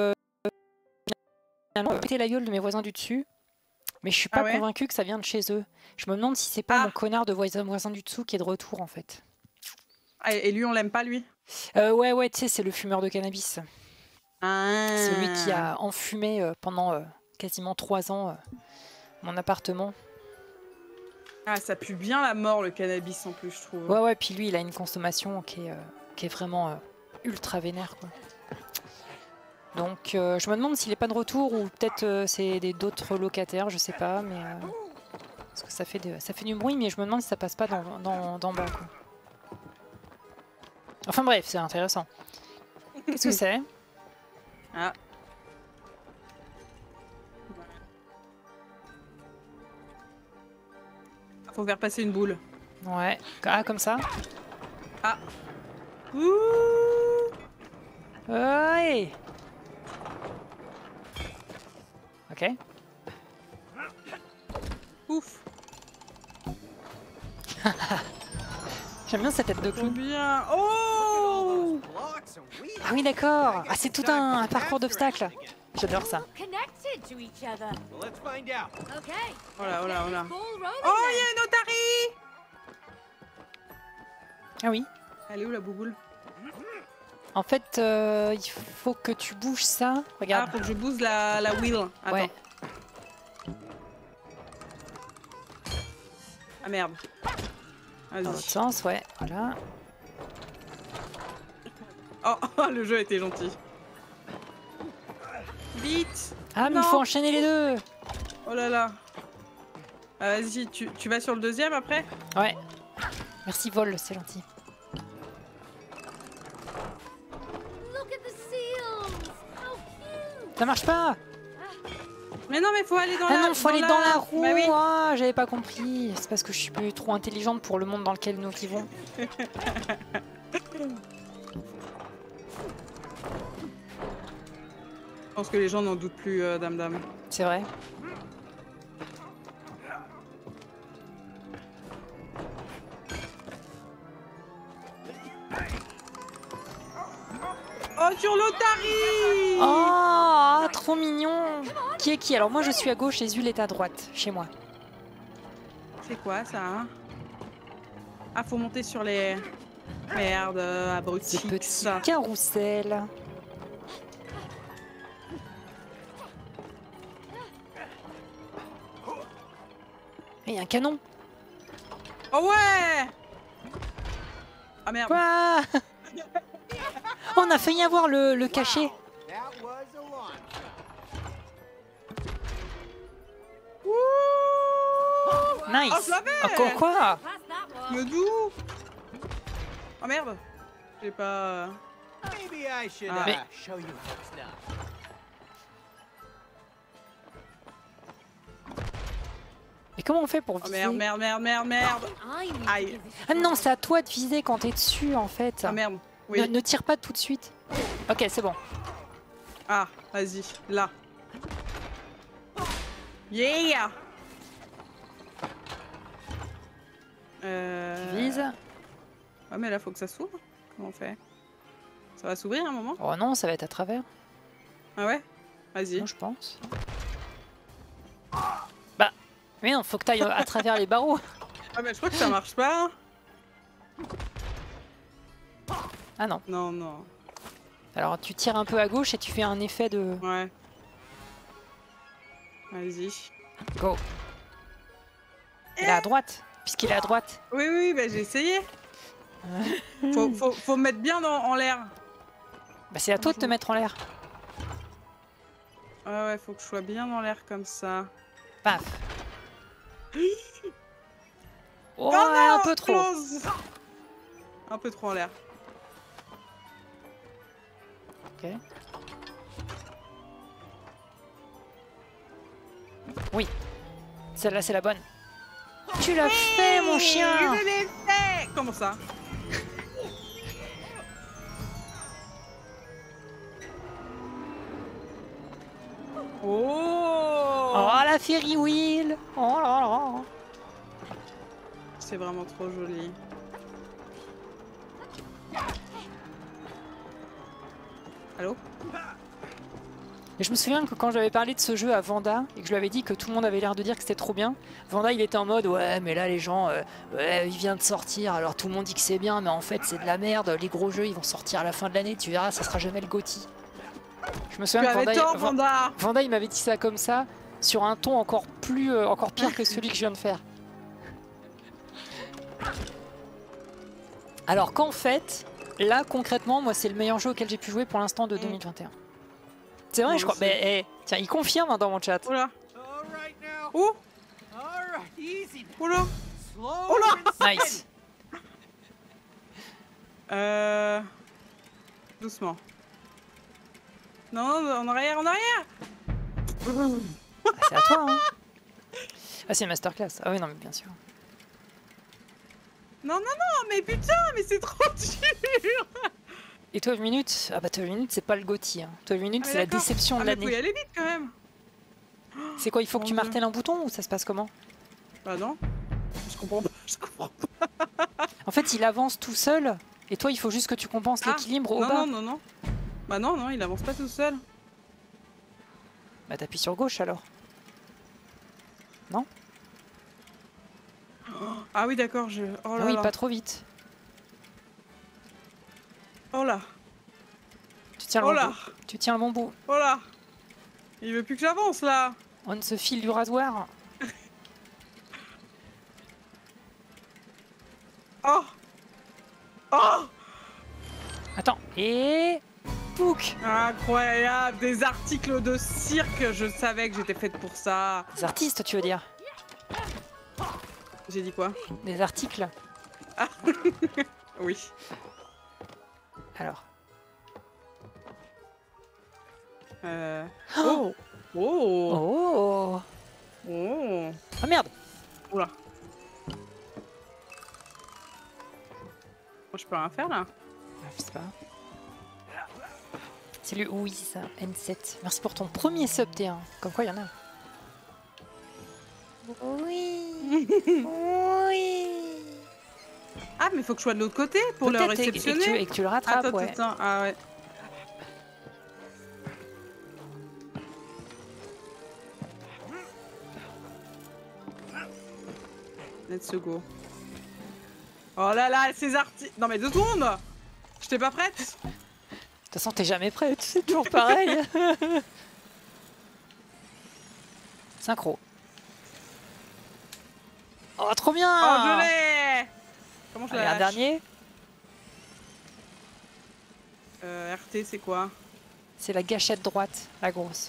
j'ai pété la gueule de mes voisins du dessus, mais je suis pas convaincue que ça vient de chez eux. Je me demande si c'est pas mon connard de voisin du dessous qui est de retour en fait. Ah, et lui, on l'aime pas, lui? Ouais, tu sais, c'est le fumeur de cannabis. Ah. Celui qui a enfumé pendant quasiment 3 ans mon appartement. Ah, ça pue bien la mort, le cannabis, en plus, je trouve. Ouais, puis lui, il a une consommation qui est vraiment ultra vénère, quoi. Donc, je me demande s'il est pas de retour ou peut-être c'est d'autres locataires, je sais pas, mais... parce que ça fait du bruit, mais je me demande si ça passe pas d'en bas, quoi. Enfin bref, c'est intéressant. Qu'est-ce que c'est? Ah. Faut faire passer une boule. Ouais. Ah, comme ça? Ah. Ouh. Ouais. Ok. Ouf. J'aime bien cette tête de clown. Bien. Oh. Ah oui, d'accord. Ah, c'est tout un parcours d'obstacles. J'adore ça. Oh là. Oh, il y a une otarie. Ah oui. Elle est où la bouboule? En fait, il faut que tu bouges ça. Regarde. Ah, faut que je bouge la wheel. Attends. Ouais. Ah merde. Dans l'autre sens, ouais. Voilà. Oh, le jeu était gentil. Vite. Ah, mais il faut enchaîner les deux. Oh là là. Vas-y, tu vas sur le deuxième après? Ouais. Merci, Vol, c'est gentil. Ça marche pas. Mais non, mais faut aller dans non, faut aller dans la roue. Bah oui. Ah, j'avais pas compris. C'est parce que je suis plus trop intelligente pour le monde dans lequel nous vivons. Je pense que les gens n'en doutent plus, dame. C'est vrai. Oh, sur l'otarie! Oh, trop mignon. Qui est qui? Alors moi, je suis à gauche et Zul est à droite, chez moi. C'est quoi, ça, hein? Ah, faut monter sur les... Merde, abruti. Ces petits carousels. Et un canon. Oh ouais! Ah merde. Quoi? On a failli avoir le cachet. Nice. Oh, je l'avais. Encore quoi? Mais d'où? Oh merde. J'ai pas... Mais... Mais comment on fait pour viser? Oh merde. Aïe. Ah non, c'est à toi de viser quand t'es dessus en fait. Ah merde. Oui. Ne tire pas tout de suite. Ok, c'est bon. Ah, vas-y, là. Yeah. Tu vises. Ah mais là faut que ça s'ouvre. Comment on fait? Ça va s'ouvrir un moment? Oh non, ça va être à travers. Ah ouais? Vas-y. Moi je pense. Bah, mais non, faut que t'ailles à travers les barreaux. Ah mais je crois que ça marche pas. Ah non. Non. Alors tu tires un peu à gauche et tu fais un effet de... Ouais. Vas-y. Go. Il est à droite, puisqu'il est à droite. Oui, bah j'ai essayé. Faut mettre bien en l'air. Bah c'est à toi de te mettre en l'air. Ouais, faut que je sois bien dans l'air comme ça. Paf. Oh, non, un peu trop. close. Un peu trop en l'air. Ok. Oui. Celle-là, c'est la bonne. Tu l'as fait, mon chien! Je l'ai fait! Comment ça? Oh! Oh, la Ferry Wheel! Oh là là! C'est vraiment trop joli. Allô? Et je me souviens que quand j'avais parlé de ce jeu à Vanda et que je lui avais dit que tout le monde avait l'air de dire que c'était trop bien, Vanda il était en mode ouais mais là les gens ouais, il vient de sortir alors tout le monde dit que c'est bien mais en fait c'est de la merde, les gros jeux ils vont sortir à la fin de l'année, tu verras ça sera jamais le GOTY. Je me souviens que Vanda il m'avait dit ça comme ça sur un ton encore pire que celui que je viens de faire. Alors qu'en fait là concrètement moi c'est le meilleur jeu auquel j'ai pu jouer pour l'instant de 2021. C'est vrai, je crois. Mais tiens, il confirme hein, dans mon chat. Oh là. Oh. Oh là. Oh là. Nice. Doucement. Non, en arrière, en arrière. Ah, c'est à toi, hein. Ah, c'est une masterclass. Ah oui, non, mais bien sûr. Non, mais putain, mais c'est trop dur. Et 12 minutes? Ah bah 12 minutes c'est pas le GOTY. Hein. 12 minutes c'est la déception de l'année. Faut y aller vite quand même. C'est quoi, il faut que tu martèles un bouton ou ça se passe comment? Bah non. Je comprends pas. En fait il avance tout seul et toi il faut juste que tu compenses l'équilibre au bas. Non. Bah non, il avance pas tout seul. Bah t'appuies sur gauche alors. Non? Ah oui d'accord, je... Oh là oui, là. pas trop vite. Oh là. Tu tiens le bon bout. Tu tiens le bon bout. Oh là. Il veut plus que j'avance là. On se file du rasoir. Oh. Oh. Attends. Et... Pouc. Incroyable. Des articles de cirque. Je savais que j'étais faite pour ça. Des artistes tu veux dire? J'ai dit quoi? Des articles. Ah. Oui. Alors. Oh. Oh. Oh. Oh. Ah merde. Oula. Moi je peux rien faire là. Je sais pas. Salut Ouiz N7. Merci pour ton premier sub T1. Comme quoi il y en a. Oui. Oui. Ah mais faut que je sois de l'autre côté pour le réceptionner. Et que tu le rattrapes. Attends, ouais. attends. Ah ouais. Let's go. Oh là là, ces artistes. Non mais 2 secondes. J'étais pas prête. De toute façon t'es jamais prête, c'est toujours pareil. Synchro. Oh trop bien. Oh je l'ai. Comment je la lâche? Un dernier. RT c'est quoi? C'est la gâchette droite, la grosse.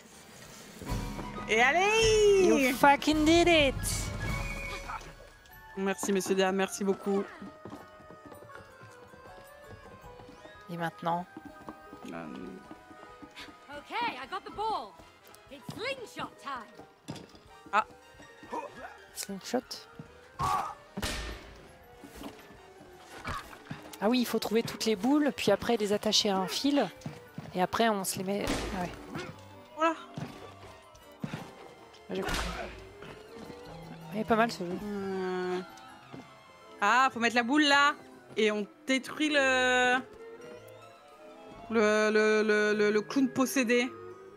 Et allez! You fucking did it! Merci messieurs dames, merci beaucoup. Et maintenant? Okay, I got the ball. It's slingshot time. Ah. Slingshot? Ah oui, il faut trouver toutes les boules, puis après les attacher à un fil, et après on se les met... Ah ouais. Voilà. J'ai compris. Il est pas mal ce jeu. Ah, faut mettre la boule là, et on détruit le clown possédé.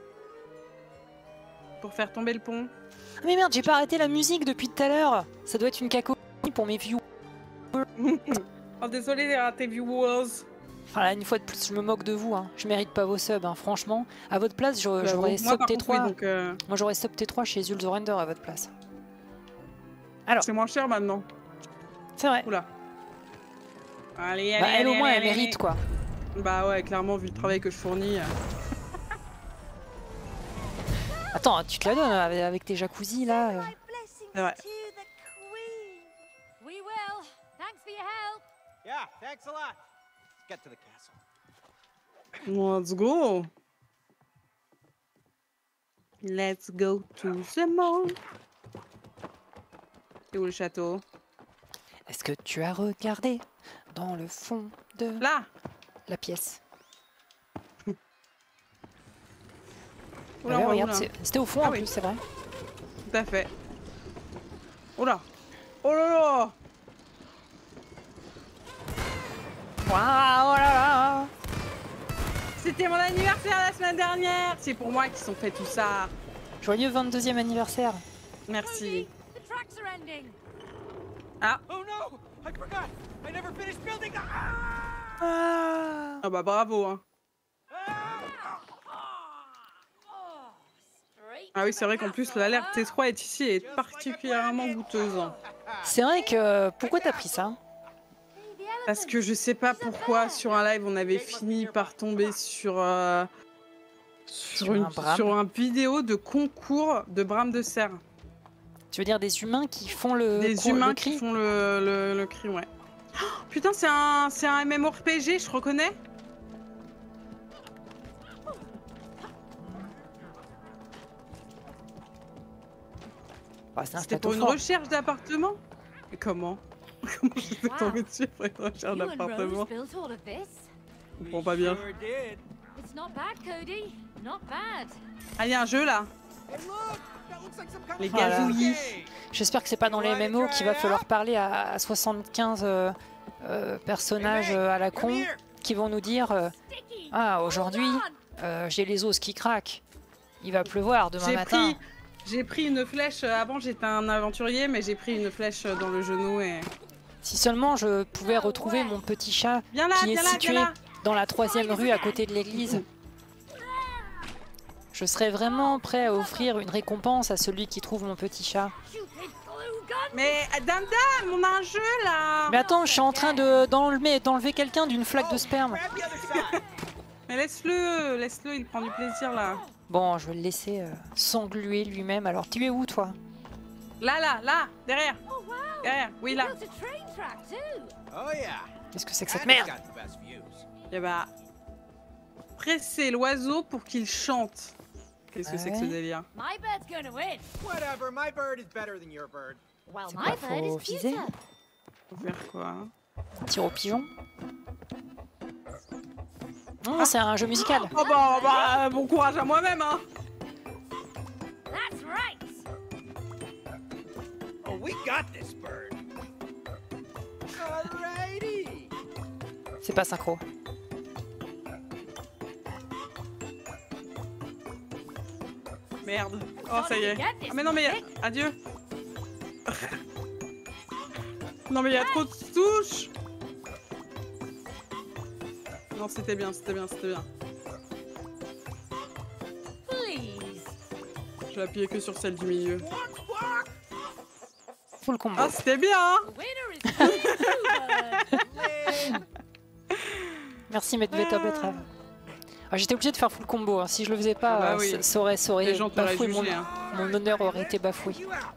Pour faire tomber le pont. Ah mais merde, j'ai pas arrêté la musique depuis tout à l'heure. Ça doit être une cacophonie pour mes viewers. Oh désolé tes viewers. Enfin là, une fois de plus, je me moque de vous. Hein. Je mérite pas vos subs, hein. Franchement. À votre place, j'aurais sub T3. Donc, moi j'aurais sub T3 chez Zul the Render à votre place. Alors. C'est moins cher maintenant. C'est vrai. Oula. Allez, bah, elle allez, au moins allez, elle mérite quoi. Bah ouais, clairement vu le travail que je fournis. Attends, tu te la donnes avec tes jacuzzi là. C'est vrai. We will. Thanks for your help. Yeah, thanks a lot. Let's get to the castle. Let's go. Let's go to the mall. C'est où le château? Est-ce que tu as regardé dans le fond de là la pièce? Oula, ouais, oula, regarde, oula. c'était au fond en plus, c'est vrai. Tout à fait. Oh là. Oh là là. Waouh, oh là là. C'était mon anniversaire la semaine dernière. C'est pour moi qui sont fait tout ça. Joyeux 22e anniversaire. Merci. The tracks are ending. Ah. Oh no! I forgot! I never finished building the... Ah bah bravo hein. Ah oui c'est vrai qu'en plus l'alerte T3 est ici et est particulièrement goûteuse. C'est vrai que... Pourquoi t'as pris ça? Parce que je sais pas pourquoi sur un live on avait fini par tomber sur une vidéo de concours de brame de cerf. Tu veux dire des humains qui font le cri? Qui font le cri, ouais. Oh, putain, c'est un MMORPG, je reconnais. Bah, c'était pour une recherche d'appartement. Comment? Comment je suis tombée dessus pour une recherche d'appartement? Je comprends pas bien. Ah, il y a un jeu là. Les gazouillis. J'espère que c'est pas dans les MMO qu'il va falloir parler à 75 personnages à la con qui vont nous dire ah, aujourd'hui, j'ai les os qui craquent. Il va pleuvoir demain matin. J'ai pris une flèche. Avant, j'étais un aventurier, mais j'ai pris une flèche dans le genou et... Si seulement je pouvais retrouver mon petit chat qui est situé dans la 3e rue à côté de l'église. Je serais vraiment prêt à offrir une récompense à celui qui trouve mon petit chat. Mais Dame, on a un jeu là. Mais attends, je suis en train d'enlever quelqu'un d'une flaque de sperme. Mais laisse-le, il prend du plaisir là. Bon, je vais le laisser s'engluer lui-même. Alors, tu es où toi? Là, derrière. Derrière, oui là. Qu'est-ce que c'est que cette merde? Et bah, presser l'oiseau pour qu'il chante. Qu'est-ce que c'est que ce délire? C'est quoi, faut viser? Faut faire quoi? Tir au pigeon? Non, c'est un jeu musical. Oh bah, bon courage à moi-même hein. Oh, we got this bird. Alrighty. C'est pas synchro. Merde. Oh ça y est. Ah, mais non mais adieu. Non mais il y a trop de touches. Non c'était bien. Je vais appuyer que sur celle du milieu. Full combo. Ah c'était bien hein. Merci Medveta Betrave. Ah, j'étais obligée de faire full combo, hein. Si je le faisais pas, oui. ça aurait bafoué jugé, mon honneur aurait été bafoué.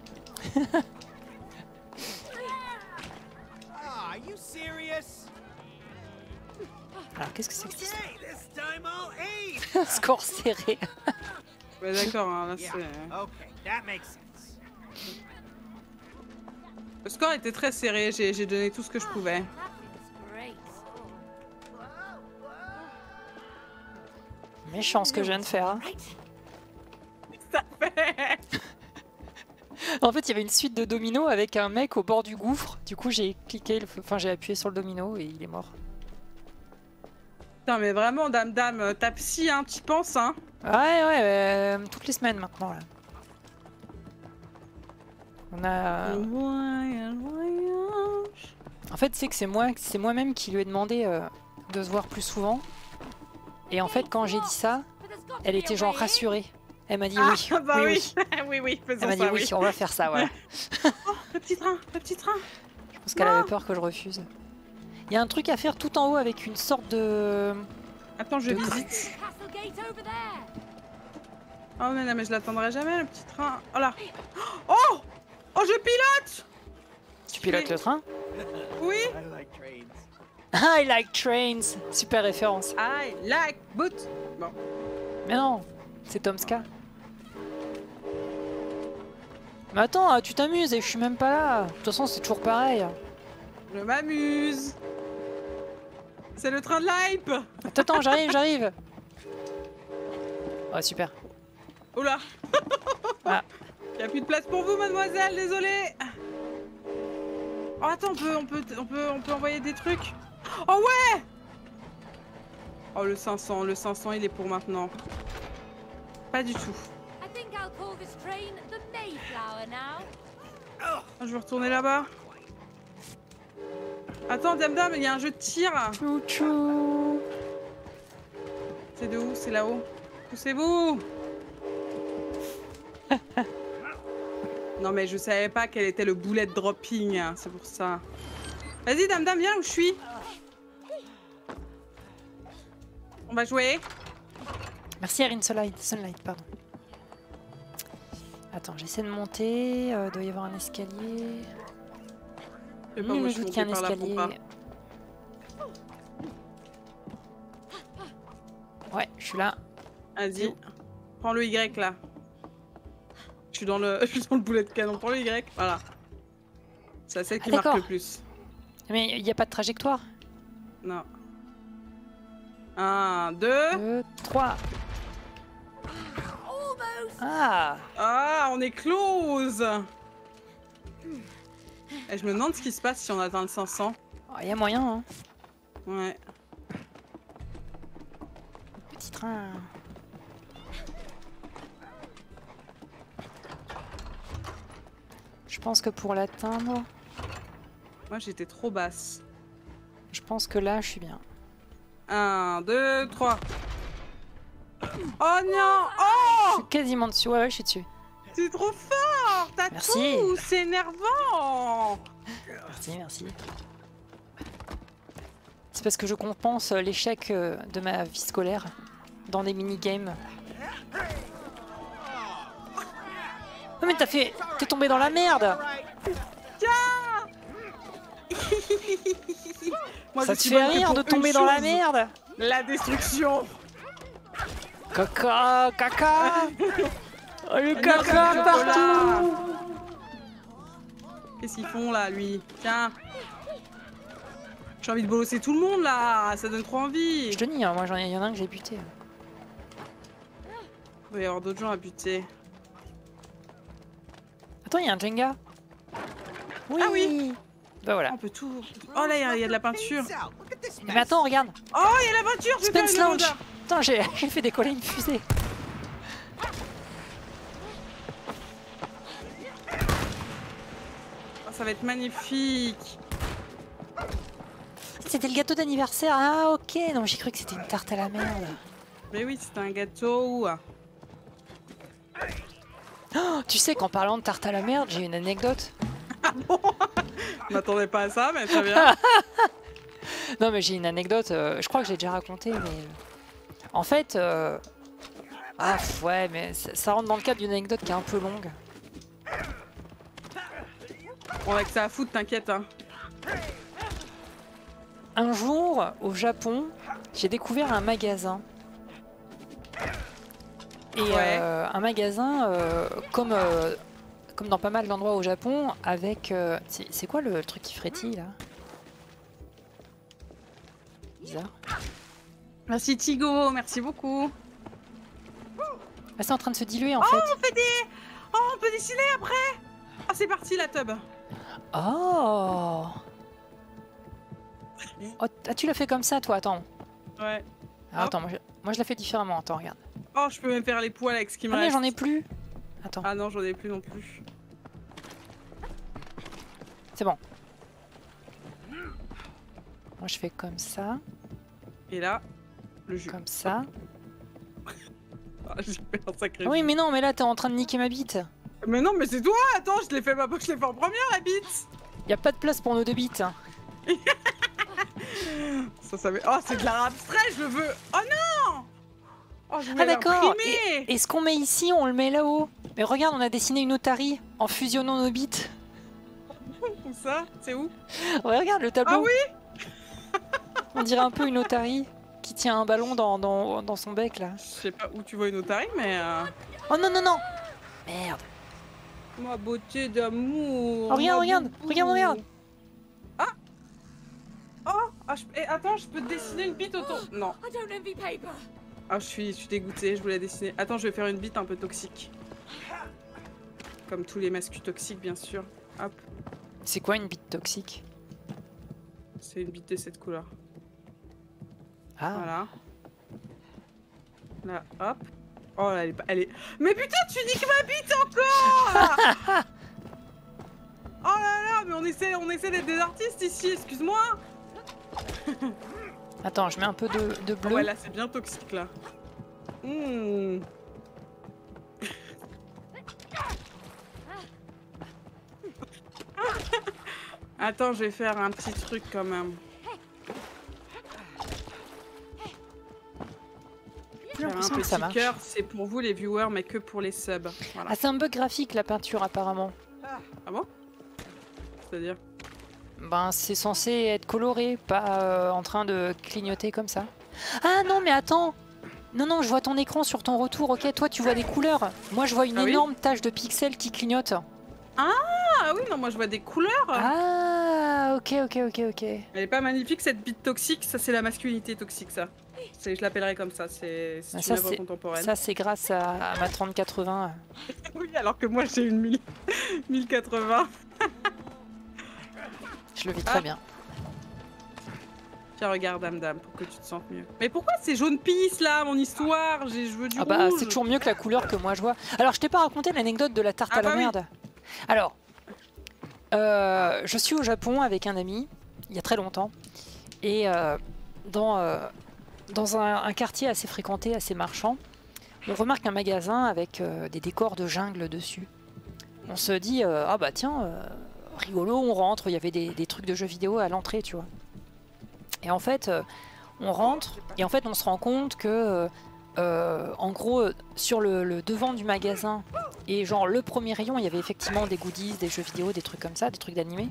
Alors qu'est-ce que c'est que ça? Score serré. Ouais d'accord, hein, là c'est... Le score était très serré, j'ai donné tout ce que je pouvais. Méchant ce que je viens de faire. Hein. Ça fait... En fait, il y avait une suite de dominos avec un mec au bord du gouffre. Du coup, j'ai j'ai appuyé sur le domino et il est mort. Putain, mais vraiment, Dame, ta psy, hein, tu penses, hein? Ouais, toutes les semaines maintenant, là. On a... En fait, c'est que c'est moi-même qui lui ai demandé de se voir plus souvent. Et en fait, quand j'ai dit ça, elle était genre rassurée. Elle m'a dit oui. Bah oui. oui, faisons elle m'a dit ça, oui, on va faire ça, voilà. Oh, le petit train. Je pense qu'elle avait peur que je refuse. Il y a un truc à faire tout en haut avec une sorte de... Attends, je visite. Oh mais non, mais je l'attendrai jamais, le petit train. Oh là. Oh, je pilote. Tu pilotes le train? Oui. I like trains. Super référence. I like boot. Bon. Mais non, c'est Tomska. Mais attends, tu t'amuses et je suis même pas là. De toute façon, c'est toujours pareil. Je m'amuse. C'est le train de l'hype. Attends, j'arrive. Ouais, super. Oula. Ah. Y a plus de place pour vous, mademoiselle, désolé. Oh, attends, on peut envoyer des trucs. Oh ouais. Oh, le 500, il est pour maintenant. Pas du tout. Oh, je vais retourner là-bas. Attends, Dame, il y a un jeu de tir. Chouchou. C'est de où? C'est là-haut. Poussez-vous. Non mais je savais pas quel était le bullet dropping, hein, c'est pour ça. Vas-y Dame, viens où je suis. On va jouer. Merci Erin Sunlight, pardon. Attends, j'essaie de monter, il doit y avoir un escalier. Je me doute qu'il y a un escalier. Ouais, je suis là. Vas-y, prends le Y là. Je suis dans le boulet de canon. Prends le Y, voilà. C'est celle qui marque le plus. Mais il n'y a pas de trajectoire? Non. 1, 2, 3. Ah, on est close. Et je me demande ce qui se passe si on atteint le 500. Il y a moyen, hein. Ouais. Petit train. Je pense que pour l'atteindre... Moi j'étais trop basse. Je pense que là je suis bien. 1, 2, 3. Oh non! Oh! Je suis quasiment dessus, ouais, je suis dessus. C'est trop fort! T'as tout! C'est énervant! Merci. C'est parce que je compense l'échec de ma vie scolaire dans des mini-games. Oh mais t'es tombé dans la merde! Tiens! Moi, ça te fait rire de tomber dans la merde? La destruction! Caca! Oh, le caca partout! Qu'est-ce qu'ils font là, lui? Tiens! J'ai envie de bolosser tout le monde là! Ça donne trop envie! Je te dis, hein, moi il y en a un que j'ai buté. Il va y avoir d'autres gens à buter. Attends, il y a un Jenga. Oui. Ah oui. Bah voilà. On peut tout. Oh là, il y a de la peinture. Mais attends, regarde. Oh, il y a la peinture. Je vais Spence faire une Launch. Attends, j'ai fait décoller une fusée. Oh, ça va être magnifique. C'était le gâteau d'anniversaire. Ah ok. Non, j'ai cru que c'était une tarte à la merde. Mais oui, c'était un gâteau. Oh, tu sais qu'en parlant de tarte à la merde, j'ai une anecdote. Ah bon? Je m'attendais pas à ça, mais très bien. Non mais j'ai une anecdote, je crois que j'ai déjà raconté, mais... En fait... Ah ouais, mais ça rentre dans le cadre d'une anecdote qui est un peu longue. On a que ça à foutre, t'inquiète. Hein. Un jour, au Japon, j'ai découvert un magasin. Et ouais. Un magasin, comme dans pas mal d'endroits au Japon, avec... c'est quoi le truc qui frétille, là? Bizarre. Merci Tigo, merci beaucoup. Ah, c'est en train de se diluer, en fait. On fait des... Oh, on peut dessiner après. Oh, c'est parti, la tub. Oh, tu l'as fait comme ça, toi? Attends. Ouais. Alors, attends, moi je la fais différemment. Attends, regarde. Oh, je peux même faire les poils avec ce qui me reste. Mais j'en ai plus. Attends. Ah non, j'en ai plus non plus. C'est bon. Moi je fais comme ça. Et là, le jus. Comme ça. Ah, j'ai fait un sacré oui, mais non, mais là t'es en train de niquer ma bite. Mais non, mais c'est toi. Attends, je l'ai fait en première, la bite. Y a pas de place pour nos deux bites. Ça va... Oh, c'est de l'art abstrait, je le veux. Oh non. Oh, je voulais d'accord. l'imprimer. Et ce qu'on met ici, on le met là-haut. Mais regarde, on a dessiné une otarie en fusionnant nos bites. Où ça? C'est où? Ouais, regarde le tableau. Ah oui. On dirait un peu une otarie qui tient un ballon dans son bec là. Je sais pas où tu vois une otarie, mais. Oh non, non, non! Merde! Ma beauté d'amour! Oh, regarde! Ah! Oh! Ah, attends, je peux te dessiner une bite autour. Non. Ah, je suis dégoûtée, je voulais dessiner. Attends, je vais faire une bite un peu toxique. Comme tous les masculins toxiques, bien sûr. Hop. C'est quoi une bite toxique? C'est une bite de cette couleur. Ah. Voilà. Là, hop. Oh là, elle est... Mais putain, tu niques ma bite encore là. Oh là là, mais on essaie d'être des artistes ici, excuse-moi. Attends, je mets un peu de bleu. Ouais, là, c'est bien toxique, là. Attends, je vais faire un petit truc quand même. J'ai l'impression que ça marche. Cœur, c'est pour vous les viewers, mais que pour les subs. Voilà. Ah, c'est un bug graphique la peinture apparemment. Ah bon? C'est-à-dire? Ben, c'est censé être coloré, pas en train de clignoter comme ça. Ah non, mais attends! Non, je vois ton écran sur ton retour, ok? Toi, tu vois des couleurs. Moi, je vois une énorme tache de pixels qui clignote. Ah oui, non, moi je vois des couleurs. Ah, ok. Elle est pas magnifique cette bite toxique, ça c'est la masculinité toxique, ça. Je l'appellerais comme ça, c'est une œuvre contemporaine. Ça, c'est grâce à ma 3080. Oui, alors que moi j'ai une 1080. Je le vis très bien. Tiens, regarde, dame, pour que tu te sentes mieux. Mais pourquoi c'est jaune pisse là, mon histoire? Je veux du rouge. Bah, c'est toujours mieux que la couleur que moi je vois. Alors, je t'ai pas raconté l'anecdote de la tarte à la merde. Alors, je suis au Japon avec un ami, il y a très longtemps, et dans un quartier assez fréquenté, assez marchand, on remarque un magasin avec des décors de jungle dessus. On se dit, ah bah tiens, rigolo, on rentre, il y avait des trucs de jeux vidéo à l'entrée, tu vois. Et en fait, on rentre, et en fait on se rend compte que, en gros, sur le devant du magasin, et genre le premier rayon, il y avait effectivement des goodies, des jeux vidéo, des trucs comme ça, des trucs d'animé.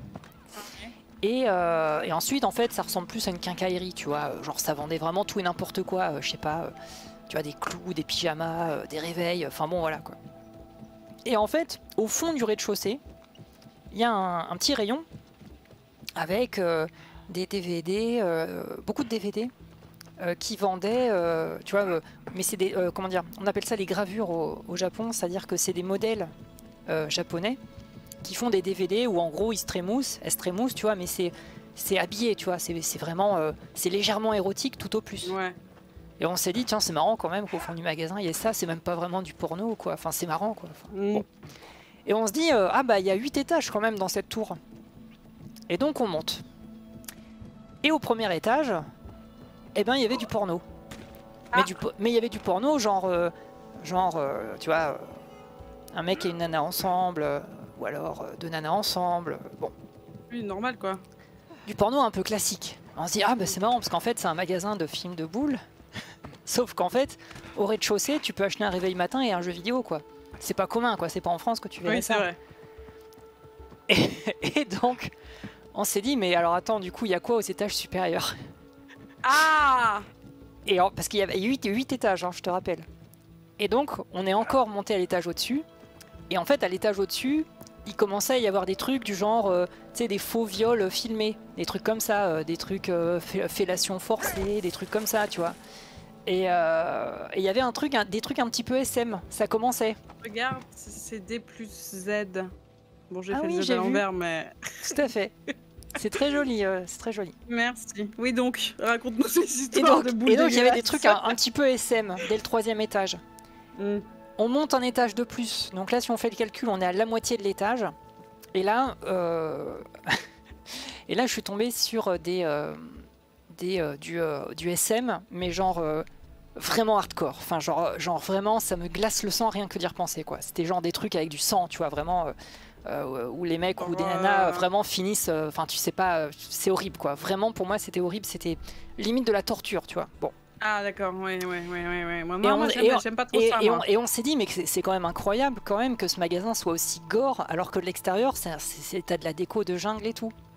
Et ensuite, en fait, ça ressemble plus à une quincaillerie, tu vois. Genre, ça vendait vraiment tout et n'importe quoi, je sais pas, tu vois, des clous, des pyjamas, des réveils, enfin bon, voilà quoi. Et en fait, au fond du rez-de-chaussée, il y a un petit rayon avec des DVD, beaucoup de DVD. Qui vendaient, tu vois, mais c'est des, comment dire, on appelle ça les gravures au Japon, c'est-à-dire que c'est des modèles japonais qui font des DVD où en gros ils se trémoussent, tu vois, mais c'est habillé, tu vois, c'est vraiment, c'est légèrement érotique tout au plus. Ouais. Et on s'est dit, tiens, c'est marrant quand même qu'au fond du magasin il y ait ça, c'est même pas vraiment du porno, quoi, enfin c'est marrant, quoi. Enfin, bon. Et on se dit, ah bah il y a 8 étages quand même dans cette tour. Et donc on monte. Et au premier étage, eh ben il y avait du porno. Mais il y avait du porno genre tu vois, un mec et une nana ensemble, ou alors deux nanas ensemble, bon. Oui, normal quoi. Du porno un peu classique. On se dit, ah bah c'est marrant parce qu'en fait c'est un magasin de films de boules. Sauf qu'en fait, au rez-de-chaussée, tu peux acheter un réveil matin et un jeu vidéo quoi. C'est pas commun quoi, c'est pas en France que tu verrais ça. Oui, c'est vrai. Et donc, on s'est dit, mais alors attends, du coup, il y a quoi aux étages supérieurs? Ah! Et parce qu'il y avait 8 étages, hein, je te rappelle. Et donc, on est encore monté à l'étage au-dessus. Et en fait, à l'étage au-dessus, il commençait à y avoir des trucs du genre, tu sais, des faux viols filmés. Des trucs comme ça, des trucs fellation forcée, des trucs comme ça, tu vois. Et il y avait des trucs un petit peu SM, ça commençait. Regarde, c'est D plus Z. Bon, j'ai fait oui, le Z à l'envers, mais... Tout à fait. C'est très joli, c'est très joli. Merci. Oui, donc, raconte-nous ces histoires de boules. Et donc, il y avait des trucs un petit peu SM dès le 3e étage. On monte un étage de plus. Donc là, si on fait le calcul, on est à la moitié de l'étage. Et là, je suis tombée sur du SM, mais genre vraiment hardcore. Enfin, genre vraiment, ça me glace le sang rien que d'y repenser, quoi. C'était genre des trucs avec du sang, tu vois, vraiment... où les mecs ou des nanas vraiment finissent, enfin tu sais pas, c'est horrible quoi. Vraiment pour moi c'était horrible, c'était limite de la torture, tu vois. Bon. Ah d'accord, ouais. Moi j'aime pas trop ça. Et on s'est dit mais c'est quand même incroyable quand même que ce magasin soit aussi gore alors que de l'extérieur t'as de la déco de jungle et tout.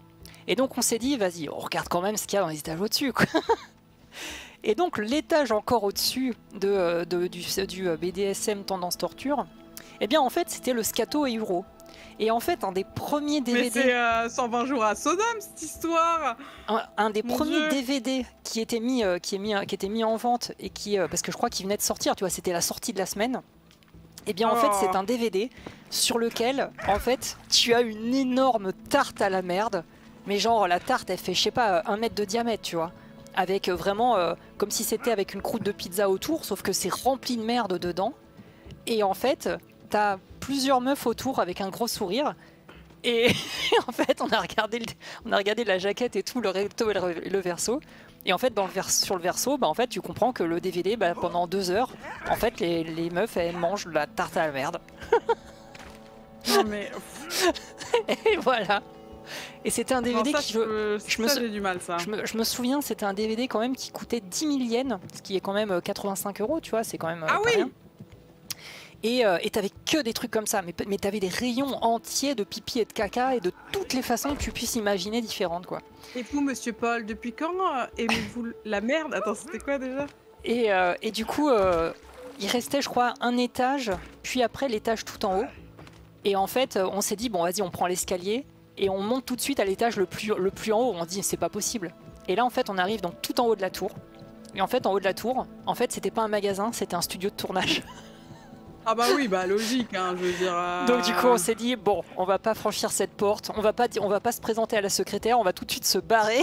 Et donc on s'est dit, vas-y, on regarde quand même ce qu'il y a dans les étages au-dessus, quoi. Et donc l'étage encore au-dessus du BDSM tendance torture, eh bien en fait c'était le Scato et Uro. Et en fait un des premiers DVD... Mais c'est 120 jours à Sodome cette histoire. Un des premiers DVD qui était mis en vente et qui... parce que je crois qu'il venait de sortir, tu vois, c'était la sortie de la semaine. Eh bien en fait c'est un DVD sur lequel en fait tu as une énorme tarte à la merde. Mais genre la tarte elle fait je sais pas 1 mètre de diamètre, tu vois. Avec vraiment comme si c'était avec une croûte de pizza autour, sauf que c'est rempli de merde dedans. Et en fait, t'as plusieurs meufs autour avec un gros sourire. Et en fait, on a regardé la jaquette et tout, le recto et le verso. Et en fait, sur le verso, bah, en fait, tu comprends que le DVD, bah, pendant 2 heures, en fait, les meufs, elles mangent de la tarte à la merde. Non mais... Et voilà. Et c'était un DVD ça, qui... j'ai du mal, ça. Je me souviens, c'était un DVD quand même qui coûtait 10 000 yens, ce qui est quand même 85 €, tu vois, c'est quand même ah oui rien. Et t'avais que des trucs comme ça, mais t'avais des rayons entiers de pipi et de caca et de toutes les façons que tu puisses imaginer différentes, quoi. Et vous, monsieur Paul, depuis quand aimez-vous la merde? Attends, c'était quoi déjà? Et du coup, il restait, je crois, un étage, puis après l'étage tout en haut. Et en fait, on s'est dit, bon, vas-y, on prend l'escalier. Et on monte tout de suite à l'étage le plus en haut, on se dit c'est pas possible. Et là en fait on arrive donc tout en haut de la tour. Et en fait en haut de la tour, en fait c'était pas un magasin, c'était un studio de tournage. Ah bah oui, bah logique, hein, je veux dire... Donc du coup on s'est dit bon, on va pas franchir cette porte, on va pas se présenter à la secrétaire, on va tout de suite se barrer.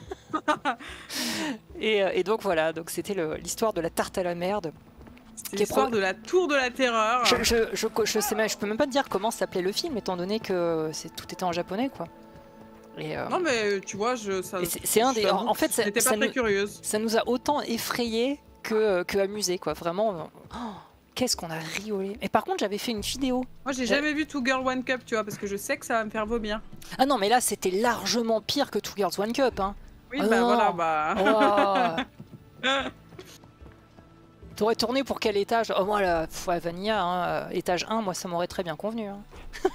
et donc voilà, donc c'était l'histoire de la tarte à la merde. C'est l'histoire de la tour de la terreur. Je sais même, je peux même pas te dire comment s'appelait le film, étant donné que tout était en japonais, quoi. Non mais tu vois, c'est un des. En fait, j'étais pas très curieuse. Ça nous a autant effrayé que amusé, quoi. Vraiment. Oh, qu'est-ce qu'on a rigolé. Et par contre, j'avais fait une vidéo. Moi, j'ai jamais vu Two Girls One Cup, tu vois, parce que je sais que ça va me faire vomir. Ah non, mais là, c'était largement pire que Two Girls One Cup, hein. Oui, bah voilà, bah. Oh. T'aurais tourné pour quel étage? Oh, moi, la Vanilla, hein, étage 1, moi, ça m'aurait très bien convenu. Hein.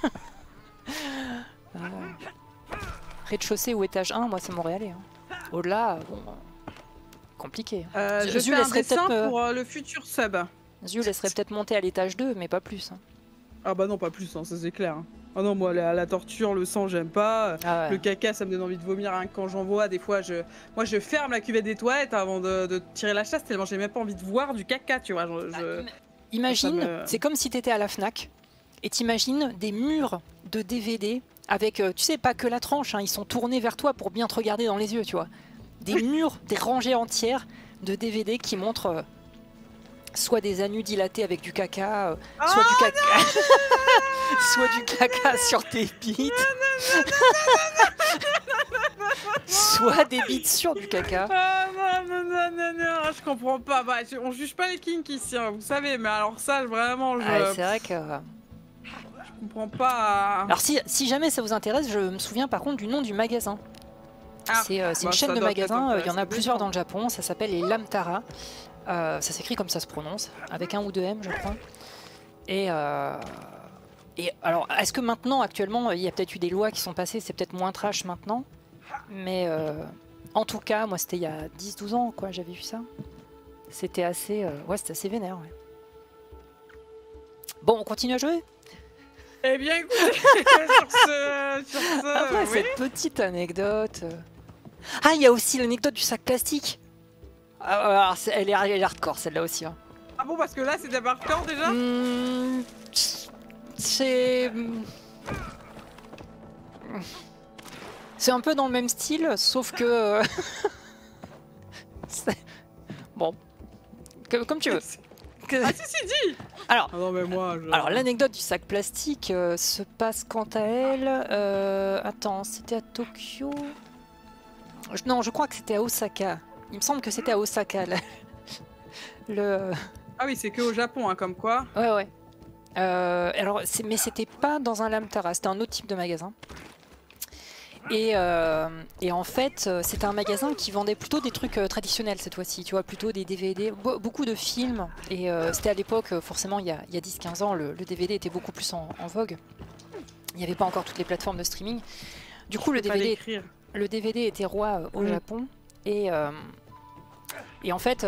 Rez-de-chaussée ou étage 1, moi, ça m'aurait allé. Hein. Au-delà, bon, compliqué. Je fais un dessin pour le futur sub. Ziu laisserait peut-être monter à l'étage 2, mais pas plus. Hein. Ah bah non, pas plus, hein, ça c'est clair. Hein. Ah non, moi la torture, le sang, j'aime pas. Ah ouais. Le caca, ça me donne envie de vomir hein, quand j'en vois. Des fois, moi je ferme la cuvette des toilettes avant de tirer la chasse, tellement j'ai même pas envie de voir du caca, tu vois. Imagine, c'est comme si t'étais à la Fnac et t'imagines des murs de DVD avec, tu sais, pas que la tranche, hein, ils sont tournés vers toi pour bien te regarder dans les yeux, tu vois. Des murs, des rangées entières de DVD qui montrent soit des anus dilatés avec du caca, soit du caca, soit du caca sur tes bites, soit des bites sur du caca. Non, je comprends pas. Bah, on juge pas les kinks ici, hein, vous savez, mais alors ça, vraiment, c'est vrai que... Je comprends pas... Alors si jamais ça vous intéresse, je me souviens par contre du nom du magasin. C'est une chaîne de magasins, il y en a plusieurs dans le Japon, ça s'appelle les Lamtara. Ça s'écrit comme ça se prononce, avec 1 ou 2 M je crois. Et alors, est-ce que maintenant, actuellement, il y a peut-être eu des lois qui sont passées, c'est peut-être moins trash maintenant. Mais en tout cas, moi c'était il y a 10-12 ans, quoi, j'avais vu ça. C'était assez, ouais, c'était assez vénère. Ouais. Bon, on continue à jouer? Eh bien écoutez, sur ce après oui. Cette petite anecdote... Ah, il y a aussi l'anecdote du sac plastique. Alors, elle est hardcore celle-là aussi. Hein. Ah bon, parce que là c'était hardcore déjà C'est un peu dans le même style, sauf que... bon, comme tu veux. Ah si, dis. Alors, ah non, mais moi, alors l'anecdote du sac plastique se passe quant à elle... attends, c'était à Tokyo? Non, je crois que c'était à Osaka. Il me semble que c'était à Osaka. Ah oui, c'est que au Japon, hein, comme quoi. Ouais. Alors, mais c'était pas dans un Lamtara, c'était un autre type de magasin. Et en fait, c'était un magasin qui vendait plutôt des trucs traditionnels cette fois-ci, tu vois, plutôt des DVD, beaucoup de films. Et c'était à l'époque, forcément, il y a 10-15 ans, le DVD était beaucoup plus en vogue. Il n'y avait pas encore toutes les plateformes de streaming. Du coup, le DVD... le DVD était roi au Japon et en fait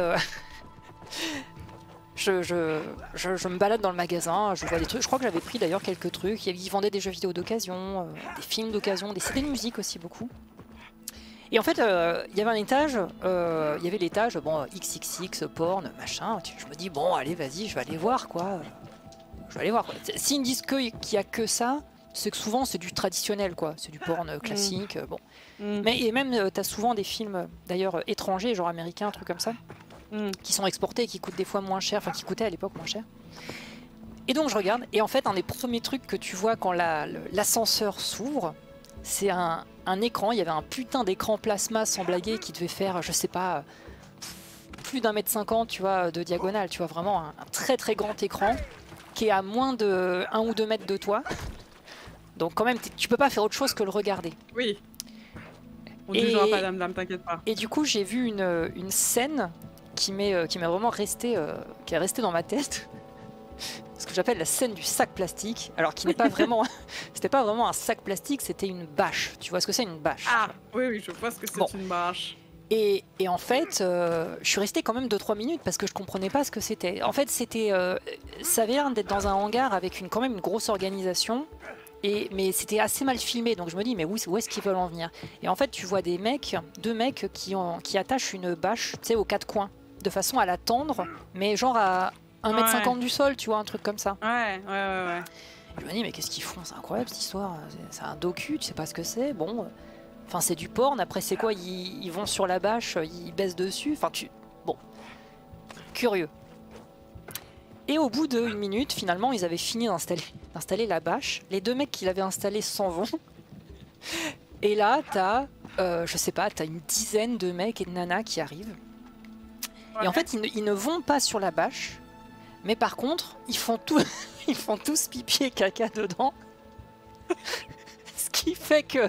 je me balade dans le magasin, je vois des trucs, je crois que j'avais pris d'ailleurs quelques trucs, ils vendaient des jeux vidéo d'occasion, des films d'occasion, des CD de musique aussi beaucoup. Et en fait, il y avait un étage, il y avait l'étage, bon, XXX, porn, machin, je me dis, bon, allez, vas-y, je vais aller voir, quoi. Je vais aller voir, quoi. S'ils me disent qu'il n'y a que ça, c'est que souvent, c'est du traditionnel, quoi. C'est du porn classique, bon. Mais et même, t'as souvent des films, d'ailleurs, étrangers, genre américains, un truc comme ça, qui sont exportés et qui coûtent des fois moins cher, enfin, qui coûtaient à l'époque moins cher. Et donc, je regarde, et en fait, un des premiers trucs que tu vois quand l'ascenseur s'ouvre, c'est un écran, il y avait un putain d'écran plasma sans blaguer qui devait faire, je sais pas, plus d'1,50 m, tu vois, de diagonale, tu vois, vraiment un très très grand écran qui est à moins de 1 ou 2 mètres de toi. Donc quand même, tu peux pas faire autre chose que le regarder. Oui. On jugera pas, dame, t'inquiète pas. Et du coup, j'ai vu une scène qui m'est vraiment restée, qui est restée dans ma tête. Ce que j'appelle la scène du sac plastique, alors qui n'est pas vraiment, c'était pas vraiment un sac plastique, c'était une bâche. Tu vois ce que c'est une bâche? Ah oui, je vois ce que c'est une bâche. Et en fait, je suis restée quand même 2-3 minutes parce que je comprenais pas ce que c'était. En fait, c'était, ça avait l'air d'être dans un hangar avec quand même une grosse organisation, mais c'était assez mal filmé. Donc je me dis, mais où est-ce qu'ils veulent en venir? Et en fait, tu vois deux mecs qui attachent une bâche, tu sais, aux 4 coins, de façon à la tendre, mais genre à 1,50 m du sol, tu vois, un truc comme ça. Ouais. Je me dis, mais qu'est-ce qu'ils font? C'est incroyable cette histoire. C'est un docu, tu sais pas ce que c'est. Bon, enfin, c'est du porn. Après, c'est quoi? Ils vont sur la bâche, ils baissent dessus. Enfin, bon, curieux. Et au bout d'1 minute, finalement, ils avaient fini d'installer la bâche. Les 2 mecs qui l'avaient installée s'en vont. Et là, t'as, je sais pas, t'as une dizaine de mecs et de nanas qui arrivent. Ouais. Et en fait, ils ne vont pas sur la bâche. Mais par contre, ils font tous pipi et caca dedans. Ce qui fait que,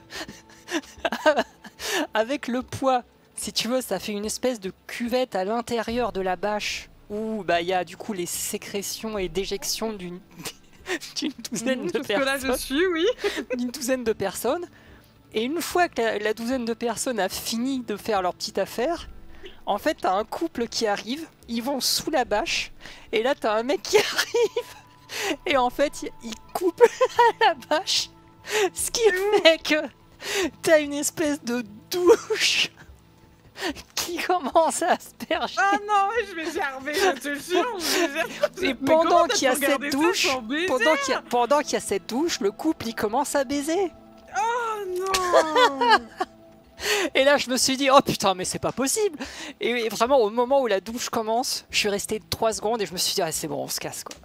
avec le poids, si tu veux, ça fait une espèce de cuvette à l'intérieur de la bâche où il y a du coup les sécrétions et déjections d'une douzaine de personnes. Là, je suis, oui. D'une douzaine de personnes. Et une fois que la douzaine de personnes a fini de faire leur petite affaire, en fait, t'as un couple qui arrive, ils vont sous la bâche, et là, t'as un mec qui arrive, et en fait, il coupe la bâche, ce qui fait que t'as une espèce de douche qui commence à asperger. Oh non, je vais gerber, je te jure. Et pendant qu'il y a cette douche, pendant qu'il y a cette douche, le couple, il commence à baiser. Oh non. Et là, je me suis dit, oh putain, mais c'est pas possible. Et vraiment, au moment où la douche commence, je suis resté 3 secondes et je me suis dit, ah, c'est bon, on se casse, quoi.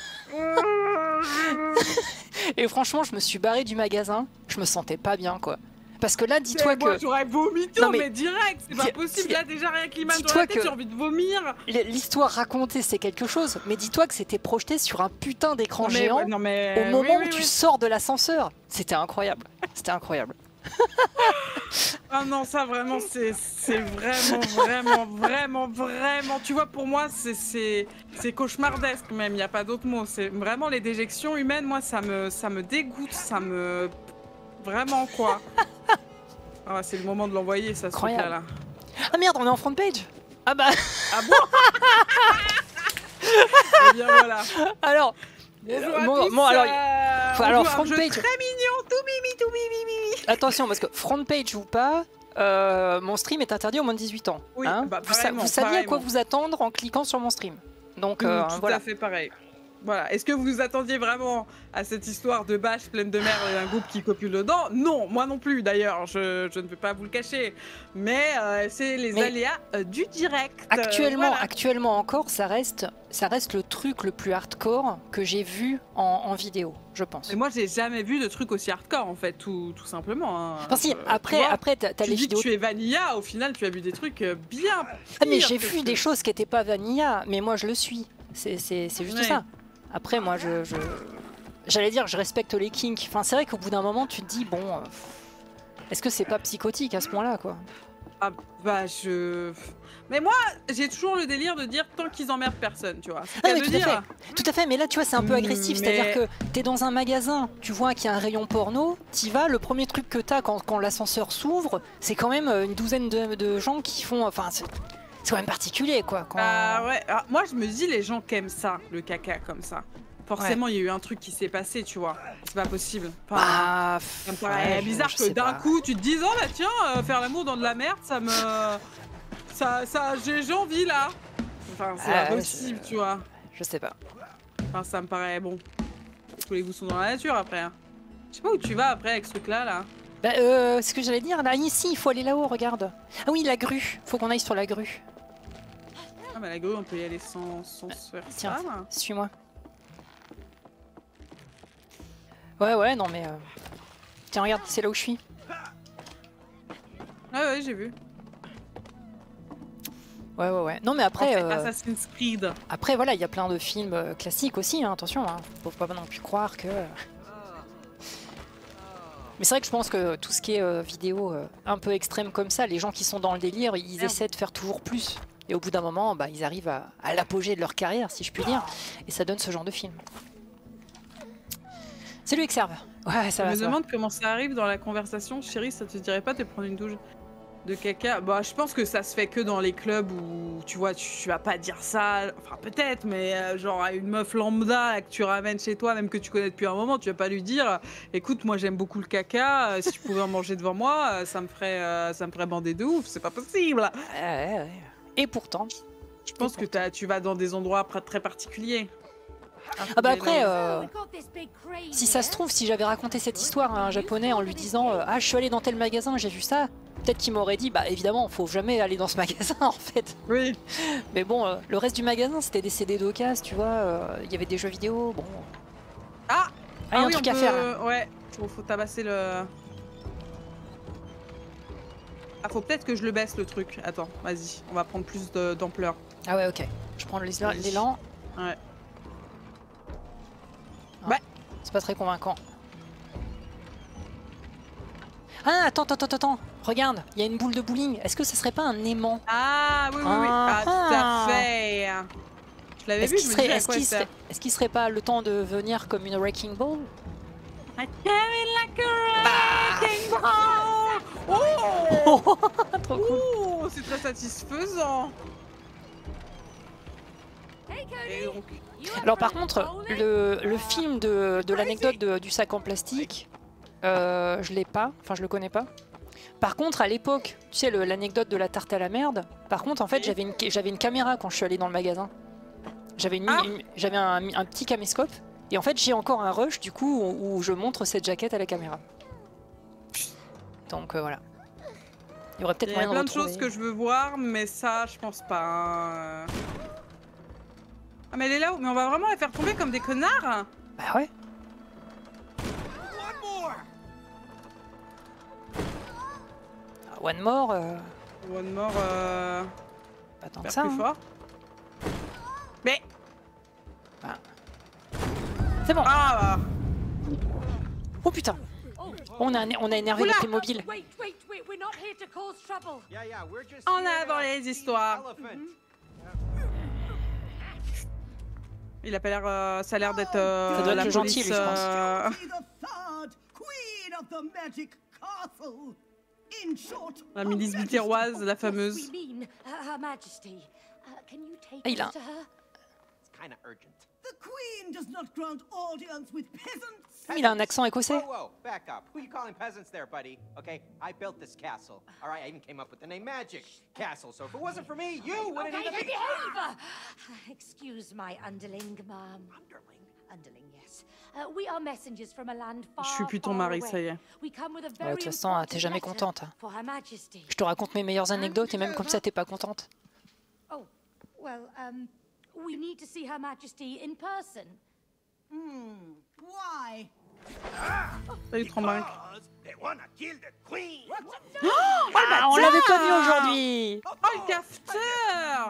Et franchement, je me suis barré du magasin, je me sentais pas bien, quoi. Parce que là, dis-toi que... Moi, j'aurais vomi tout, mais direct, c'est pas possible. Là, déjà, rien que l'image dans la tête, j'ai envie de vomir. L'histoire racontée, c'est quelque chose, mais dis-toi que c'était projeté sur un putain d'écran géant au moment où tu sors de l'ascenseur. C'était incroyable. C'était incroyable. Ah non, ça vraiment, c'est vraiment, tu vois, pour moi, c'est cauchemardesque même, il n'y a pas d'autre mot. C'est vraiment les déjections humaines, moi, ça me dégoûte, ça me... Vraiment, quoi. Ah, c'est le moment de l'envoyer, ça, ce truc-là, là. Ah merde, on est en front page. Ah bah... Ah bon. Eh bien, voilà. Alors... alors front page. Très mignon, tout mimi. Attention, parce que front page ou pas, mon stream est interdit aux moins de 18 ans. Oui, hein, vous saviez à quoi vous attendre en cliquant sur mon stream. Donc tout voilà. à fait pareil. Voilà. Est-ce que vous vous attendiez vraiment à cette histoire de bâche pleine de merde et d'un groupe qui copule dedans? Non, moi non plus d'ailleurs, je ne peux pas vous le cacher. Mais c'est les aléas du direct. Actuellement encore, ça reste le truc le plus hardcore que j'ai vu en vidéo, je pense. Mais moi, j'ai jamais vu de truc aussi hardcore en fait, tout simplement. Hein. Enfin, si, après t'as les vidéos. Tu es vanilla, au final, tu as vu des trucs bien. Ah, mais j'ai vu des choses qui n'étaient pas vanilla, mais moi je le suis. C'est juste ça. Après, moi, j'allais dire, je respecte les kinks. Enfin, c'est vrai qu'au bout d'un moment, tu te dis, bon, est-ce que c'est pas psychotique à ce point-là, quoi? Ah bah Mais moi, j'ai toujours le délire de dire tant qu'ils emmerdent personne, tu vois. Ah mais tout à fait, mais là tu vois c'est un peu agressif, c'est-à-dire que t'es dans un magasin, tu vois qu'il y a un rayon porno, t'y vas, le premier truc que t'as quand l'ascenseur s'ouvre, c'est quand même une douzaine de gens qui font... Enfin, c'est quand même particulier quoi. Ah ouais, alors, moi je me dis les gens qui aiment ça, le caca comme ça. Forcément, il y a eu un truc qui s'est passé, tu vois. C'est pas possible. Enfin, ça me paraît bizarre que d'un coup, tu te dises, oh bah tiens, faire l'amour dans de la merde, ça me... j'ai envie, là. Enfin, c'est pas possible, tu vois. Je sais pas. Enfin, ça me paraît bon. Tous les goûts sont dans la nature, après. Je sais pas où tu vas, après, avec ce truc-là, là. Bah, ce que j'allais dire, là, ici, il faut aller là-haut, regarde. Ah oui, la grue. Faut qu'on aille sur la grue. Ah bah la grue, on peut y aller sans se faire tiens, ça, là. Suis-moi. Ouais, non mais... Tiens, regarde, c'est là où je suis. Ouais, j'ai vu. Ouais. Non mais après... Assassin's Creed. Après, voilà, il y a plein de films classiques aussi, hein, attention. Hein. Faut pas non plus croire que... Mais c'est vrai que je pense que tout ce qui est vidéo un peu extrême comme ça, les gens qui sont dans le délire, ils essaient de faire toujours plus. Et au bout d'un moment, bah, ils arrivent à l'apogée de leur carrière, si je puis dire. Et ça donne ce genre de film. Salut Exerve. Ouais, ça va. Je me demande comment ça arrive dans la conversation. Chérie, ça te dirait pas de prendre une douche de caca? Bah, je pense que ça se fait que dans les clubs où, tu vois, tu vas pas dire ça. Enfin, peut-être, mais genre à une meuf lambda là, que tu ramènes chez toi, même que tu connais depuis un moment, tu vas pas lui dire écoute, moi j'aime beaucoup le caca, si tu pouvais en manger devant moi, ça me ferait bander de ouf. C'est pas possible. Ouais. Et pourtant. Je pense que tu vas dans des endroits très particuliers. Ah bah après, si ça se trouve, si j'avais raconté cette histoire à un japonais en lui disant ah je suis allé dans tel magasin, j'ai vu ça, peut-être qu'il m'aurait dit bah évidemment faut jamais aller dans ce magasin en fait. Oui. Mais bon, le reste du magasin c'était des CD d'occasion, tu vois, il y avait des jeux vidéo, bon. Ah il y a un truc à faire là. Ouais, faut tabasser le... Ah faut peut-être que je le baisse le truc, attends, vas-y, on va prendre plus d'ampleur. Ah ouais ok, je prends l'élan. Ouais. Ouais. C'est pas très convaincant. Ah, attends. Regarde, il y a une boule de bowling. Est-ce que ce serait pas un aimant? Ah, oui. Ah, tout à fait. Je l'avais vu, je me disais à quoi ça sert. Est-ce qu'il serait pas le temps de venir comme une wrecking ball? I carry like a wrecking ball. Oh, trop cool. Oh, c'est très satisfaisant. Et donc... Alors par contre, le film de l'anecdote du sac en plastique, je l'ai pas, enfin je le connais pas. Par contre, à l'époque, tu sais l'anecdote de la tarte à la merde, par contre en fait j'avais une caméra quand je suis allée dans le magasin. J'avais un petit caméscope, et en fait j'ai encore un rush du coup où je montre cette jaquette à la caméra. Donc voilà. Il y aurait peut-être moyen de retrouver. Il y a plein de choses que je veux voir, mais ça je pense pas. Hein. Ah mais elle est là, mais on va vraiment la faire tomber comme des connards? Bah ouais. One more. One more. Pas tant que ça. Plus fort. Mais. Ah. C'est bon. Ah. Oh putain. On a énervé les Playmobil. On a dans les histoires. Il a pas l'air, ça a l'air d'être ça doit être le gentil, lui, je pense. La milice biterroise, la fameuse. Ah, il a. Il a un accent écossais. Whoa, back up. Who you calling peasants there, buddy? Okay, I built this castle. All right, I even came up with the name Magic Castle. So if it wasn't for me, you wouldn't even be... Excuse my underling, ma'am. Underling, yes. We are messengers from a land far, Je suis plus ton mari, ça y est. Ouais, de toute façon, t'es jamais contente. Je te raconte mes meilleures anecdotes et même comme ça, t'es pas contente. Oh, well, we need to see Her Majesty in person. Why? Salut, Trembank. Oh, bah, on l'avait pas vu aujourd'hui. Oh, le cafeteur.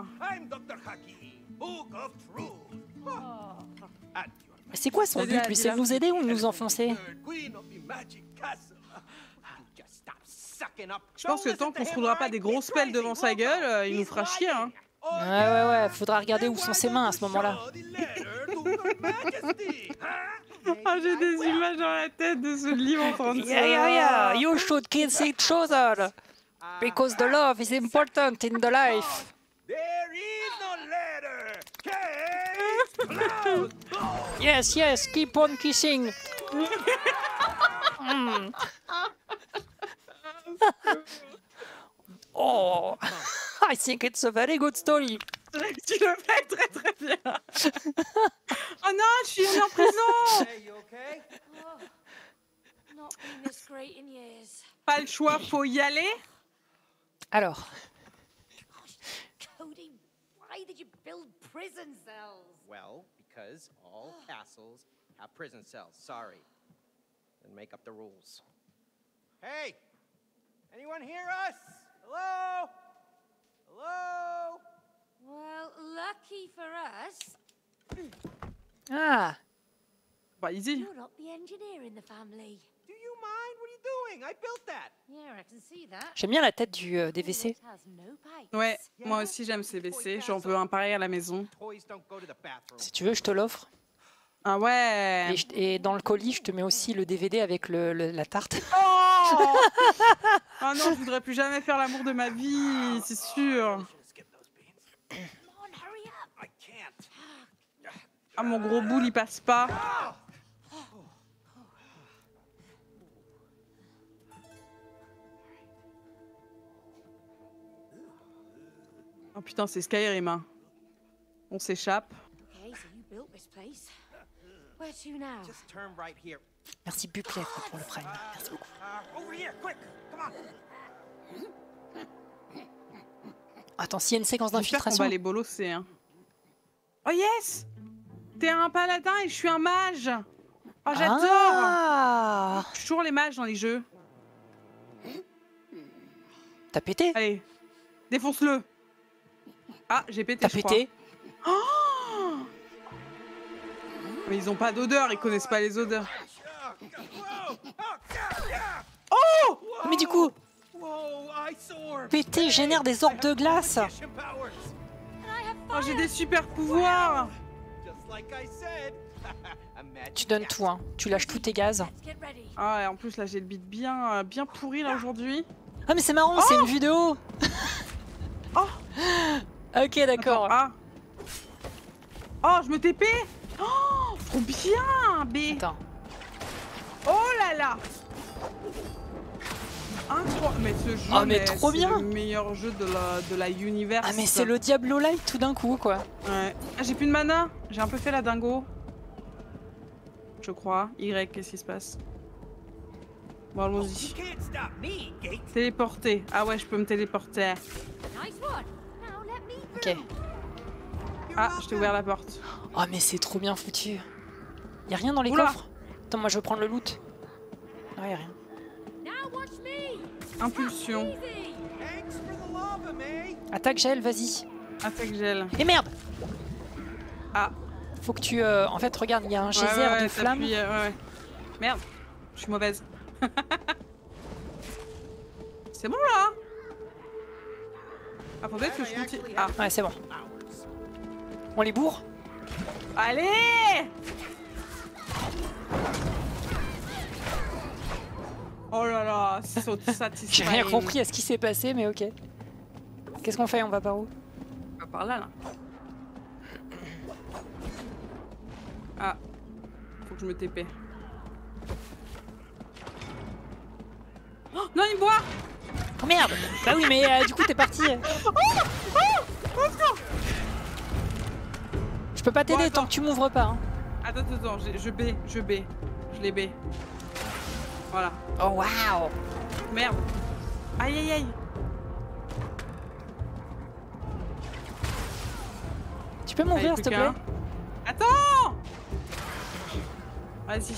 C'est quoi son but, lui? C'est de nous aider ou de nous enfoncer? Je pense que tant qu'on se roulera pas des grosses pelles devant sa gueule, il nous fera chier. Hein. Ouais, faudra regarder où sont ses mains à ce moment-là. Ah, j'ai des images dans la tête de ce livre en train de se... Yeah. You should kiss each other. Because the love is important in the life. There is no letter. Case closed. Yes, keep on kissing. Oh, I think it's a very good story. Tu le fais très très bien. Oh non, je suis en prison. Hey, you okay? Not been this great in years. Pas le choix, faut y aller. Alors, Cody, why did you build prison cells? Well, because all castles have prison cells. Sorry. Then make up the rules. Hey! Anyone hear us? Hello? Hello? Well, lucky for us, ah, Bah, easy. you're not the engineer in the family. Do you mind? What are you doing? I built that. Yeah, I can see that. j'aime bien la tête du DVC. It has no pipes. Ouais, moi aussi j'aime ces WC. J'en veux un pareil à la maison. Toys don't go to the bathroom. Si tu veux, je te l'offre. Ah ouais. Et dans le colis, je te mets aussi le DVD avec la tarte. Oh ah non, je voudrais plus jamais faire l'amour de ma vie, c'est sûr. Come on, hurry up. I can't. Ah, mon gros boule, il passe pas. Oh putain, c'est Skyrim, hein. On s'échappe. Okay, so you built this place. Where to now? Just turn right here. Merci Buplef pour le prime. Merci beaucoup. Over here, quick. Come on. Attends, s'il y a une séquence J'espère qu'on d'infiltration. va les bolosser, hein. Oh yes! T'es un paladin et je suis un mage. Oh, j'adore! Ah, Je suis toujours les mages dans les jeux. t'as pété? Allez, défonce-le. Ah, j'ai pété, T'as je crois. pété? Oh, mais ils ont pas d'odeur, ils connaissent pas les odeurs. Oh! Mais du coup, Whoa, eyesore. pété génère des orbes de glace. Magician powers. Oh, j'ai des super pouvoirs. Just like I said. A magic Tu donnes tout, hein. Tu lâches tous tes gaz. Let's get ready. Ah, et en plus, là, j'ai le beat bien pourri, là, aujourd'hui. Ah, mais c'est marrant, c'est une vidéo. Oh! Ok, d'accord. Ah. Oh, je me TP. Oh, trop bien, B. Attends. Oh là là. Incroyable. Mais ce jeu, Oh, mais trop c'est bien. le meilleur jeu de la universe. Ah, mais c'est le Diablo Light tout d'un coup, quoi. Ouais. Ah, j'ai plus de mana. J'ai un peu fait la dingo. Je crois. Y, qu'est-ce qui se passe? Bon, allons-y. You can't stop me, Gate. Téléporter. Ah ouais, je peux me téléporter. Nice one. Now let me Ok. through. Ah, je t'ai ouvert la porte. Oh, mais c'est trop bien foutu. Y'a rien dans les Oula. coffres? Attends, moi je veux prendre le loot. Ah, y'a rien. Now watch me. Impulsion. Easy. Thanks for the lava, May. Attaque gel, vas-y. Attaque gel. Et merde! Ah. Faut que tu. En fait, regarde, il y a un geyser Ouais, de flammes. t'appuies, ouais. Merde. Je suis mauvaise. C'est bon là? Ah, faut peut-être que je continue. Ah. Ouais, c'est bon. On les bourre? Allez! Oh là là, so satisfying. J'ai rien compris à ce qui s'est passé, mais ok. Qu'est-ce qu'on fait? On va par où? On va par là, là. Ah. Faut que je me TP. Oh, non, il me boit! Oh merde! Bah oui, mais du coup, t'es parti. Je peux pas t'aider Bon, tant que tu m'ouvres pas. Hein. Attends, je B. Je l'ai B. Voilà. Oh waouh! Merde. Aïe aïe aïe. Tu peux m'ouvrir, Allez, s'il te plus plaît? qu'un. Attends! Vas-y.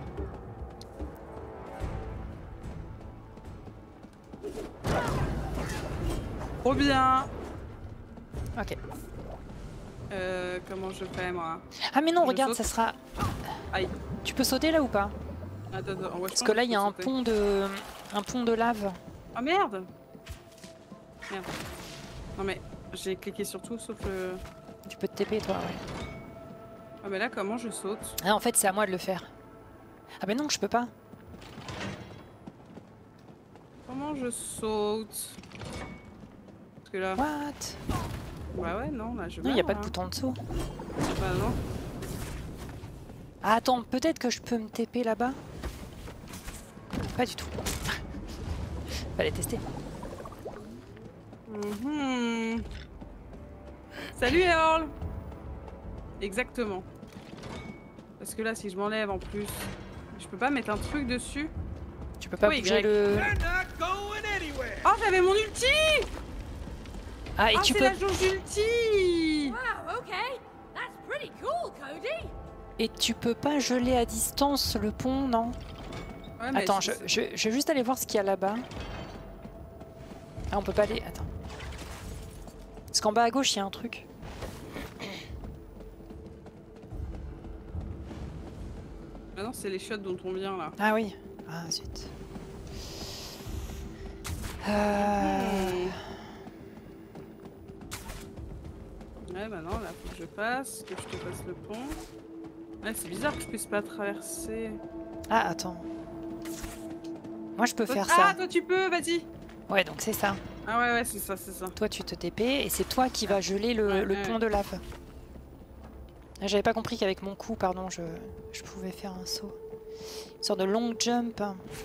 Trop bien. Ok. Comment je fais moi? Ah mais non, Je regarde, saute. ça sera... Aïe. Tu peux sauter là ou pas? Attends, ouais, Parce que là, il y a un pont de lave. Oh merde. Merde. Non mais j'ai cliqué sur tout sauf le... Tu peux te TP toi, ouais. Ah mais là comment je saute? Ah en fait c'est à moi de le faire. Ah mais non je peux pas. Comment je saute? Parce que là... What? Bah ouais non là je... Non, il n'y a pas de bouton en dessous. Bah non. Ah attends, peut-être que je peux me TP là-bas? Pas du tout. Fallait tester. Salut Earl. Exactement. Parce que là si je m'enlève en plus, je peux pas mettre un truc dessus. Tu peux pas bouger le... Oh j'avais mon ulti. Ah et tu peux... la jauge ulti. Wow, okay. That's pretty cool, Cody. Et tu peux pas geler à distance le pont, non? Ouais, mais attends, je vais juste aller voir ce qu'il y a là-bas. Ah on peut pas aller... Attends. Parce qu'en bas à gauche il y a un truc. Ah non c'est les chiottes dont on vient là. Ah oui. Ah zut. Ouais bah non là faut que je passe, que je te passe le pont. Ouais c'est bizarre que je puisse pas traverser. Ah attends. Moi je peux toi, faire ça. Ah toi tu peux, vas-y. Ouais donc c'est ça. Ah ouais c'est ça, c'est ça. Toi tu te TP et c'est toi qui vas geler le pont de lave. J'avais pas compris qu'avec mon coup, pardon, je pouvais faire un saut. Une sorte de long jump.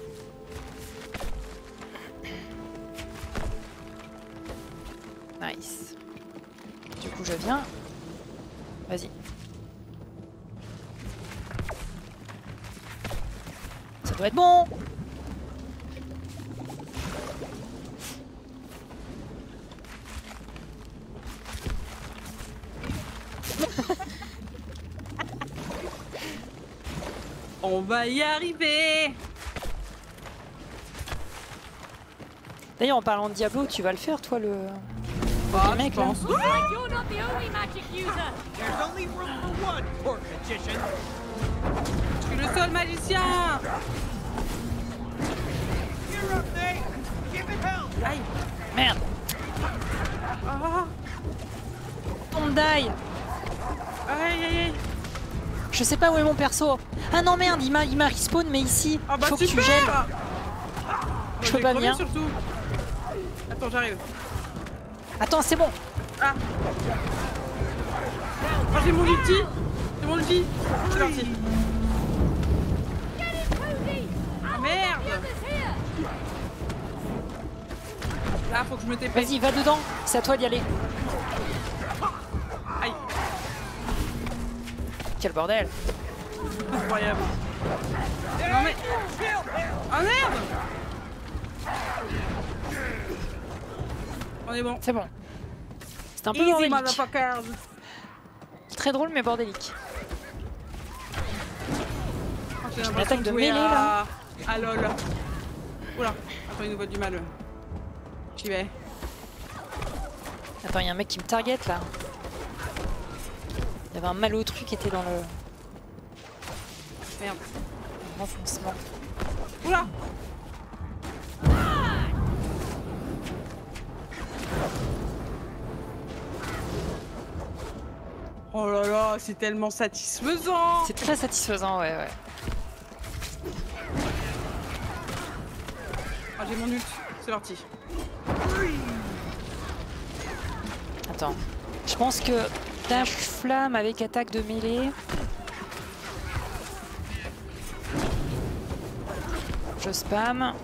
Nice. Du coup je viens. Vas-y. Ça doit être bon. On va y arriver. D'ailleurs en parlant de Diablo, tu vas le faire toi le... Bah, mec je pense. You're not the only magic user. There's only room for one, poor magician. Je suis le seul magicien. You're up, Nate. Give it hell. Aïe. Merde. Ah. On die. Aïe aïe aïe. Je sais pas où est mon perso. Ah non merde, il m'a respawn mais ici. Ah bah faut que tu super. gèles. Je peux pas venir. Surtout. Attends j'arrive. Attends c'est bon. Ah. Oh j'ai mon ulti. C'est mon ulti. C'est parti. Ah, merde. Là faut que je me TP. Vas-y va dedans. C'est à toi d'y aller. Aïe. Quel bordel. Incroyable. Non mais... Oh merde. On est bon. C'est bon. C'est un peu Easy bordélique. motherfuckers. Très drôle mais bordélique. J'ai une attaque de mêlée là. Ah lol. Oula. Attends, il nous voit du mal. J'y vais. Attends, il y a un mec qui me target là. Il y avait un malotru qui était dans le... Merde. renfoncement. Oula. Oh là là, c'est tellement satisfaisant. C'est très satisfaisant, ouais, ouais. Ah, j'ai mon ult, c'est parti. Attends. Je pense que dash flamme avec attaque de mêlée. Je spam.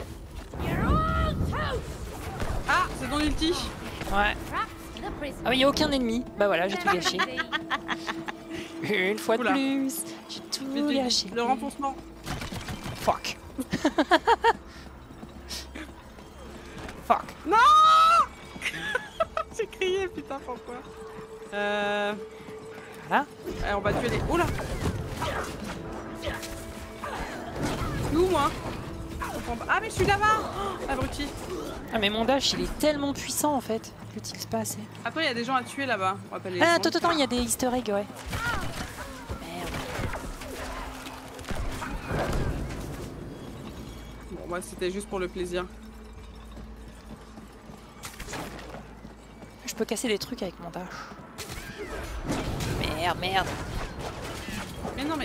Ah, c'est ton ulti. Ouais. Ah oui, il n'y a aucun ennemi. Bah voilà, j'ai tout gâché. Une fois de Oula. plus. J'ai tout gâché. Le renfoncement. Fuck. Fuck. Non. J'ai crié, putain, pourquoi Voilà. Allez, on va tuer les... Oula. Nous, moi. Ah, mais je suis là-bas. Oh, abruti. Ah mais mon dash, il est tellement puissant en fait. Je l'utilise pas assez. Après, il y a des gens à tuer là-bas. On va pas les... Ah attends, il y a des easter eggs, ouais. Merde. Bon, moi, c'était juste pour le plaisir. Je peux casser des trucs avec mon dash. Merde. Mais non mais...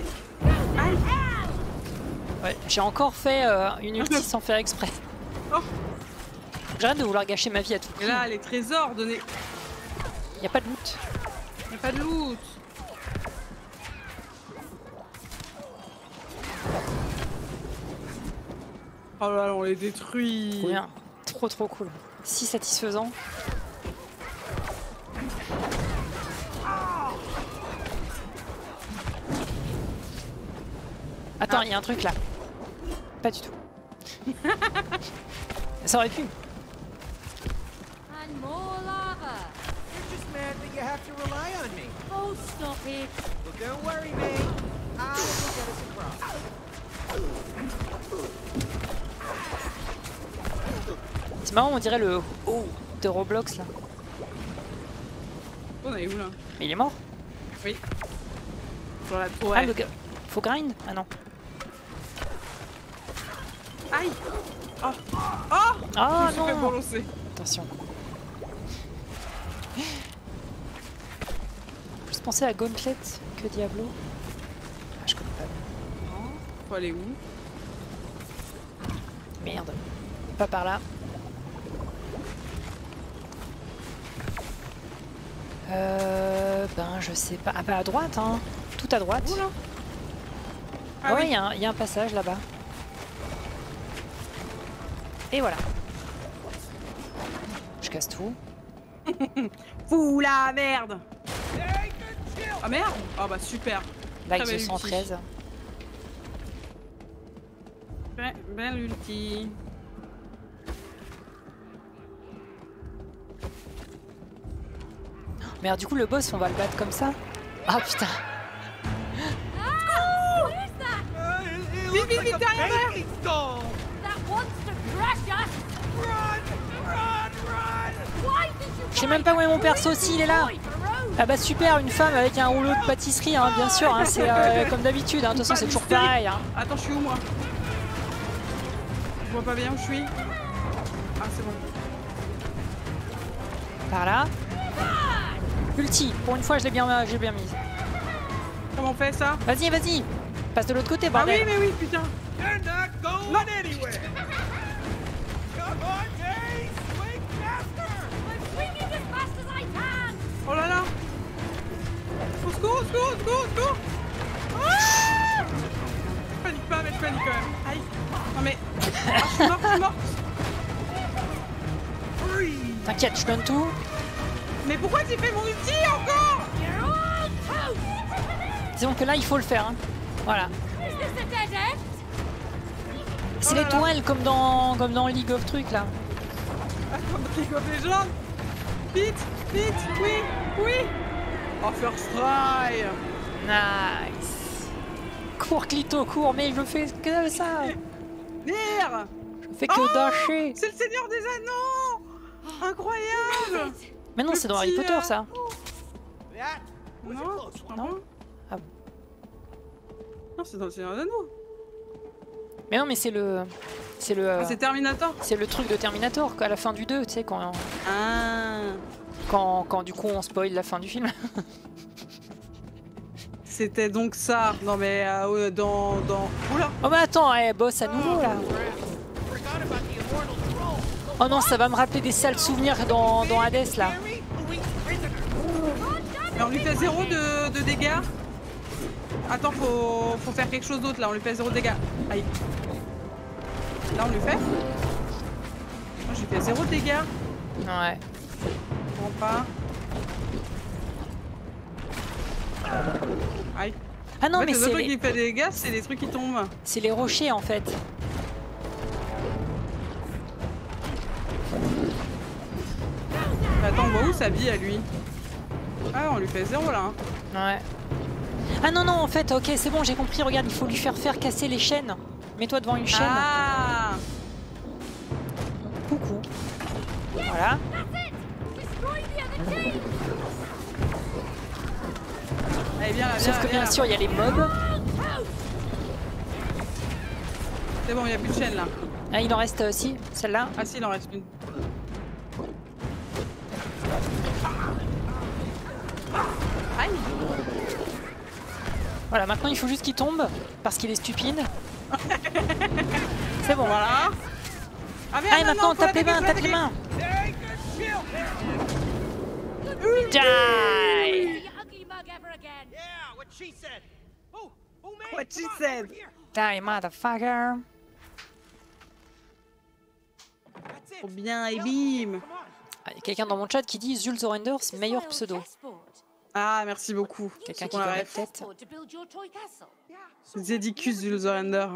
Ouais, j'ai encore fait une ulti sans faire exprès. Oh. J'arrête de vouloir gâcher ma vie à tout prix. Et là, les trésors donnés... Y a pas de loot. Y a pas de loot. Oh là là, on les détruit. Trop bien. Trop cool. Si satisfaisant. Attends, il y a un truc là. Pas du tout. Ça aurait pu. And more lava. You're just mad that you have to rely on me. Oh, stop it. Well, don't worry, mate. I will get us across. C'est marrant, on dirait le haut de Roblox là. On est où là? Mais il est mort? Oui. Sur la tour. Ah, le gars. Faut grind? Ah non. Aïe! Oh! Oh! Ah je me suis fait non! balancer. Attention. Plus penser à Gauntlet que Diablo. Ah, je connais pas. Faut aller où? Merde. Pas par là. Ben je sais pas. Ah bah à droite hein. Tout à droite. Oula. Ah ouais, oui. il y a un passage là-bas. Et voilà. Je casse tout. Fous la merde! Ah merde! Ah bah super. Like Très belle 213. Belle ulti. Merde, du coup le boss on va le battre comme ça. Ah putain. Vite, vite, vite, derrière, derrière! That wants to crush us. Je sais même pas où est mon perso, si il est là. Ah bah super, une femme avec un rouleau de pâtisserie, hein, bien sûr, hein, c'est comme d'habitude, hein, de toute façon c'est toujours pareil. Hein. Attends, je suis où moi? Je vois pas bien où je suis. Ah, c'est bon. Par là. Ulti, pour une fois je l'ai bien mise. Comment on fait ça? Vas-y, vas-y. Passe de l'autre côté, Ah bordel. oui, mais oui, putain. You're not going anywhere. Come on, Jay, swing faster. I'm swinging as fast as I can. Oh là là. Au secours, au secours, au secours, au secours. Ah, je panique pas, mais je panique quand même. Aïe. Non mais... Ah, je suis morte, je suis morte. T'inquiète, je donne tout. Mais pourquoi tu fais mon ulti encore? Disons que là il faut le faire. Hein. Voilà. Is this a dead end? C'est là là. l'étoile comme dans League of Trucs là. Ah, comme dans League of Legends. Vite, vite, oui, oui. Oh, first try. Nice. Cours Clito, cours, mais je fais que ça. Merde. Je fais que dasher. C'est le Seigneur des Anneaux. Incroyable. Mais non, c'est dans Harry Potter ça. That was a Non, close one. Non. Ah bon. non, c'est dans le Seigneur des Anneaux. Mais non, mais c'est le Ah, c'est Terminator. c'est le truc de Terminator à la fin du 2, tu sais quand du coup on spoil la fin du film. C'était donc ça. Non mais dans... Oula. Oh mais attends, boss à nouveau là. Forgot about the immortal troll. Oh non, ça va me rappeler des sales souvenirs dans Hades là. Mary, Louise, prisoner. Mais on lui fait 0 de dégâts. Attends, faut faire quelque chose d'autre là. On lui fait 0 de dégâts. Aïe. Là on lui fait. Moi j'ai fait 0 de dégâts. Ouais. Je comprends pas. Aïe. Ah non, En fait, mais les c'est autres les... qui fait des dégâts, c'est des trucs qui tombent. c'est les rochers en fait. Attends, on voit où sa vie à lui? Ah, on lui fait 0 là. Hein. Ouais. Ah non, non, en fait, ok, c'est bon, j'ai compris. Regarde, il faut lui faire casser les chaînes. Mets-toi devant une chaîne. Ah. Coucou. Voilà. Allez, viens là, viens Sauf là, que viens bien là. sûr, il y a les mobs. C'est bon, il n'y a plus de chaîne là. Ah, il en reste aussi, celle-là. Ah si, il en reste une. Aïe. Voilà, maintenant il faut juste qu'il tombe parce qu'il est stupide. C'est bon. Voilà. Ah, Allez, maintenant tape les mains, tape les mains. Die. What she said. Die, motherfucker. Trop bien, et bim. Il y a quelqu'un dans mon chat qui dit Zul Zorenders, meilleur pseudo. Ah, merci beaucoup. Quelqu'un qui connaît peut-être. Zedicus Zul Zorender.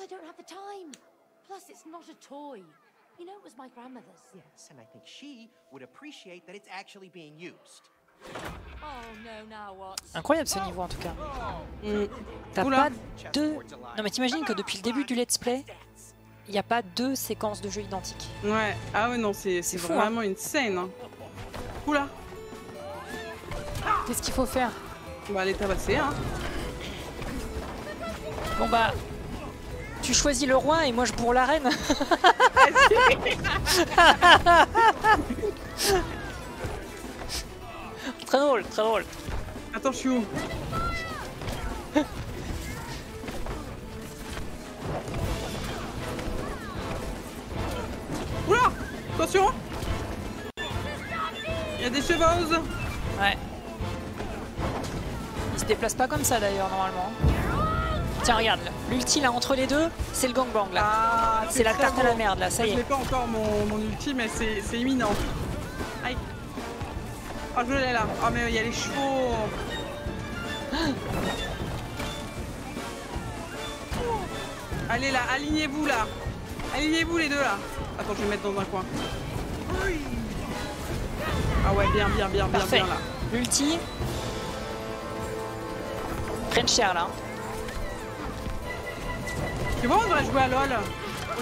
You know, it was my grandmother's. Yes, and I think she would appreciate that it's actually being used. Oh no, now what? Incroyable ce niveau en tout cas. T'as pas deux. Non mais t'imagines que depuis le début du let's play, il n'y a pas deux séquences de jeux identiques. Ouais, ah ouais, non, c'est vraiment une scène. Hein. Oula. Qu'est-ce qu'il faut faire? On va aller tabasser, hein. Bon bah. Tu choisis le roi et moi je bourre la reine. Très drôle, très drôle. Attends, je suis où? Oula! Attention! Il y a des chevauches! Ouais. Il se déplace pas comme ça d'ailleurs normalement. Tiens, regarde, l'ulti là entre les deux, c'est le gangbang là. Ah, c'est la tarte à la merde là, ça y est. Je n'ai pas encore mon ulti, mais c'est imminent. Aïe. Oh, je l'ai là. Oh, mais il y a les chevaux. Allez là, alignez-vous là. Alignez-vous les deux là. Attends, je vais me mettre dans un coin. Ah ouais, bien là. L'ulti. Prenne cher là. Tu vois, on devrait jouer à LoL. Oula.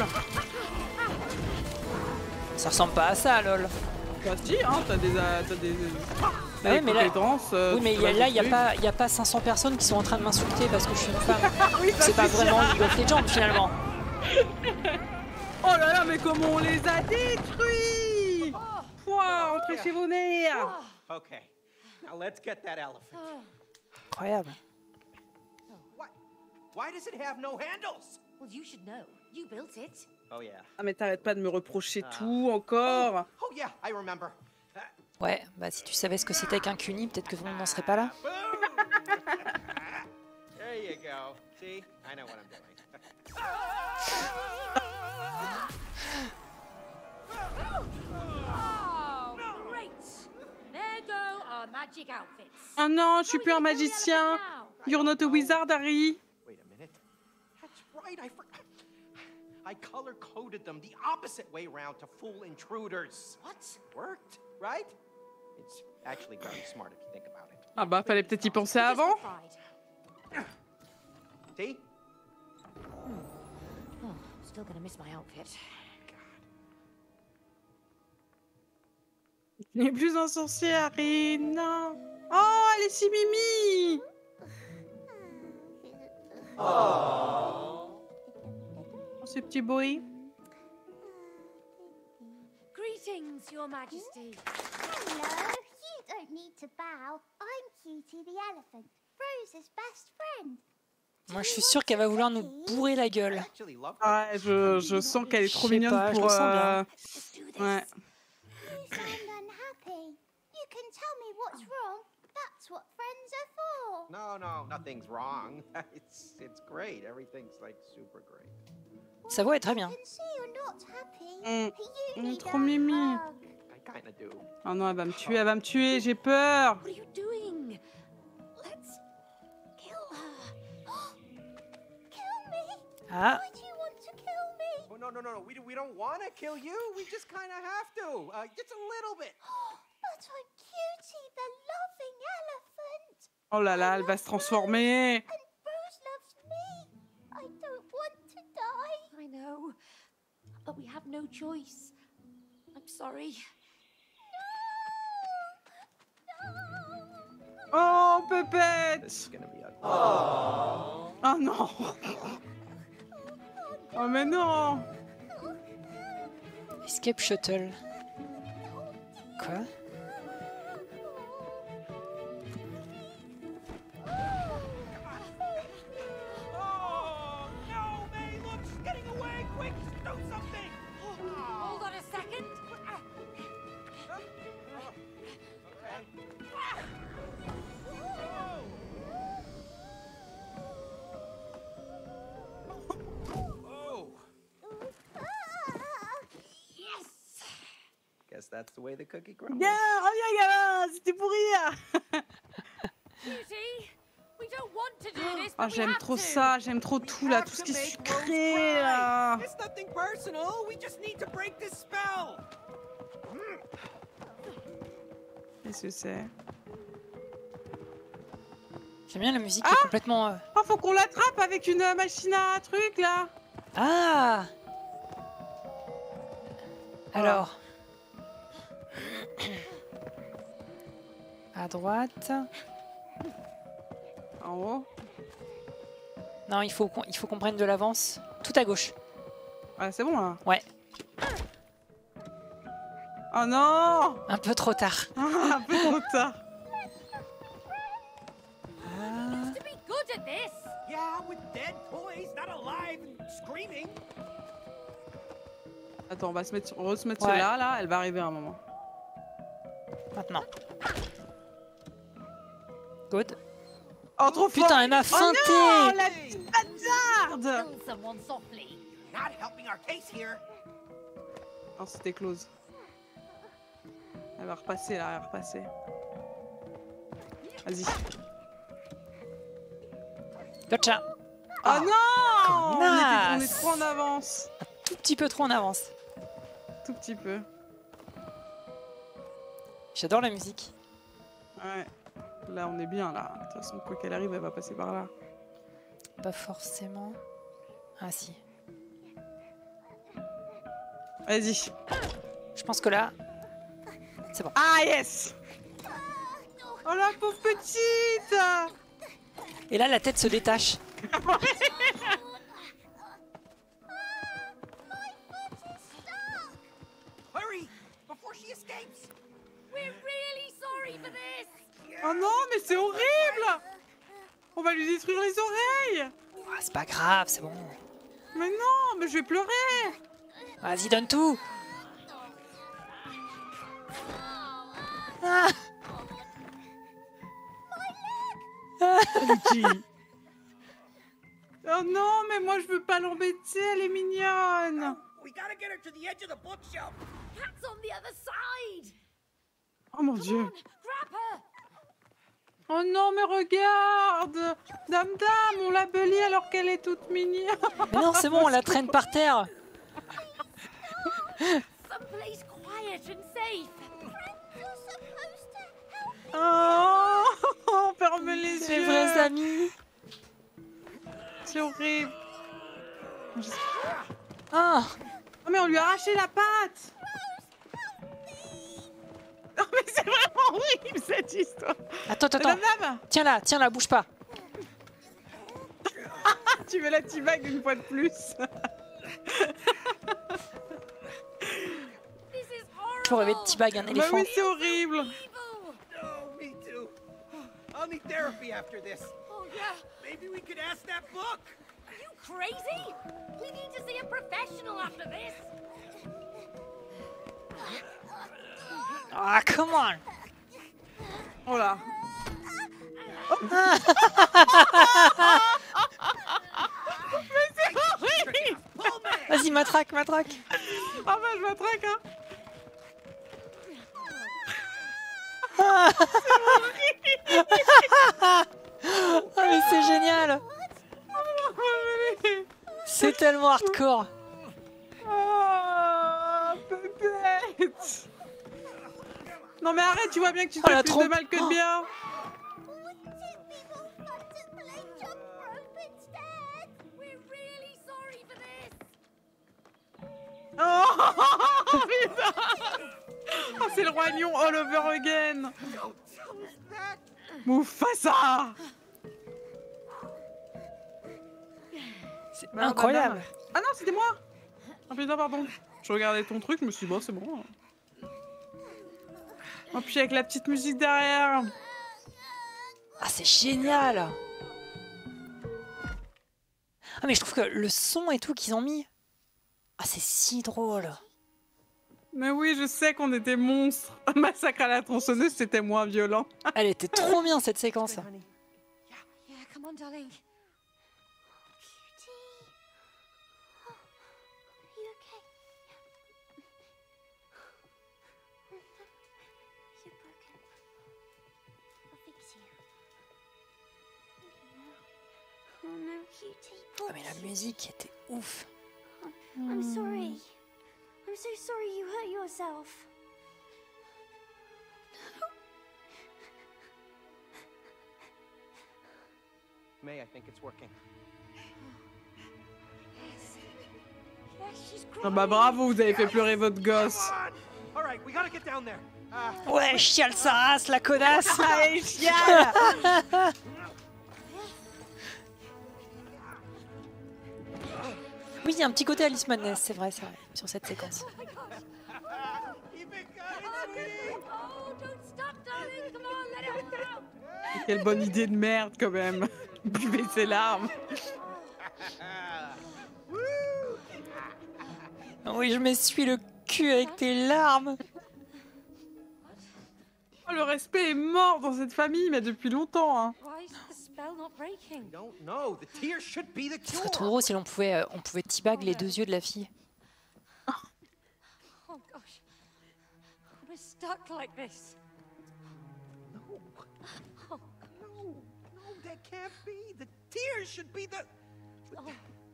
Ça ressemble pas à ça, LoL. Bah si, hein, t'as des ouais, mais compétences. Oui, mais là, il n'y a pas 500 personnes qui sont en train de m'insulter parce que je suis une femme. Oui, c'est pas vraiment League of Legends finalement. Oh là là, mais comment on les a détruits! Pouah, entrez chez vos mères! Okay, now let's get that elephant. Incroyable. Why does it have no handles? Well, you should know. You built it. Oh yeah. Ah mais t'arrêtes pas de me reprocher tout encore. Oh yeah, I remember. Ouais, bah si tu savais ce que c'était qu'un CUNY, peut-être que vous n'en serez pas là. There you go. See, I know what I'm doing. Oh, great! There go our magic outfits. Oh non, je suis plus un magicien. You're not a wizard, Harry. Wait a minute. That's right. I color-coded them the opposite way around to fool intruders. What? Worked, right? It's actually very smart if you think about it. Ah bah fallait peut-être y penser avant. See? Oh, still gonna miss my outfit. Tu n'es plus un sorcier, Harry. Non. Oh, elle est si mimi. Oh, ce petit boy. Greetings, Your Majesty. Hello, you don't need to bow. I'm Cutie the elephant, Rose's best friend. Moi, je suis sûre qu'elle va vouloir nous bourrer la gueule. Ah, je sens qu'elle est trop mignonne pas, pour. Je le sens bien. Ouais. You sound unhappy. You can tell me what's wrong. That's what friends are for. No, nothing's wrong. It's great. Everything's like super great. Sa voix est très bien. I can see you're not happy. You need Trop a mimi. hug. I kinda do. Oh non, elle va me tuer, j'ai peur. What are you doing? Let's kill her. Kill me. Ah, Why do you want to kill me? Oh no. We don't want to kill you. We just kind of have to. Just a little bit. But I'm Cutie the loving elephant. Oh là là, elle va se transformer. And Rose loves me. I don't want to die. I know, but we have no choice. I'm sorry. Oh, Pépette. This is gonna be ugly. Oh non. Oh mais non. Escape Shuttle. Quoi? quick, just do something! Hold on a second. Oh! Yes! Guess that's the way the cookie crumbles. Reviens, c'était pour rire. Cutie, we don't want to do this, Ah, but we j'aime have trop to. ça, j'aime trop tout là, tout ce qui est sucré là. It's nothing personal. We just need to break this spell. Qu'est-ce que c'est? J'aime bien la musique qui est complètement... Oh, faut qu'on l'attrape avec une machine à truc là. Ah. Alors... À droite... En haut. Non, il faut qu'on prenne de l'avance. Tout à gauche. Ah, c'est bon là. Ouais. Oh non. Un peu trop tard. Un peu trop tard. Used to be good at this. Yeah, with dead toys, not alive and screaming. Attends, on va se mettre sur Ouais. celle-là, là, elle va arriver à un moment. Maintenant. Good. Oh, trop fort. Putain, elle m'a feinté. Oh non, la petite bâtarde. Kill someone softly. Not helping our case here. Non, c'était close. Elle va repasser là, elle va repasser. Vas-y. Gotcha. Oh non, on est Connasse. trop en avance. Tout petit peu trop en avance. Tout petit peu. J'adore la musique. Ouais. Là, on est bien là. De toute façon, quoi qu'elle arrive, elle va passer par là. Pas forcément. Ah si. Vas-y. Je pense que là... C'est bon. Ah yes. Oh la pauvre petite. Et là, la tête se détache. Hurry, before she escapes. We're really sorry for this. Oh non, mais c'est horrible. On va lui détruire les oreilles. Ah, c'est pas grave, c'est bon. Mais non, mais je vais pleurer. Vas-y, donne tout. Ah. Lucky. Oh non, mais moi je veux pas l'embêter, elle est mignonne. We gotta get her to the edge of the bookshelf. Cat's on the other side. Oh mon dieu. Grab her. Oh non, mais regarde. Dame Dame, on la belie alors qu'elle est toute mignonne. Mais non, c'est bon, on la traîne par terre. Someplace quiet and safe. Oh, ferme les C'est yeux. vrais amis. C'est horrible. Ah. Oh, mais on lui a arraché la patte. Non, mais c'est vraiment horrible cette histoire. Attends. Dame Dame. Tiens là, bouge pas. Tu veux la teabag une fois de plus. Toujours rêvé de teabag un Bah éléphant. oui, c'est horrible. No, me too. I'll need therapy after this. Oh yeah. Maybe we could ask that book. Are you crazy? We need to see a professional after this. Ah, come on. Oh là. Mais c'est horrible. Vas-y, matraque. Ah bah je m'attraque hein. Ah, mais c'est génial. C'est tellement hardcore. Oh, pépette. Non mais arrête, tu vois bien que tu Oh, fais la plus trompe. de mal que de bien. We're really sorry for this. Oh putain. Oh, c'est le roi lion all over again. Mufasa. C'est Bah, incroyable. madame. Ah non, c'était moi. Ah putain, pardon. Je regardais ton truc, je me suis dit, bon, c'est bon. Oh, puis avec la petite musique derrière. Ah, c'est génial. Ah, mais je trouve que le son et tout qu'ils ont mis. Ah, c'est si drôle. Mais oui, je sais qu'on était monstres. Massacre à la tronçonneuse, c'était moins violent. Elle était trop bien cette séquence. Yeah, come on, darling. Ah, mais la musique était ouf. I'm sorry. I'm so sorry you hurt yourself. May, I think it's working. Yes. Yes, she's crying. Ah bah bravo, vous avez fait pleurer votre gosse. All right, we gotta get down there. Ouais, chiale sa race, la connasse. Allez, chiale. Oui, il y a un petit côté Alice Madness, c'est vrai, sur cette séquence. Oh, don't stop, darling. Come on, let it out. Quelle bonne idée de merde quand même. Buvez ses larmes. Oui, je m'essuie le cul avec tes larmes. Oh, le respect est mort dans cette famille, mais depuis longtemps. Hein. Why is the spell not breaking? Don't know. The tears should be the Ce serait cure. trop drôle si on pouvait teabag les deux yeux de la fille. Oh gosh. We're stuck like this. No. No, that can't be. The tears should be the... Oh.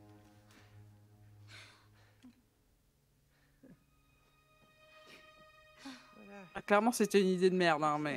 Ah, clairement, c'était une idée de merde, hein, mais...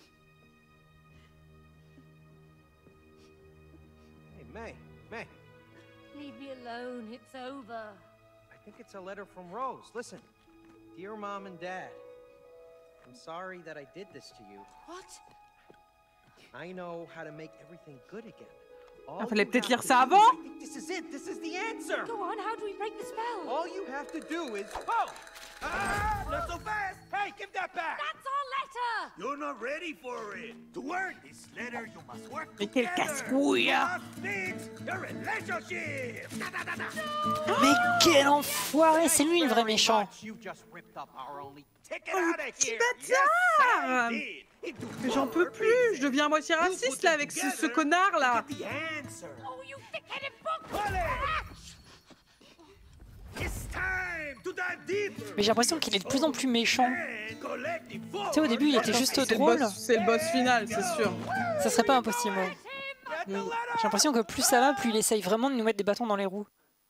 Hey, May. Leave me alone. It's over. I think it's a letter from Rose. Listen. Dear Mom and Dad, I'm sorry that I did this to you. What? I know how to make everything good again. Il fallait peut-être lire ça avant. I think this is it. This is the answer. Go on, how do we break the spell? All you have to do is... Oh! Ah! Not so fast! Hey, give that back! That's our letter! You're not ready for it. To earn this letter, you must work Mais quel together. casse-couille, You hein. must fix your relationship. Mais quel enfoiré, c'est lui le vrai méchant. You just ripped up our only ticket Oh, out le of petit here. bâtard. I did. It took Mais j'en peux plus, je deviens à moitié raciste là avec ce connard là. Get the answer. Oh, you thick-headed book! Pull it. It's time to dive deeper. Mais j'ai l'impression qu'il est de plus en plus méchant. And collect the Tu sais, au début, il était juste drôle. C'est le boss final, c'est sûr. Ça serait pas impossible. J'ai l'impression que plus ça va, plus il essaye vraiment de nous mettre des bâtons dans les roues.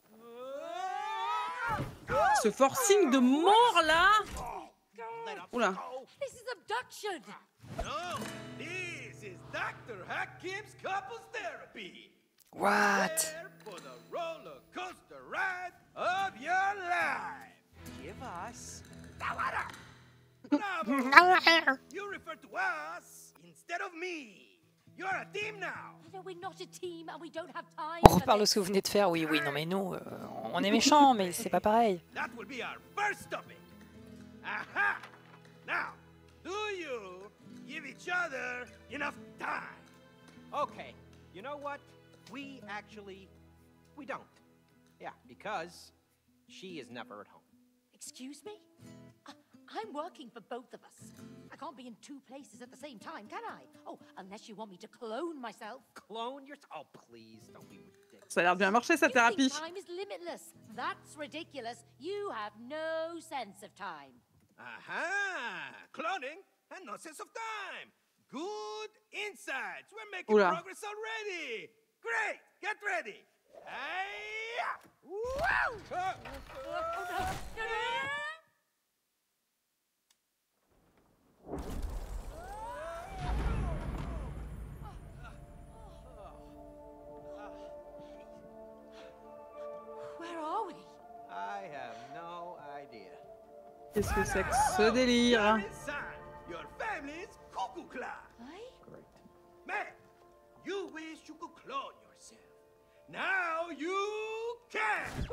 Ce forcing de mort là. Oula. This is abduction! No, this is Dr. Hakim's couples therapy. What? Prepare for the roller coaster ride of your life. Give us... Bravo. You refer to us instead of me. You're a team now. No, we're not a team and we don't have time On for reparle de this. ce que vous venez de faire. Oui, non, mais nous, on est méchants, mais c'est pas pareil. That will be our first topic. Aha! Now, do you give each other enough time? Okay, you know what? We don't. Yeah, because she is never at home. Excuse me? I'm working for both of us. I can't be in two places at the same time, can I? Oh, unless you want me to clone myself. Clone yourself? Oh, please, don't be ridiculous. Ça a l'air de bien marcher sa You thérapie. think time is limitless. That's ridiculous. You have no sense of time. Aha! Cloning and no sense of time. Good insights. We're making Oula. progress already. Great. Get ready. Hey! Woo! Where are we? I have no idea. Qu'est-ce que c'est que ce délire? You're inside your family's cuckoo clock. Hey? Great. Man, you wish you could clone yourself. Now you can.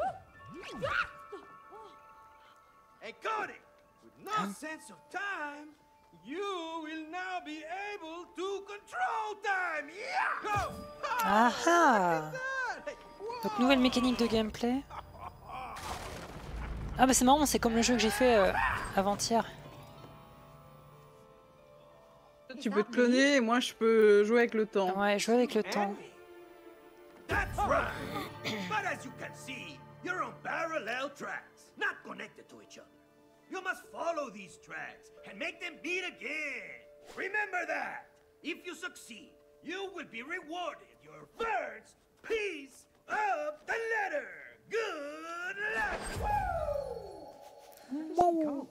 And Cody, with no sense of time, you will now be able to control time. Yeah! Go! Ah ah! Hey, whoa! Donc nouvelle mécanique de gameplay. Ah bah c'est marrant, c'est comme le jeu que j'ai fait avant-hier. Tu peux te cloner et moi je peux jouer avec le temps. Ouais, jouer avec le temps. That's right. But as you can see, you're on parallel tracks, not connected to each other. You must follow these tracks and make them meet again. Remember that. If you succeed, you will be rewarded your first piece of the letter. Good luck. Woo!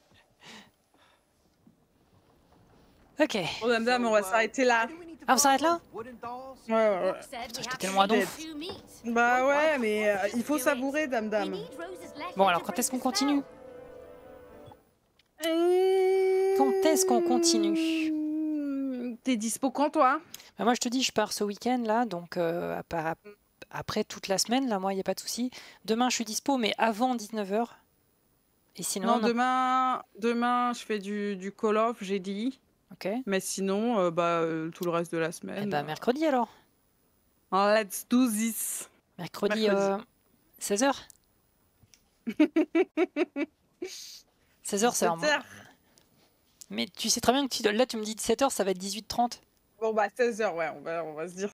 Ok. Oh dame, on va s'arrêter là. Ah, on s'arrête là? Ouais. J'étais tellement à donf. Bah ouais, mais il faut savourer, dame. Bon, alors quand est-ce qu'on continue? Quand est-ce qu'on continue? T'es dispo quand, toi? Bah, moi, je te dis, je pars ce week-end, là, donc après toute la semaine, là, moi, il n'y a pas de souci. Demain, je suis dispo, mais avant 19h. Et sinon... Non, demain, je fais du Call of, j'ai dit. Ok. Mais sinon, tout le reste de la semaine. Eh bah, mercredi, alors. Let's do this. Mercredi. 16h 16h, c'est un... Mais tu sais très bien que là, tu me dis 17h, ça va être 18h30. Bon, bah, 16h, ouais, on va se dire